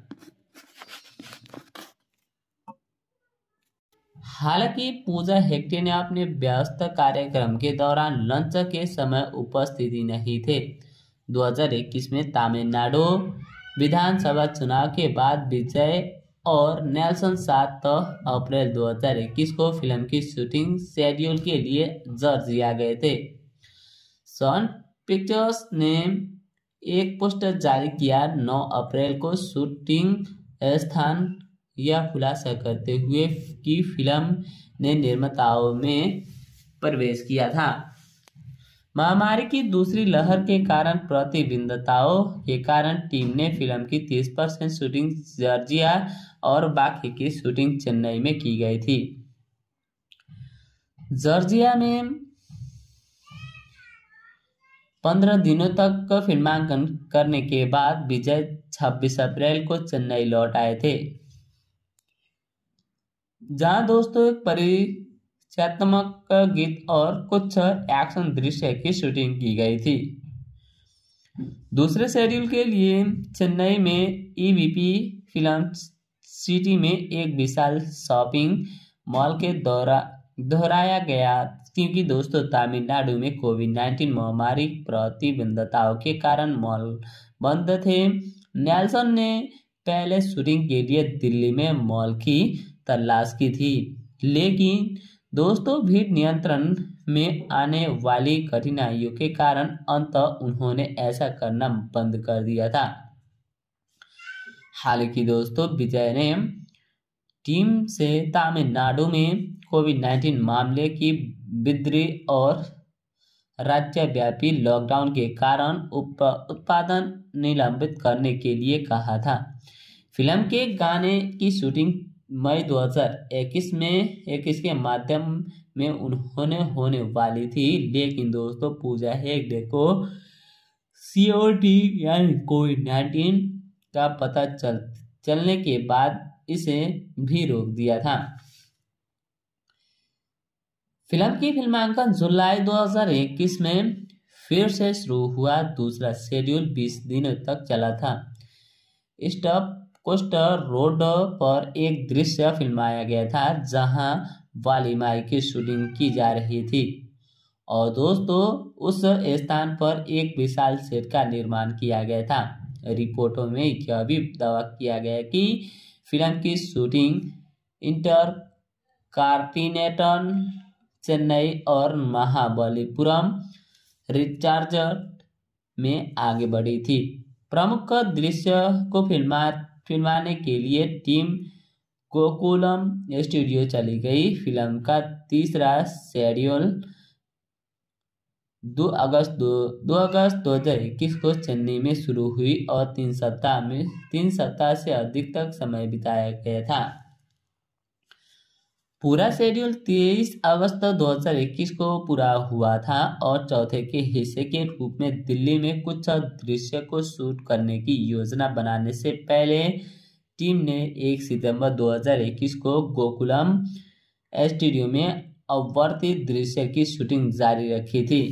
हालांकि पूजा हेगड़े ने अपने व्यस्त कार्यक्रम के दौरान लॉन्च के समय उपस्थिति नहीं थे। 2021 में तमिलनाडु विधानसभा चुनाव के बाद विजय और नेल्सन 7 अप्रैल 2021 को फिल्म की शूटिंग शेड्यूल के लिए जॉर्जिया गए थे। सन पिक्चर्स ने एक पोस्टर जारी किया। 9 अप्रैल को शूटिंग स्थान यह खुलासा करते हुए कि फिल्म ने निर्माताओं में प्रवेश किया था। महामारी की दूसरी लहर के कारण प्रतिबंधताओं के कारण टीम ने फिल्म की 30% शूटिंग जॉर्जिया और बाकी की शूटिंग चेन्नई में की गई थी। जॉर्जिया में 15 दिनों तक फिल्मांकन करने के बाद विजय 26 अप्रैल को चेन्नई लौट आए थे, जहां दोस्तों एक परिचयात्मक गीत और कुछ एक्शन दृश्य की शूटिंग की गई थी। दूसरे शेड्यूल के लिए चेन्नई में ईवीपी फिल्म सिटी में एक विशाल शॉपिंग मॉल के दोहराया गया, क्योंकि दोस्तों तमिलनाडु में कोविड-19 महामारी प्रतिबंधताओं के कारण मॉल बंद थे। नेल्सन ने पहले शूटिंग के लिए दिल्ली में मॉल की तलाश की थी, लेकिन दोस्तों भीड़ नियंत्रण में आने वाली कठिनाइयों के कारण अंततः उन्होंने ऐसा करना बंद कर दिया था। हालांकि दोस्तों विजय ने टीम से तमिलनाडु में कोविड-19 मामले की वृद्धि और राज्यव्यापी लॉकडाउन के कारण उत्पादन निलंबित करने के लिए कहा था। फिल्म के गाने की शूटिंग मई 2021 के माध्यम में उन्होंने होने वाली थी, लेकिन दोस्तों पूजा हेगड़े को सीओडी यानी कोविड-19 का पता चलने के बाद इसे भी रोक दिया था। फिल्म की फिल्मांकन जुलाई 2021 में फिर से शुरू हुआ। दूसरा शेड्यूल 20 दिनों तक चला था। स्टॉप कोस्टर रोड पर एक दृश्य फिल्माया गया था जहां वाली माई की शूटिंग की जा रही थी और दोस्तों उस स्थान पर एक विशाल सेट का निर्माण किया गया था। रिपोर्टों में यह भी दावा किया गया कि फिल्म की शूटिंग इंटर कार्टिनेटन चेन्नई और महाबलीपुरम रिचार्ज में आगे बढ़ी थी। प्रमुख दृश्य को फिल्माने के लिए टीम गोकुलम स्टूडियो चली गई। फिल्म का तीसरा शेड्यूल 2 अगस्त 2021 को चेन्नई में शुरू हुई और 3 सप्ताह से अधिक तक समय बिताया गया था। पूरा शेड्यूल 23 अगस्त 2021 को पूरा हुआ था और चौथे के हिस्से के रूप में दिल्ली में कुछ दृश्य को शूट करने की योजना बनाने से पहले टीम ने 1 सितंबर 2021 को गोकुलम स्टूडियो में अवर्ती दृश्य की शूटिंग जारी रखी थी।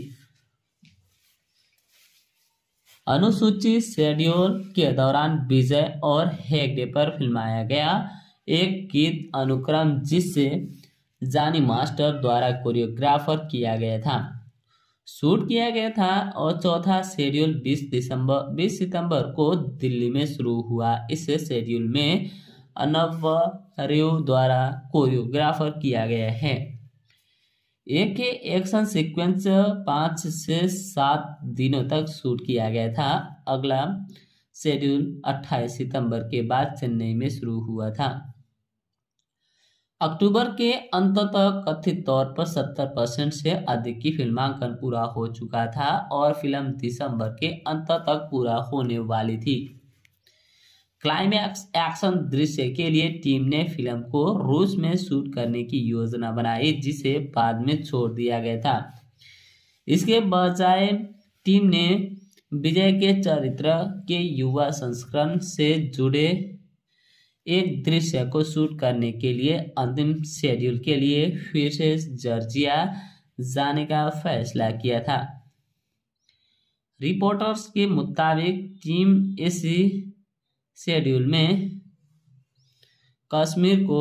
अनुसूचित शेड्यूल के दौरान विजय और हेगड़े पर फिल्माया गया एक गीत अनुक्रम जिसे जानी मास्टर द्वारा कोरियोग्राफर किया गया था शूट किया गया था और चौथा शेड्यूल 20 सितंबर को दिल्ली में शुरू हुआ। इस शेड्यूल में अनव रेव द्वारा कोरियोग्राफर किया गया है। एक एक्शन सीक्वेंस 5 से 7 दिनों तक शूट किया गया था। अगला शेड्यूल 28 सितंबर के बाद चेन्नई में शुरू हुआ था। अक्टूबर के अंत तक कथित तौर पर 70% से अधिक की फिल्मांकन पूरा हो चुका था और फिल्म दिसंबर के अंत तक पूरा होने वाली थी। क्लाइमैक्स एक्शन दृश्य के लिए टीम ने फिल्म को रूस में शूट करने की योजना बनाई जिसे बाद में छोड़ दिया गया था। इसके बजाय टीम ने विजय के चरित्र के युवा संस्करण से जुड़े एक दृश्य को शूट करने के लिए अंतिम शेड्यूल के लिए फिर से जॉर्जिया जाने का फैसला किया था। रिपोर्टर्स के मुताबिक टीम इस शेड्यूल में कश्मीर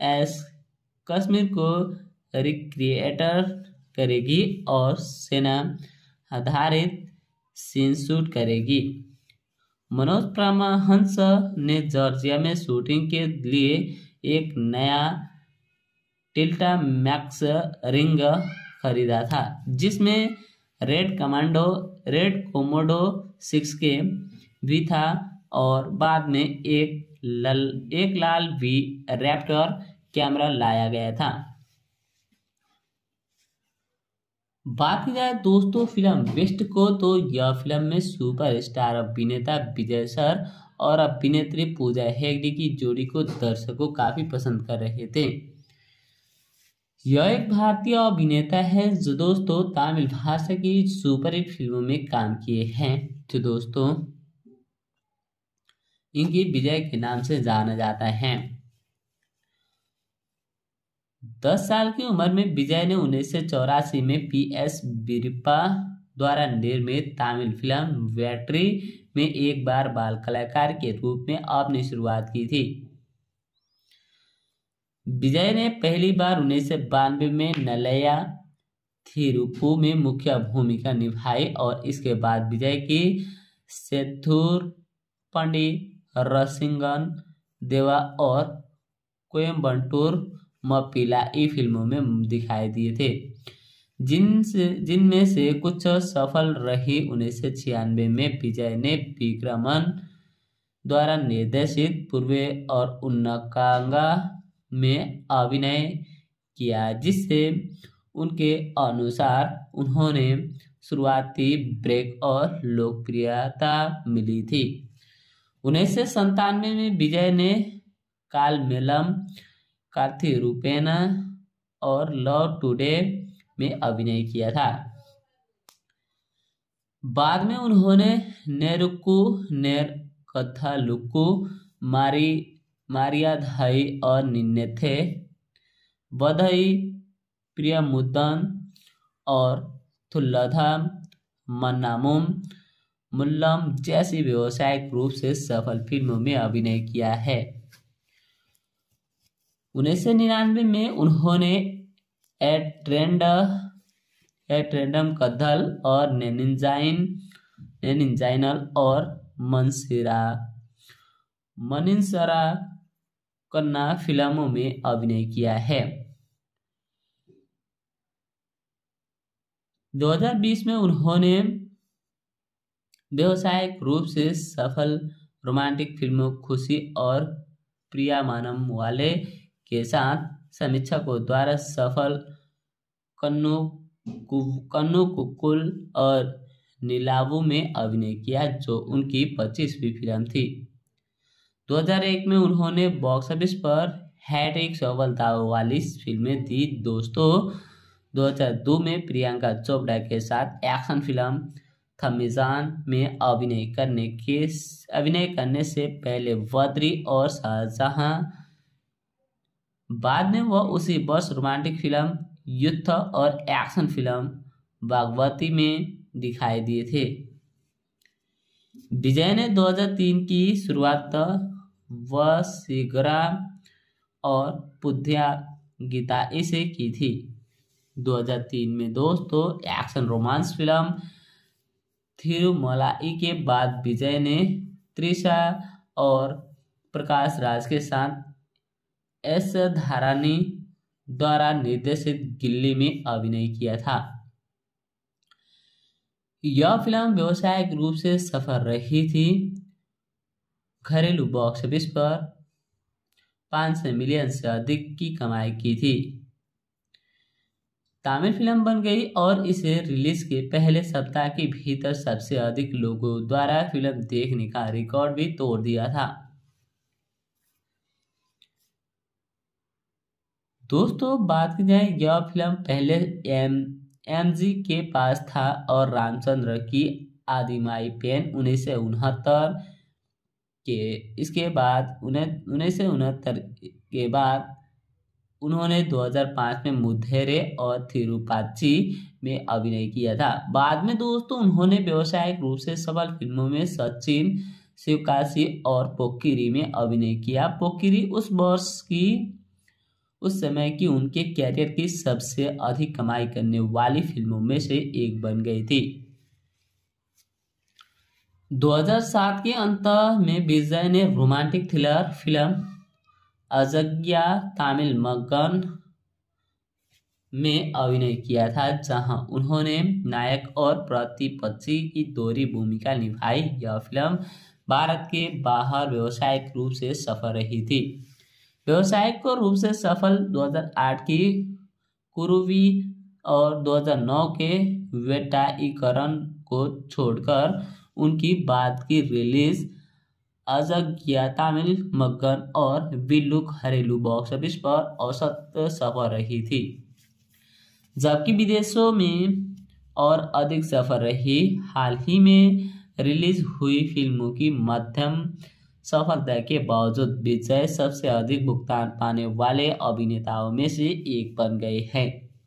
को रिक्रिएटर करेगी और सेना आधारित सीन शूट करेगी। मनोज परमहंस ने जॉर्जिया में शूटिंग के लिए एक नया टिल्टा मैक्स रिंग खरीदा था जिसमें रेड कोमोडो 6 के भी था और बाद में एक लाल वी रैप्टर कैमरा लाया गया था। बात की जाए दोस्तों फिल्म बेस्ट को तो यह फिल्म में सुपरस्टार अभिनेता विजय सर और अभिनेत्री पूजा हेगड़े की जोड़ी को दर्शकों काफी पसंद कर रहे थे। यह एक भारतीय अभिनेता है जो दोस्तों तमिल भाषा की सुपरहिट फिल्मों में काम किए हैं, जो दोस्तों इनकी विजय के नाम से जाना जाता है। 10 साल की उम्र में विजय ने 1984 में PS वीरप्पा द्वारा निर्मित तमिल फिल्म वेट्री में एक बार बाल कलाकार के रूप में अपनी शुरुआत की थी। विजय ने पहली बार 1992 में नलैया थिरुप्पु में मुख्य भूमिका निभाई और इसके बाद विजय की सेथुरपंडी, रसिंगन देवा और कोयम्बटूर मप्पिलाई फिल्मों में दिखाई दिए थे, जिनमें से कुछ सफल रही। 1996 में विजय ने विक्रमन द्वारा निर्देशित पूर्वे और उन्नकांगा में अभिनय किया जिससे उनके अनुसार उन्होंने शुरुआती ब्रेक और लोकप्रियता मिली थी। 1997 में विजय ने कालमेलम, कार्थिरूपेण और लव टुडे में अभिनय किया था। बाद में उन्होंने नेरुक्कू नेरकथालुक्कू, मारियाधाई और निन्नेथे वधई प्रियमुदन और थुल्लधा मन्नामुम मुल्लम जैसी व्यावसायिक रूप से सफल फिल्मों में अभिनय किया है। 1999 में उन्होंने एट्रेंडम कद्धल और नेनिंजाइनल और मनिंसरा कन्ना फिल्मों में अभिनय किया है। 2020 में उन्होंने व्यावसायिक रूप से सफल रोमांटिक फिल्मों खुशी और प्रियामानम वाले के साथ समीक्षकों द्वारा सफल कन्नू कुक्कुल और नीलावु में अभिनय किया, जो उनकी 25वीं फिल्म थी। 2001 में उन्होंने बॉक्स ऑफिस पर हैट्रिक सफलता वाली फिल्में दी दोस्तों। 2002 में प्रियंका चोपड़ा के साथ एक्शन फिल्म थमीजान में अभिनय करने से पहले बद्री और शाहजहां। बाद में वह उसी वर्ष रोमांटिक फिल्म युद्ध और एक्शन फिल्म भागवती में दिखाई दिए थे। विजय ने 2003 की शुरुआत वसीगरा और पुद्या गीताई से की थी। 2003 में दोस्तों एक्शन रोमांस फिल्म थिरुमलाई के बाद विजय ने त्रिशा और प्रकाश राज के साथ एस धारानी द्वारा निर्देशित गिल्ली में अभिनय किया था। यह फिल्म व्यावसायिक रूप से सफल रही थी। घरेलू बॉक्स ऑफिस पर 500 मिलियन से अधिक की कमाई की थी। तमिल फिल्म बन गई और इसे रिलीज के पहले सप्ताह के भीतर सबसे अधिक लोगों द्वारा फिल्म देखने का रिकॉर्ड भी तोड़ दिया था। दोस्तों बात की जाए, यह फिल्म पहले एमजी के पास था और रामचंद्र की आदिमाई पेन 1969 इसके बाद 1969 के बाद उन्होंने 2005 में मुद्धेरे और थिरुपाची में अभिनय किया था। बाद में दोस्तों उन्होंने व्यावसायिक रूप से सफल फिल्मों में सचिन, शिवकाशी और पोक्किरी में अभिनय किया। पोक्किरी उस समय की उनके कैरियर की सबसे अधिक कमाई करने वाली फिल्मों में से एक बन गई थी। 2007 के अंत में विजय ने romantic thriller film Azhagiya Tamil Magan में अभिनय किया था, जहां उन्होंने नायक और प्रतिपक्षी की दोहरी भूमिका निभाई। यह फिल्म भारत के बाहर व्यावसायिक रूप से सफल रही थी। व्यावसायिक रूप से सफल 2008 की कुरुवी और 2009 के वेटाईकरण को छोड़कर उनकी बाद की रिलीज अजग्या तमिल मगन और विल्लू घरेलू बॉक्स ऑफिस पर औसत सफल रही थी, जबकि विदेशों में और अधिक सफल रही। हाल ही में रिलीज हुई फिल्मों की मध्यम सफलता के बावजूद विजय सबसे अधिक भुगतान पाने वाले अभिनेताओं में से एक बन गए हैं।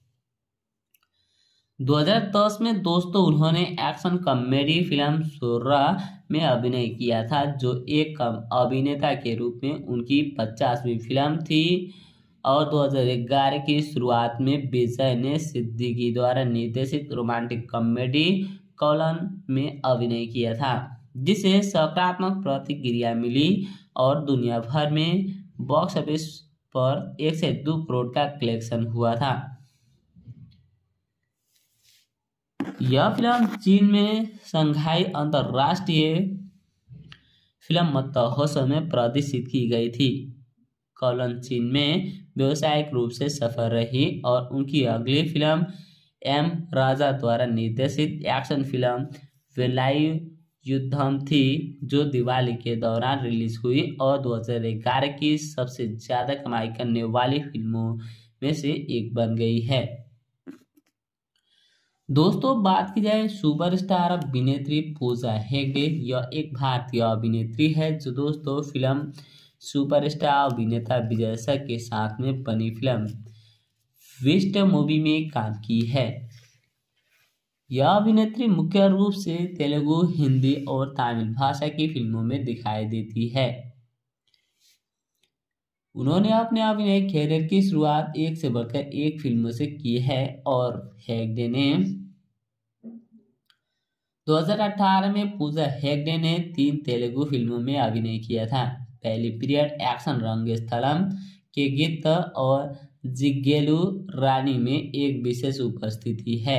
2010 में दोस्तों उन्होंने एक्शन कॉमेडी फिल्म सुर्रा में अभिनय किया था, जो एक अभिनेता के रूप में उनकी 50वीं फिल्म थी। और 2011 की शुरुआत में विजय ने सिद्दीकी द्वारा निर्देशित रोमांटिक कॉमेडी कॉलन में अभिनय किया था, जिसे सकारात्मक प्रतिक्रिया मिली और दुनिया भर में बॉक्स ऑफिस पर 1 से 2 करोड़ का कलेक्शन हुआ था। यह फिल्म चीन में शंघाई अंतरराष्ट्रीय फिल्म महोत्सव में प्रदर्शित की गई थी। कॉलन चीन में व्यावसायिक रूप से सफल रही और उनकी अगली फिल्म एम राजा द्वारा निर्देशित एक्शन फिल्म वेलायु युद्धम थी, जो दिवाली के दौरान रिलीज हुई और 2011 की सबसे ज्यादा कमाई करने वाली फिल्मों में से एक बन गई है। दोस्तों, बात की जाए सुपरस्टार अभिनेत्री पूजा हेगड़े, यह एक भारतीय अभिनेत्री है जो दोस्तों फिल्म सुपरस्टार अभिनेता विजय सेल्वराज के साथ में बनी फिल्म विस्ट मूवी में काम की है। यह अभिनेत्री मुख्य रूप से तेलुगु, हिंदी और तमिल भाषा की फिल्मों में दिखाई देती है। उन्होंने अपने अभिनय कैरियर की शुरुआत एक से बढ़कर एक फिल्मों से की है और हेगड़े ने 2018 में पूजा हेगड़े ने 3 तेलुगु फिल्मों में अभिनय किया था। पहली पीरियड एक्शन रंगस्थलम के गीत और जिग्गेलू रानी में एक विशेष उपस्थिति है।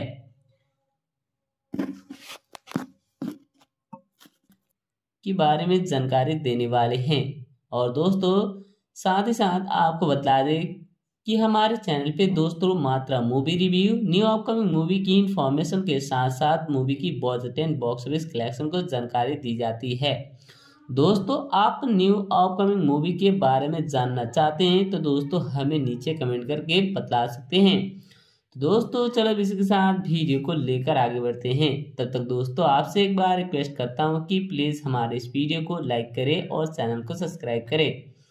के बारे में जानकारी देने वाले हैं। और दोस्तों साथ ही साथ आपको बता दें कि हमारे चैनल पे दोस्तों मात्रा movie review, new upcoming movie की इंफॉर्मेशन के साथ साथ मूवी की budget and box office collection को जानकारी दी जाती है। दोस्तों, आप न्यू अपकमिंग मूवी के बारे में जानना चाहते हैं तो दोस्तों हमें नीचे कमेंट करके बता सकते हैं। तो दोस्तों चलो इसी के साथ वीडियो को लेकर आगे बढ़ते हैं। तब तक दोस्तों आपसे एक बार रिक्वेस्ट करता हूं कि प्लीज हमारे इस वीडियो को लाइक करें और चैनल को सब्सक्राइब करें।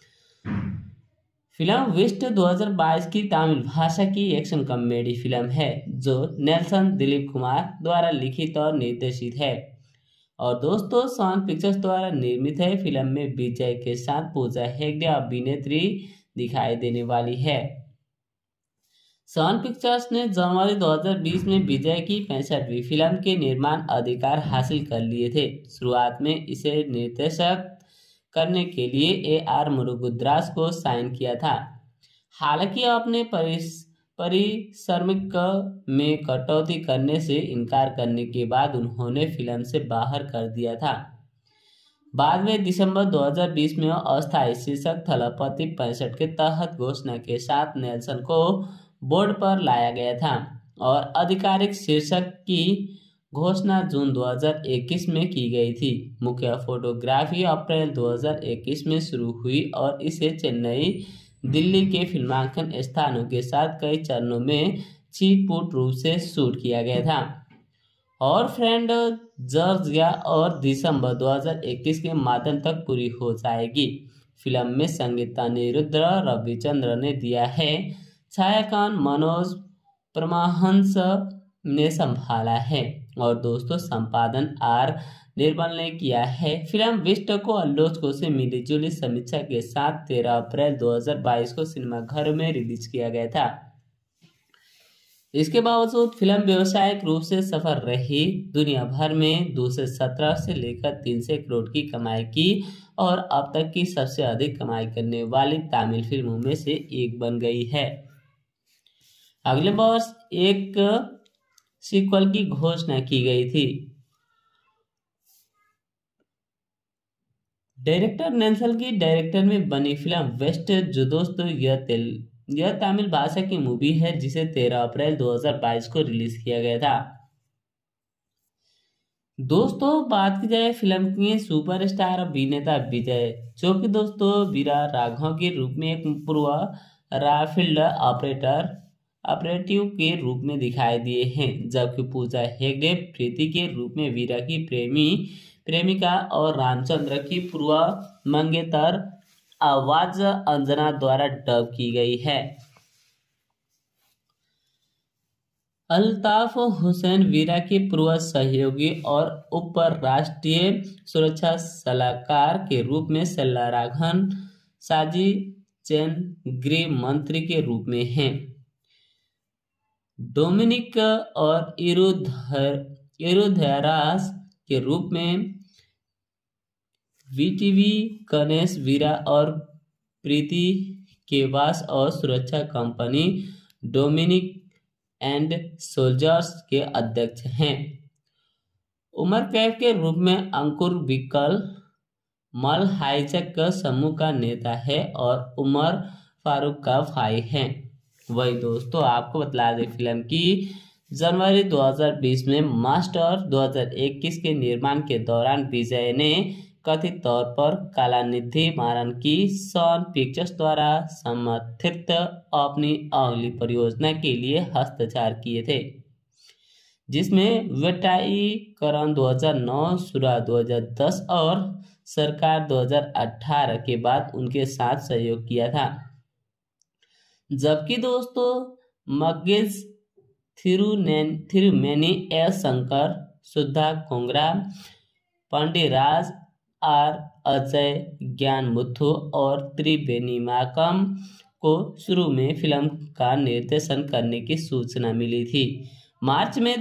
फिल्म विस्ट 2022 की तमिल भाषा की एक्शन कॉमेडी फिल्म है जो नेल्सन दिलीप कुमार द्वारा लिखित और निर्देशित है और दोस्तों सन पिक्चर्स द्वारा निर्मित है। फिल्म में विजय के साथ पूजा हेगड़े अभिनेत्री दिखाई देने वाली है। सन पिक्चर्स ने जनवरी 2020 में विजय की 65वीं फिल्म के निर्माण अधिकार हासिल कर लिए थे। शुरुआत में इसे निर्देशक करने के लिए A.R. मुरुगदास को साइन किया था। हालांकि अपने परिश्रमिक में कटौती करने से इनकार करने के बाद उन्होंने फिल्म से बाहर कर दिया था। बाद में दिसंबर 2020 में अस्थायी शीर्षक थलपति 65 के तहत घोषणा के साथ नेल्सन को बोर्ड पर लाया गया था और आधिकारिक शीर्षक की घोषणा जून 2021 में की गई थी। मुख्य फोटोग्राफी अप्रैल 2021 में शुरू हुई और इसे चेन्नई, दिल्ली के फिल्मांकन स्थानों के साथ कई चरणों में छिटपुट रूप से शूट किया गया था और फ्रेंड जॉर्जिया और दिसंबर 2021 के माध्यम तक पूरी हो जाएगी। फिल्म में संगीत अनिरुद्ध रविचंद्र ने दिया है, छायांकन मनोज परमहंस ने संभाला है और दोस्तों संपादन आर निर्मल ने किया है। फिल्म विस्ट को आलोचकों से मिलीजुली समीक्षा के साथ 13 अप्रैल 2022 को सिनेमाघरों में रिलीज किया गया था। इसके बावजूद फिल्म व्यावसायिक रूप से सफल रही। दुनिया भर में 217 से लेकर 300 करोड़ की कमाई की और अब तक की सबसे अधिक कमाई करने वाली तमिल फिल्मों में से एक बन गई है। अगले वर्ष एक सीक्वल की घोषणा की गई थी। डायरेक्टर नेल्सन की डायरेक्टर में बनी फिल्म वेस्ट, जो दोस्तों यह तमिल भाषा की मूवी है जिसे 13 अप्रैल 2022 को रिलीज किया गया था। दोस्तों बात की जाए फिल्म के सुपरस्टार अभिनेता विजय, जो कि दोस्तों वीरा राघव के रूप में एक पूर्व राफील्ड ऑपरेटिव के रूप में दिखाई दिए हैं, जबकि पूजा हेगड़े प्रीति के रूप में वीरा की प्रेमिका और रामचंद्र की पूर्व मंगेतर आवाज अंजना द्वारा डब की गई है। अल्ताफ हुसैन वीरा के पूर्व सहयोगी और उप राष्ट्रीय सुरक्षा सलाहकार के रूप में सेल्वराघवन साजी चैन गृह मंत्री के रूप में हैं। डोमिनिक और इरुधरास के रूप में वीटीवी गणेश वीरा और प्रीति केवास और सुरक्षा कंपनी डोमिनिक एंड सोल्जर्स के अध्यक्ष हैं। उमर कैफ के रूप में अंकुर विकल मल हाईजैक का समूह का नेता है और उमर फारूक का भाई है। वही दोस्तों आपको बतला दें फिल्म की जनवरी 2020 में मास्टर 2021 के निर्माण के दौरान विजय ने कथित तौर पर कलानिधि मारन की सन पिक्चर्स द्वारा समर्थित अपनी अगली परियोजना के लिए हस्ताक्षर किए थे, जिसमें वेटाईकरण 2009, सुरा 2010 और सरकार 2018 के बाद उनके साथ सहयोग किया था। जबकि दोस्तों Magizh Thirumeni S Shankar, Sudha Kongara, Pandiraj R Ajay, Gnanamuthu और त्रिवेणीमाकम को शुरू में फिल्म का निर्देशन करने की सूचना मिली थी। मार्च में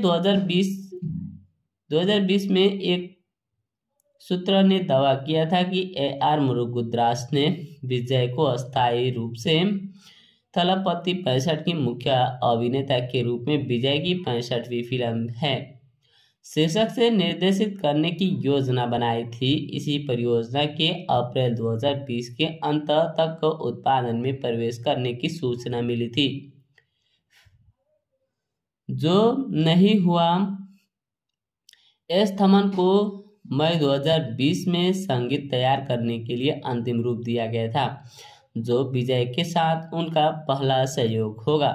2020 में एक सूत्र ने दावा किया था कि AR मुरुगदास ने विजय को अस्थायी रूप से थलपति 65 की मुख्य अभिनेता के रूप में विजय की 65वीं फिल्म है शीर्षक से निर्देशित करने की योजना बनाई थी। इसी परियोजना के अप्रैल 2020 के अंत तक उत्पादन में प्रवेश करने की सूचना मिली थी, जो नहीं हुआ। एस थमन को मई 2020 में संगीत तैयार करने के लिए अंतिम रूप दिया गया था, जो विजय के साथ उनका पहला सहयोग होगा।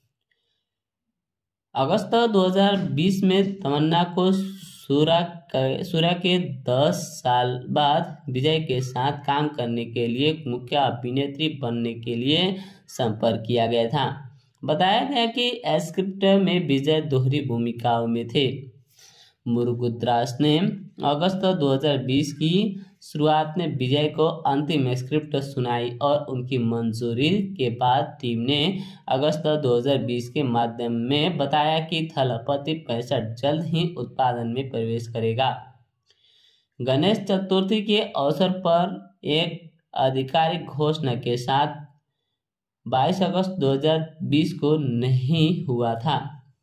अगस्त 2020 में तमन्ना को सूरा के 10 साल बाद विजय के साथ काम करने के लिए मुख्य अभिनेत्री बनने के लिए संपर्क किया गया था। बताया गया कि स्क्रिप्ट में विजय दोहरी भूमिकाओं में थे। मुरुगदास ने अगस्त 2020 की शुरुआत में विजय को अंतिम स्क्रिप्ट सुनाई और उनकी मंजूरी के बाद टीम ने अगस्त 2020 के माध्यम में बताया कि थलपति 65 जल्द ही उत्पादन में प्रवेश करेगा। गणेश चतुर्थी के अवसर पर एक आधिकारिक घोषणा के साथ 22 अगस्त 2020 को नहीं हुआ था।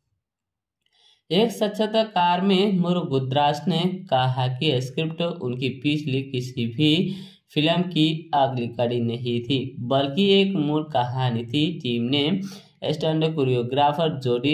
एक साक्षात्कार में मुरुगदास ने कहा कि स्क्रिप्ट उनकी पिछली किसी भी फिल्म की अगली कड़ी नहीं थी, बल्कि एक मूल कहानी थी। टीम ने स्टंट कोरियोग्राफर जोडी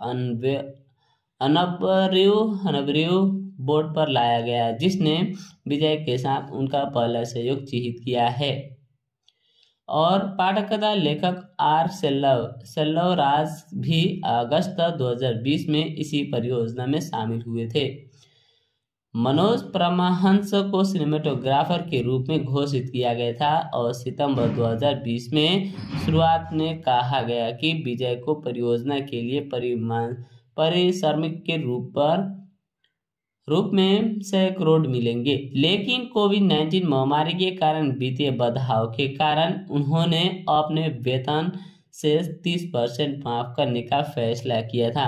अनब्र्यू बोर्ड पर लाया गया, जिसने विजय के साथ उनका पहला सहयोग चिह्नित किया है, और पटकथा लेखक आर सेल्वराज भी अगस्त 2020 में इसी परियोजना में शामिल हुए थे। मनोज परमहंस को सिनेमेटोग्राफर के रूप में घोषित किया गया था और सितंबर 2020 में शुरुआत में कहा गया कि विजय को परियोजना के लिए पारिश्रमिक के रूप में 100 करोड़ मिलेंगे, लेकिन कोविड-19 महामारी के कारण वित्तीय बाधाओं के कारण उन्होंने अपने वेतन से 30% माफ करने का फैसला किया था।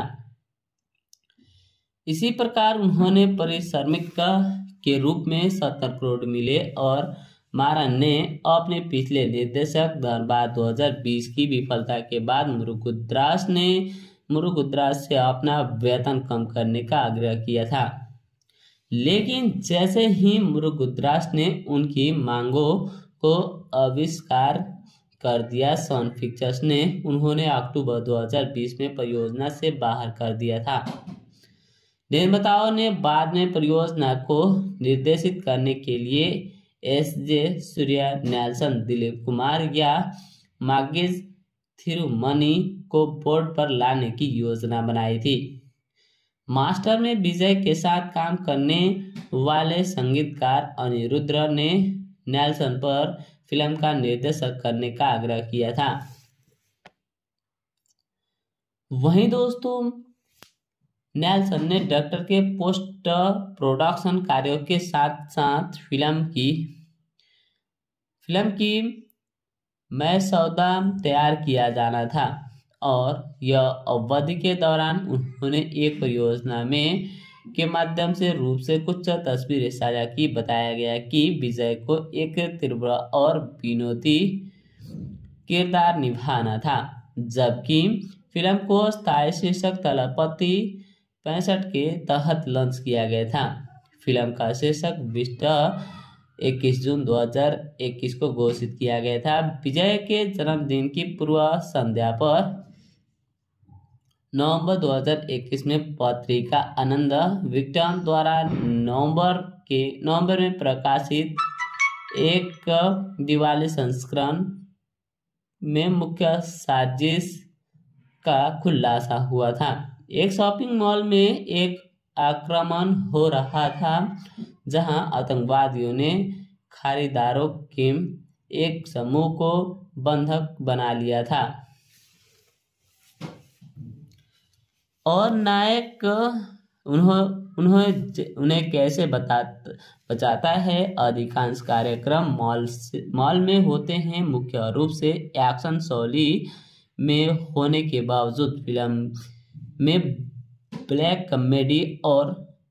इसी प्रकार उन्होंने पारिश्रमिक के रूप में 70 करोड़ मिले और मारन ने अपने पिछले निर्देशक दरबार 2020 की विफलता के बाद मुरुगदास से अपना वेतन कम करने का आग्रह किया था, लेकिन जैसे ही मुरुगदास ने उनकी मांगों को अस्वीकार कर दिया, सन पिक्चर्स ने उन्होंने अक्टूबर 2020 में परियोजना से बाहर कर दिया था। निर्माताओं ने बाद में परियोजना को निर्देशित करने के लिए SJ सूर्या, नेल्सन, दिलीप कुमार या मागेज थिरुमनी को बोर्ड पर लाने की योजना बनाई थी। मास्टर में विजय के साथ काम करने वाले संगीतकार अनिरुद्ध ने नेल्सन पर फिल्म का निर्देशन करने का आग्रह किया था। वहीं दोस्तों नेल्सन ने डायरेक्टर के पोस्ट प्रोडक्शन कार्यों के साथ साथ फिल्म की मसौदा तैयार किया जाना था, और यह अवधि के दौरान उन्होंने एक परियोजना में के माध्यम से रूप से कुछ तस्वीरें साझा की। बताया गया कि विजय को एक तीव्र और विनोदी किरदार निभाना था, जबकि फिल्म को स्थायी शीर्षक थलपति 65 के तहत लॉन्च किया गया था। फिल्म का शीर्षक 21 जून 2021 को घोषित किया गया था। विजय के जन्मदिन की पूर्व संध्या पर नवंबर 2021 में पत्रिका आनंद विक्टम द्वारा नवंबर में प्रकाशित एक दिवाली संस्करण में मुख्य साजिश का खुलासा हुआ था। एक शॉपिंग मॉल में एक आक्रमण हो रहा था जहां आतंकवादियों ने खरीदारों के एक समूह को बंधक बना लिया था और नायक उन्हें कैसे बचाता है। अधिकांश कार्यक्रम मॉल में होते हैं। मुख्य रूप से एक्शन शैली में होने के बावजूद फिल्म में ब्लैक कॉमेडी और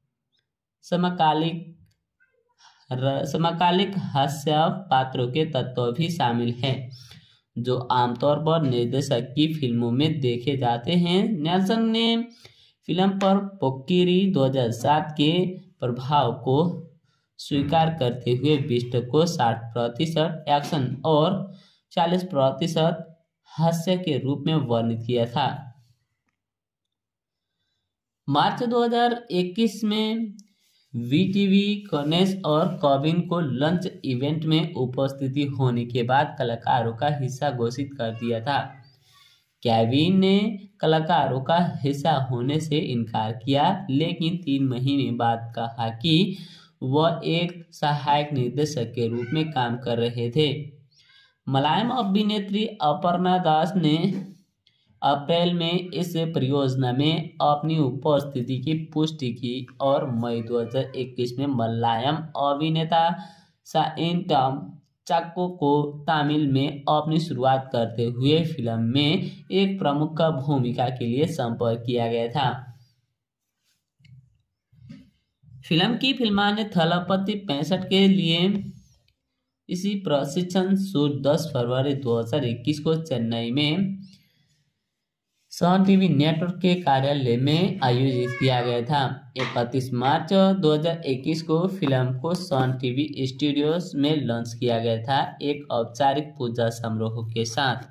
समकालिक हास्य पात्रों के तत्व भी शामिल हैं जो आमतौर पर निर्देशक की फिल्मों में देखे जाते हैं। नेल्सन ने फिल्म पर पोक्किरी 2007 के प्रभाव को स्वीकार करते हुए बिस्ट को 60% एक्शन और 40% हास्य के रूप में वर्णित किया था। मार्च 2021 में वीटीवी कनेस और कॉबिन को लंच इवेंट में उपस्थिति होने के बाद कलाकारों का हिस्सा घोषित कर दिया था। केविन ने कलाकारों का हिस्सा होने से इनकार किया लेकिन 3 महीने बाद कहा कि वह एक सहायक निर्देशक के रूप में काम कर रहे थे। मलयालम अभिनेत्री अपर्णा दास ने अप्रैल में इस परियोजना में अपनी उपस्थिति की पुष्टि की और मई 2021 में मलयालम अभिनेता शाइन टॉम चाको को तमिल में अपनी शुरुआत करते हुए फिल्म में एक प्रमुख भूमिका के लिए संपर्क किया गया था। फिल्म की फिल्माने थलपति 65 के लिए इसी प्रशिक्षण शूट 10 फरवरी 2021 को चेन्नई में सन टीवी नेटवर्क के कार्यालय में आयोजित किया गया था। 31 मार्च 2021 को फिल्म को सन टीवी स्टूडियोज में लॉन्च किया गया था एक औपचारिक पूजा समारोह के साथ।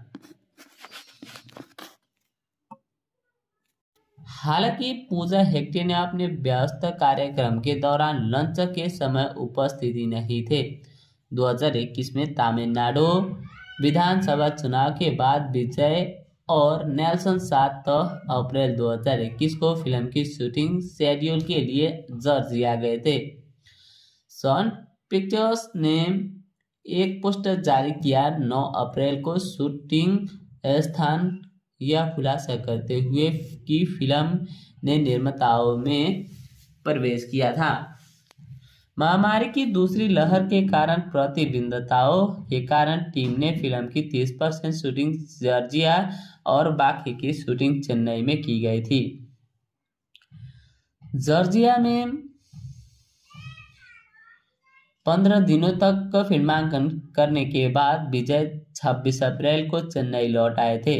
हालांकि पूजा हेगड़े ने अपने व्यस्त कार्यक्रम के दौरान लॉन्च के समय उपस्थिति नहीं थे। 2021 में तमिलनाडु विधानसभा चुनाव के बाद विजय और नेल्सन 7 अप्रैल 2021 को फिल्म की शूटिंग शेड्यूल के लिए जॉर्जिया गए थे। सन पिक्चर्स ने एक पोस्टर जारी किया। 9 अप्रैल को शूटिंग स्थान यह खुलासा करते हुए कि फिल्म ने निर्माताओं में प्रवेश किया था। महामारी की दूसरी लहर के कारण प्रतिबंधताओं के कारण टीम ने फिल्म की 30% शूटिंग जॉर्जिया और बाकी की शूटिंग चेन्नई में की गई थी। जॉर्जिया में 15 दिनों तक फिल्मांकन करने के बाद विजय 26 अप्रैल को चेन्नई लौट आए थे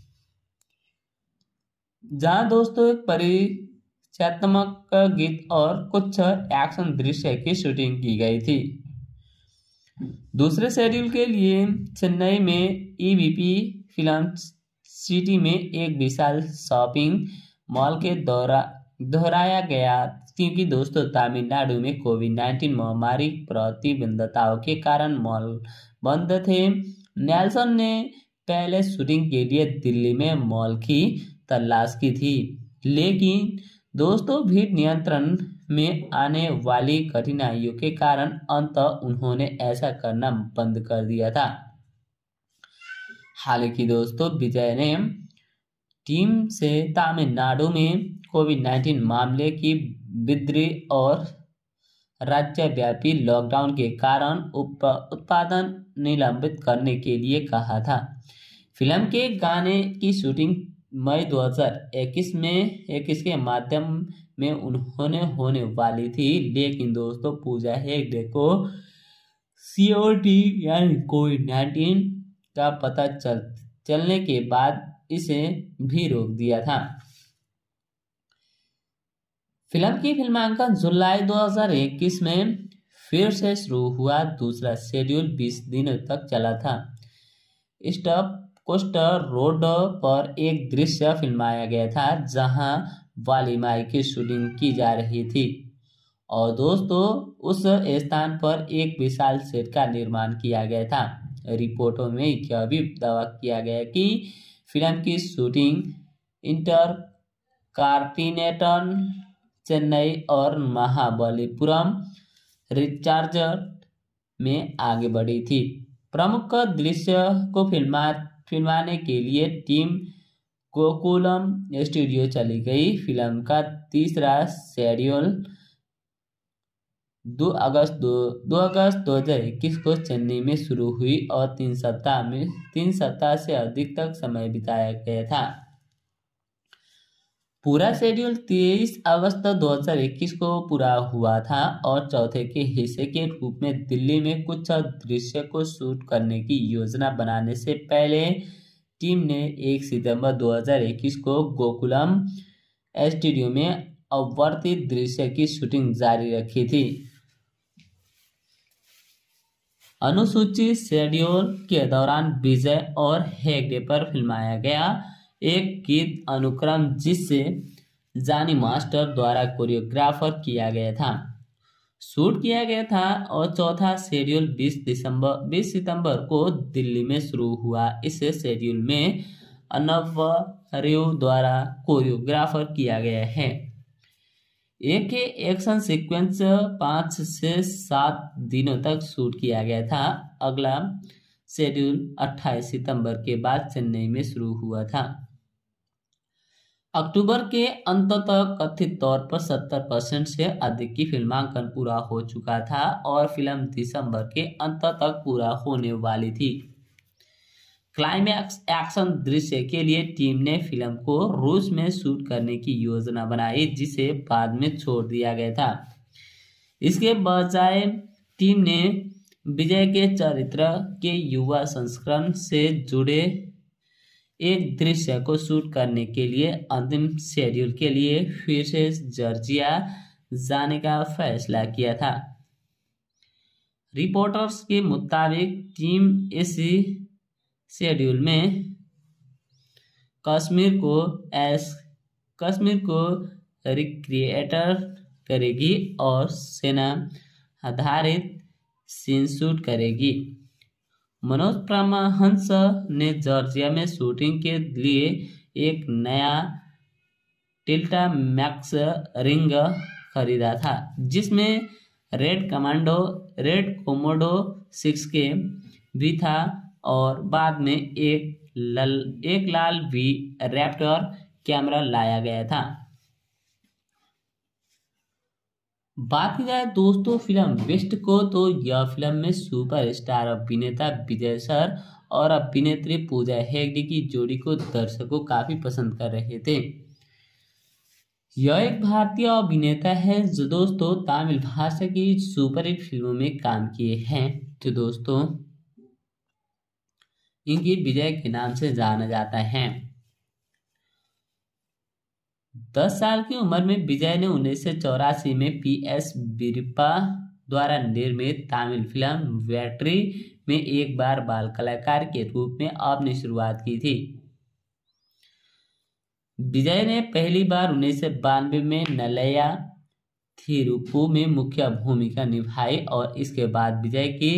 जहां दोस्तों एक परिचयात्मक गीत और कुछ एक्शन दृश्य की शूटिंग की गई थी। दूसरे शेड्यूल के लिए चेन्नई में ईवीपी फिल्म सिटी में एक विशाल शॉपिंग मॉल के दोहराया गया क्योंकि दोस्तों तमिलनाडु में कोविड-19 महामारी प्रतिबंधताओं के कारण मॉल बंद थे। नेल्सन ने पहले शूटिंग के लिए दिल्ली में मॉल की तलाश की थी लेकिन दोस्तों भीड़ नियंत्रण में आने वाली कठिनाइयों के कारण अंततः उन्होंने ऐसा करना बंद कर दिया था। हालांकि दोस्तों विजय ने टीम से तमिलनाडु में कोविड-19 मामले की वृद्धि और राज्यव्यापी लॉकडाउन के कारण उत्पादन निलंबित करने के लिए कहा था। फिल्म के गाने की शूटिंग मई 2021 के माध्यम में उन्होंने होने वाली थी लेकिन दोस्तों पूजा हेगड़े को COD यानी कोविड-19 का पता चलने के बाद इसे भी रोक दिया था। फिल्म की फिल्मांकन जुलाई 2021 में फिर से शुरू हुआ। दूसरा शेड्यूल 20 दिनों तक चला था। स्टॉप कोस्टर रोड पर एक दृश्य फिल्माया गया था जहां वालीमाई की शूटिंग की जा रही थी। और दोस्तों, उस स्थान पर एक विशाल सेट का निर्माण किया गया था। रिपोर्टों में यह भी दावा किया गया कि फिल्म की शूटिंग इंटर कार्टिनेटन, चेन्नई और महाबलीपुरम रिचार्ड में आगे बढ़ी थी। प्रमुख दृश्य को फिल्माने के लिए टीम गोकुलम स्टूडियो चली गई। फिल्म का तीसरा शेड्यूल 2 अगस्त 2021 को चेन्नई में शुरू हुई और 3 सप्ताह से अधिक तक समय बिताया गया था। पूरा शेड्यूल 23 अगस्त 2021 को पूरा हुआ था और चौथे के हिस्से के रूप में दिल्ली में कुछ दृश्य को शूट करने की योजना बनाने से पहले टीम ने 1 सितंबर 2021 को गोकुलम स्टूडियो में अवर्ती दृश्य की शूटिंग जारी रखी थी। अनुसूचित शेड्यूल के दौरान विजय और हेगड़े पर फिल्माया गया एक गीत अनुक्रम जिसे जानी मास्टर द्वारा कोरियोग्राफर किया गया था, शूट किया गया था और चौथा शेड्यूल 20 सितंबर को दिल्ली में शुरू हुआ। इस शेड्यूल में अनव रेव द्वारा कोरियोग्राफर किया गया है। एक एक्शन सीक्वेंस 5 से 7 दिनों तक शूट किया गया था। अगला शेड्यूल 28 सितंबर के बाद चेन्नई में शुरू हुआ था। अक्टूबर के अंत तक कथित तौर पर 70% से अधिक की फिल्मांकन पूरा हो चुका था और फिल्म दिसंबर के अंत तक पूरा होने वाली थी। क्लाइमैक्स एक्शन दृश्य के लिए टीम ने फिल्म को रूस में शूट करने की योजना बनाई, जिसे बाद में छोड़ दिया गया था। इसके बजाय टीम ने विजय के चरित्र के युवा संस्करण से जुड़े एक दृश्य को शूट करने के लिए अंतिम शेड्यूल के लिए फिर से जॉर्जिया जाने का फैसला किया था। रिपोर्टर्स के मुताबिक टीम इसी शेड्यूल में कश्मीर को रिक्रिएट करेगी और सेना आधारित सीन शूट करेगी। मनोज परमहंस ने जॉर्जिया में शूटिंग के लिए एक नया टिल्टा मैक्स रिंग खरीदा था, जिसमें रेड कोमोडो 6K भी था और बाद में एक लाल वी रैप्टर कैमरा लाया गया था। बात की जाए दोस्तों फिल्म बेस्ट को, तो यह फिल्म में सुपरस्टार अभिनेता विजय सर और अभिनेत्री पूजा हेगड़े की जोड़ी को दर्शकों काफी पसंद कर रहे थे। यह एक भारतीय अभिनेता है जो दोस्तों तमिल भाषा की सुपरहिट फिल्मों में काम किए हैं। तो दोस्तों इनकी विजय के नाम से जाना जाता है। 10 साल की उम्र में विजय ने 1984 में PS वीरप्पा द्वारा निर्मित तमिल फिल्म वेट्री में एक बार बाल कलाकार के रूप में अपनी शुरुआत की थी। विजय ने पहली बार 1992 में नलैया थिरुप्पु में मुख्य भूमिका निभाई और इसके बाद विजय की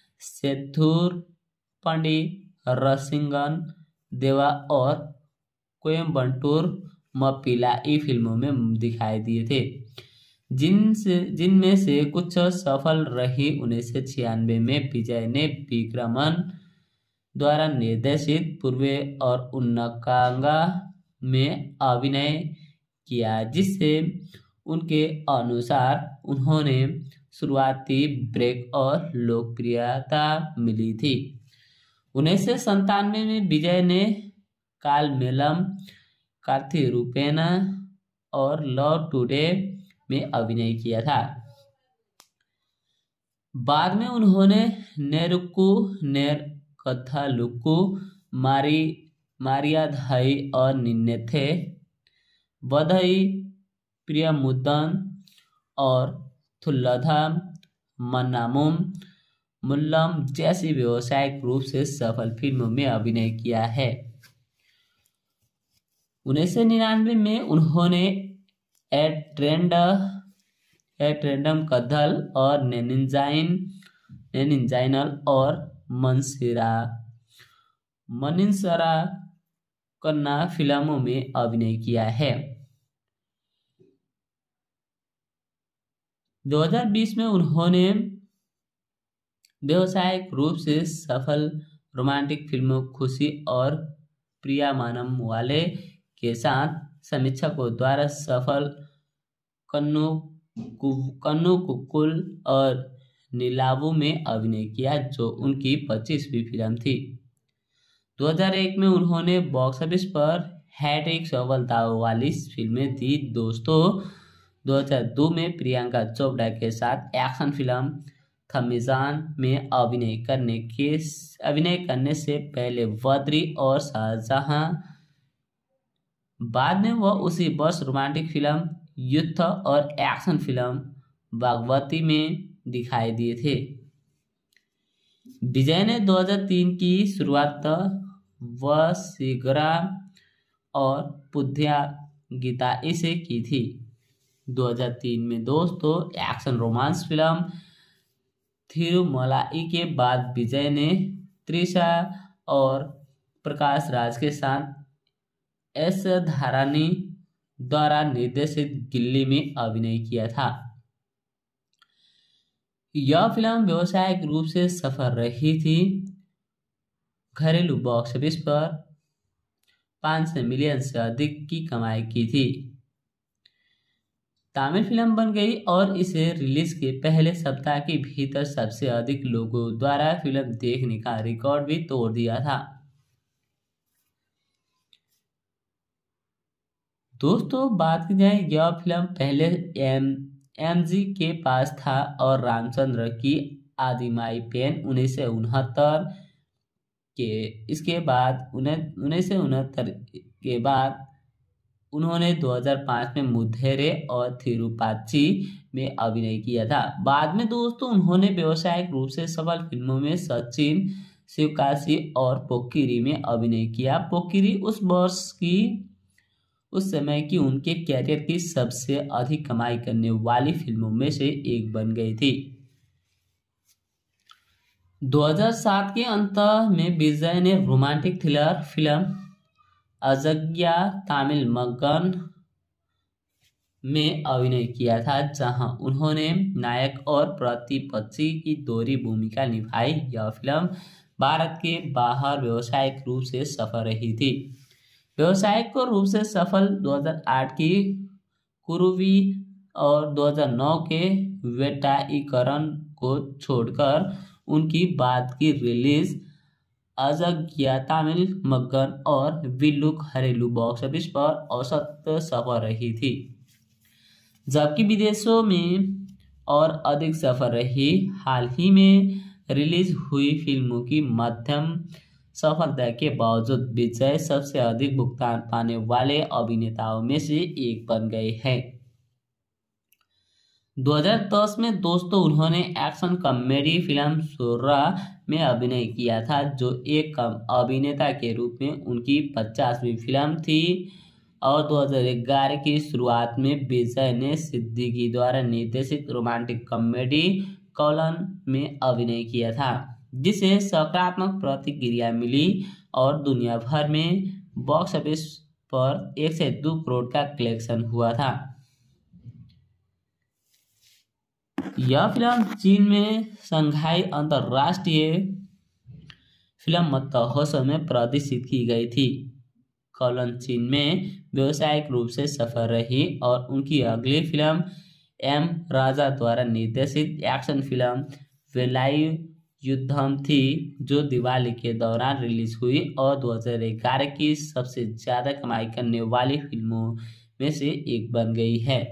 सेथुरपंडी, रसिंगन देवा और कोयम्बटूर मप्पिलाई फिल्मों में दिखाई दिए थे, जिनमें से कुछ सफल रही। 1996 में विजय ने विक्रमन द्वारा निर्देशित पूर्वे और उन्नकांगा में अभिनय किया, जिससे उनके अनुसार उन्होंने शुरुआती ब्रेक और लोकप्रियता मिली थी। 1997 में विजय ने कालमेलम कार्थिरूपेण और लव टुडे में अभिनय किया था। बाद में उन्होंने नेरुक्कू नेरकथालुक्कू, मारियाधाई और निन्नेथे वधई प्रियमुदन और थुल्लधा मन्नामुम मुल्लम जैसी व्यावसायिक रूप से सफल फिल्मों में अभिनय किया है। 1999 में उन्होंने एट रैंडम कथल और नैनिंजाइनल और मनिंसरा कन्ना फिल्मों में अभिनय किया है। 2020 में उन्होंने व्यावसायिक रूप से सफल रोमांटिक फिल्मों खुशी और प्रियामानम वाले के साथ समीक्षकों द्वारा सफल कन्नू कुक्कुल और नीलावु में अभिनय किया, जो उनकी 25वीं फिल्म थी। 2001 में उन्होंने बॉक्स ऑफिस पर हैट्रिक सफलताओं वाली फिल्में दी दोस्तों। 2002 में प्रियंका चोपड़ा के साथ एक्शन फिल्म थमीजान में अभिनय करने से पहले बद्री और शाहजहां। बाद में वह उसी वर्ष रोमांटिक फिल्म युद्ध और एक्शन फिल्म भागवती में दिखाई दिए थे। विजय ने 2003 की शुरुआत वसीगरा और पुद्या गीताई से की थी। 2003 में दोस्तों एक्शन रोमांस फिल्म थिरुमलाई के बाद विजय ने त्रिशा और प्रकाश राज के साथ एस धारानी द्वारा निर्देशित गिल्ली में अभिनय किया था। यह फिल्म व्यावसायिक रूप से सफल रही थी। घरेलू बॉक्स ऑफिस पर 500 मिलियन से अधिक की कमाई की थी। तमिल फिल्म बन गई और इसे रिलीज के पहले सप्ताह के भीतर सबसे अधिक लोगों द्वारा फिल्म देखने का रिकॉर्ड भी तोड़ दिया था। दोस्तों बात की जाए, यह फिल्म पहले एमजी के पास था और रामचंद्र की आदिमाई पेन 1969 इसके बाद 1969 के बाद उन्होंने 2005 में मुद्धेरे और थिरुपाची में अभिनय किया था। बाद में दोस्तों उन्होंने व्यावसायिक रूप से सफल फिल्मों में सचिन, शिवकाशी और पोक्किरी में अभिनय किया। पोक्किरी उस समय की उनके कैरियर की सबसे अधिक कमाई करने वाली फिल्मों में से एक बन गई थी। 2007 के अंत में विजय ने romantic thriller film Azhagiya Tamil Magan में अभिनय किया था, जहां उन्होंने नायक और प्रतिपक्षी की दोहरी भूमिका निभाई। यह फिल्म भारत के बाहर व्यावसायिक रूप से सफल रही थी। व्यावसायिक रूप से सफल 2008 की कुरुवी और 2009 के वेटाईकरण को छोड़कर उनकी बाद की रिलीज अजग्या तमिल मगन और विल्लू घरेलू बॉक्स ऑफिस पर औसत सफल रही थी, जबकि विदेशों में और अधिक सफल रही। हाल ही में रिलीज हुई फिल्मों की मध्यम सफलता के बावजूद विजय सबसे अधिक भुगतान पाने वाले अभिनेताओं में से एक बन गए हैं। 2010 में दोस्तों उन्होंने एक्शन कॉमेडी फिल्म सोर्रा में अभिनय किया था, जो एक कम अभिनेता के रूप में उनकी 50वीं फिल्म थी। और 2011 की शुरुआत में विजय ने सिद्दीकी द्वारा निर्देशित रोमांटिक कॉमेडी कॉलन में अभिनय किया था, जिसे सकारात्मक प्रतिक्रिया मिली और दुनिया भर में बॉक्स ऑफिस पर 102 करोड़ का कलेक्शन हुआ था। यह फिल्म चीन में शंघाई अंतर्राष्ट्रीय फिल्म महोत्सव में प्रदर्शित की गई थी। कॉलन चीन में व्यावसायिक रूप से सफल रही और उनकी अगली फिल्म एम राजा द्वारा निर्देशित एक्शन फिल्म वेलायु युद्धम थी, जो दिवाली के दौरान रिलीज हुई और 2011 की सबसे ज्यादा कमाई करने वाली फिल्मों में से एक बन गई है।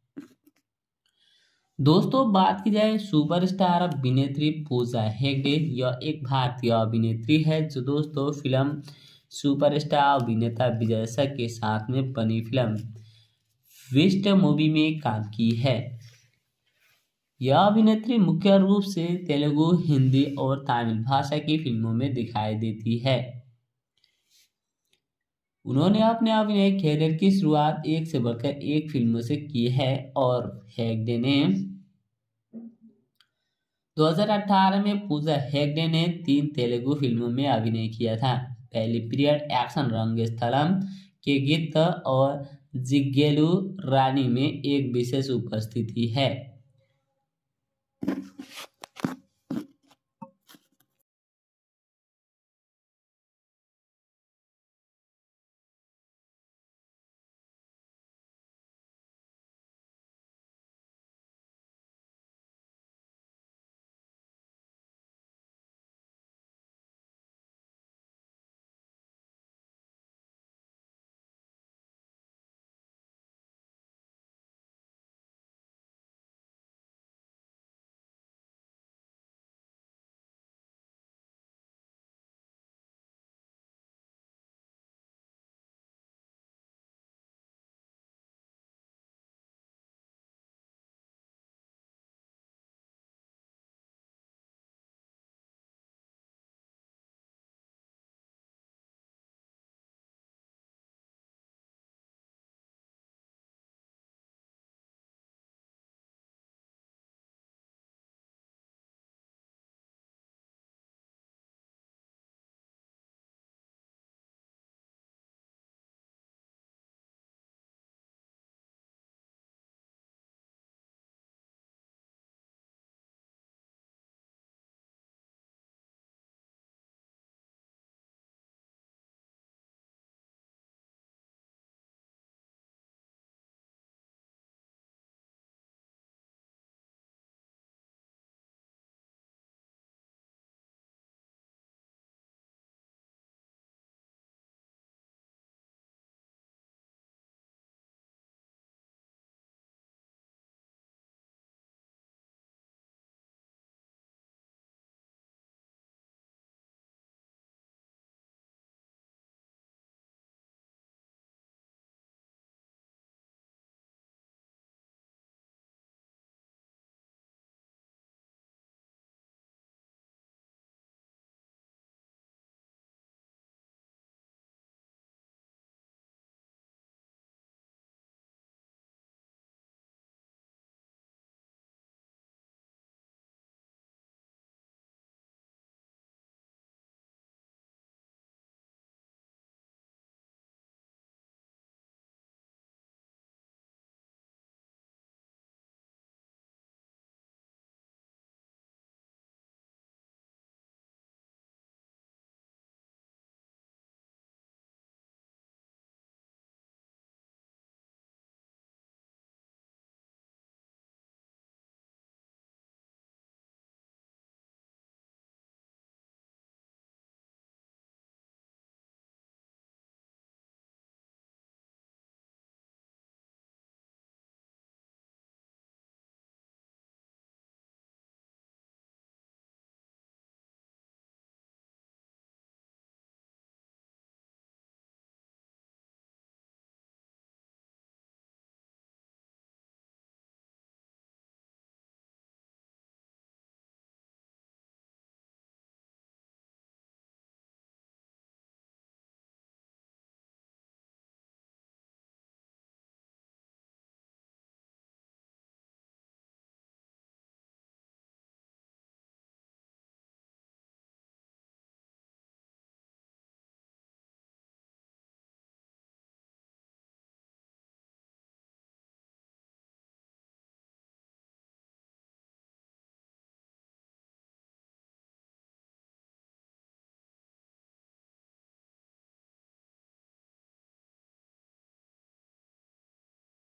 दोस्तों बात की जाए सुपरस्टार अभिनेत्री पूजा हेगड़े। यह एक भारतीय अभिनेत्री है जो दोस्तों फिल्म सुपरस्टार अभिनेता विजय सेठ के साथ में बनी फिल्म विस्ट मूवी में काम की है। यह अभिनेत्री मुख्य रूप से तेलुगु, हिंदी और तमिल भाषा की फिल्मों में दिखाई देती है। उन्होंने अपने अभिनय कैरियर की शुरुआत एक से बढ़कर एक फिल्मों से की है और हेगड़े ने 2018 में पूजा हेगड़े ने 3 तेलुगु फिल्मों में अभिनय किया था। पहली पीरियड एक्शन रंगस्थलम के गीत और जिग्गेलू रानी में एक विशेष उपस्थिति है।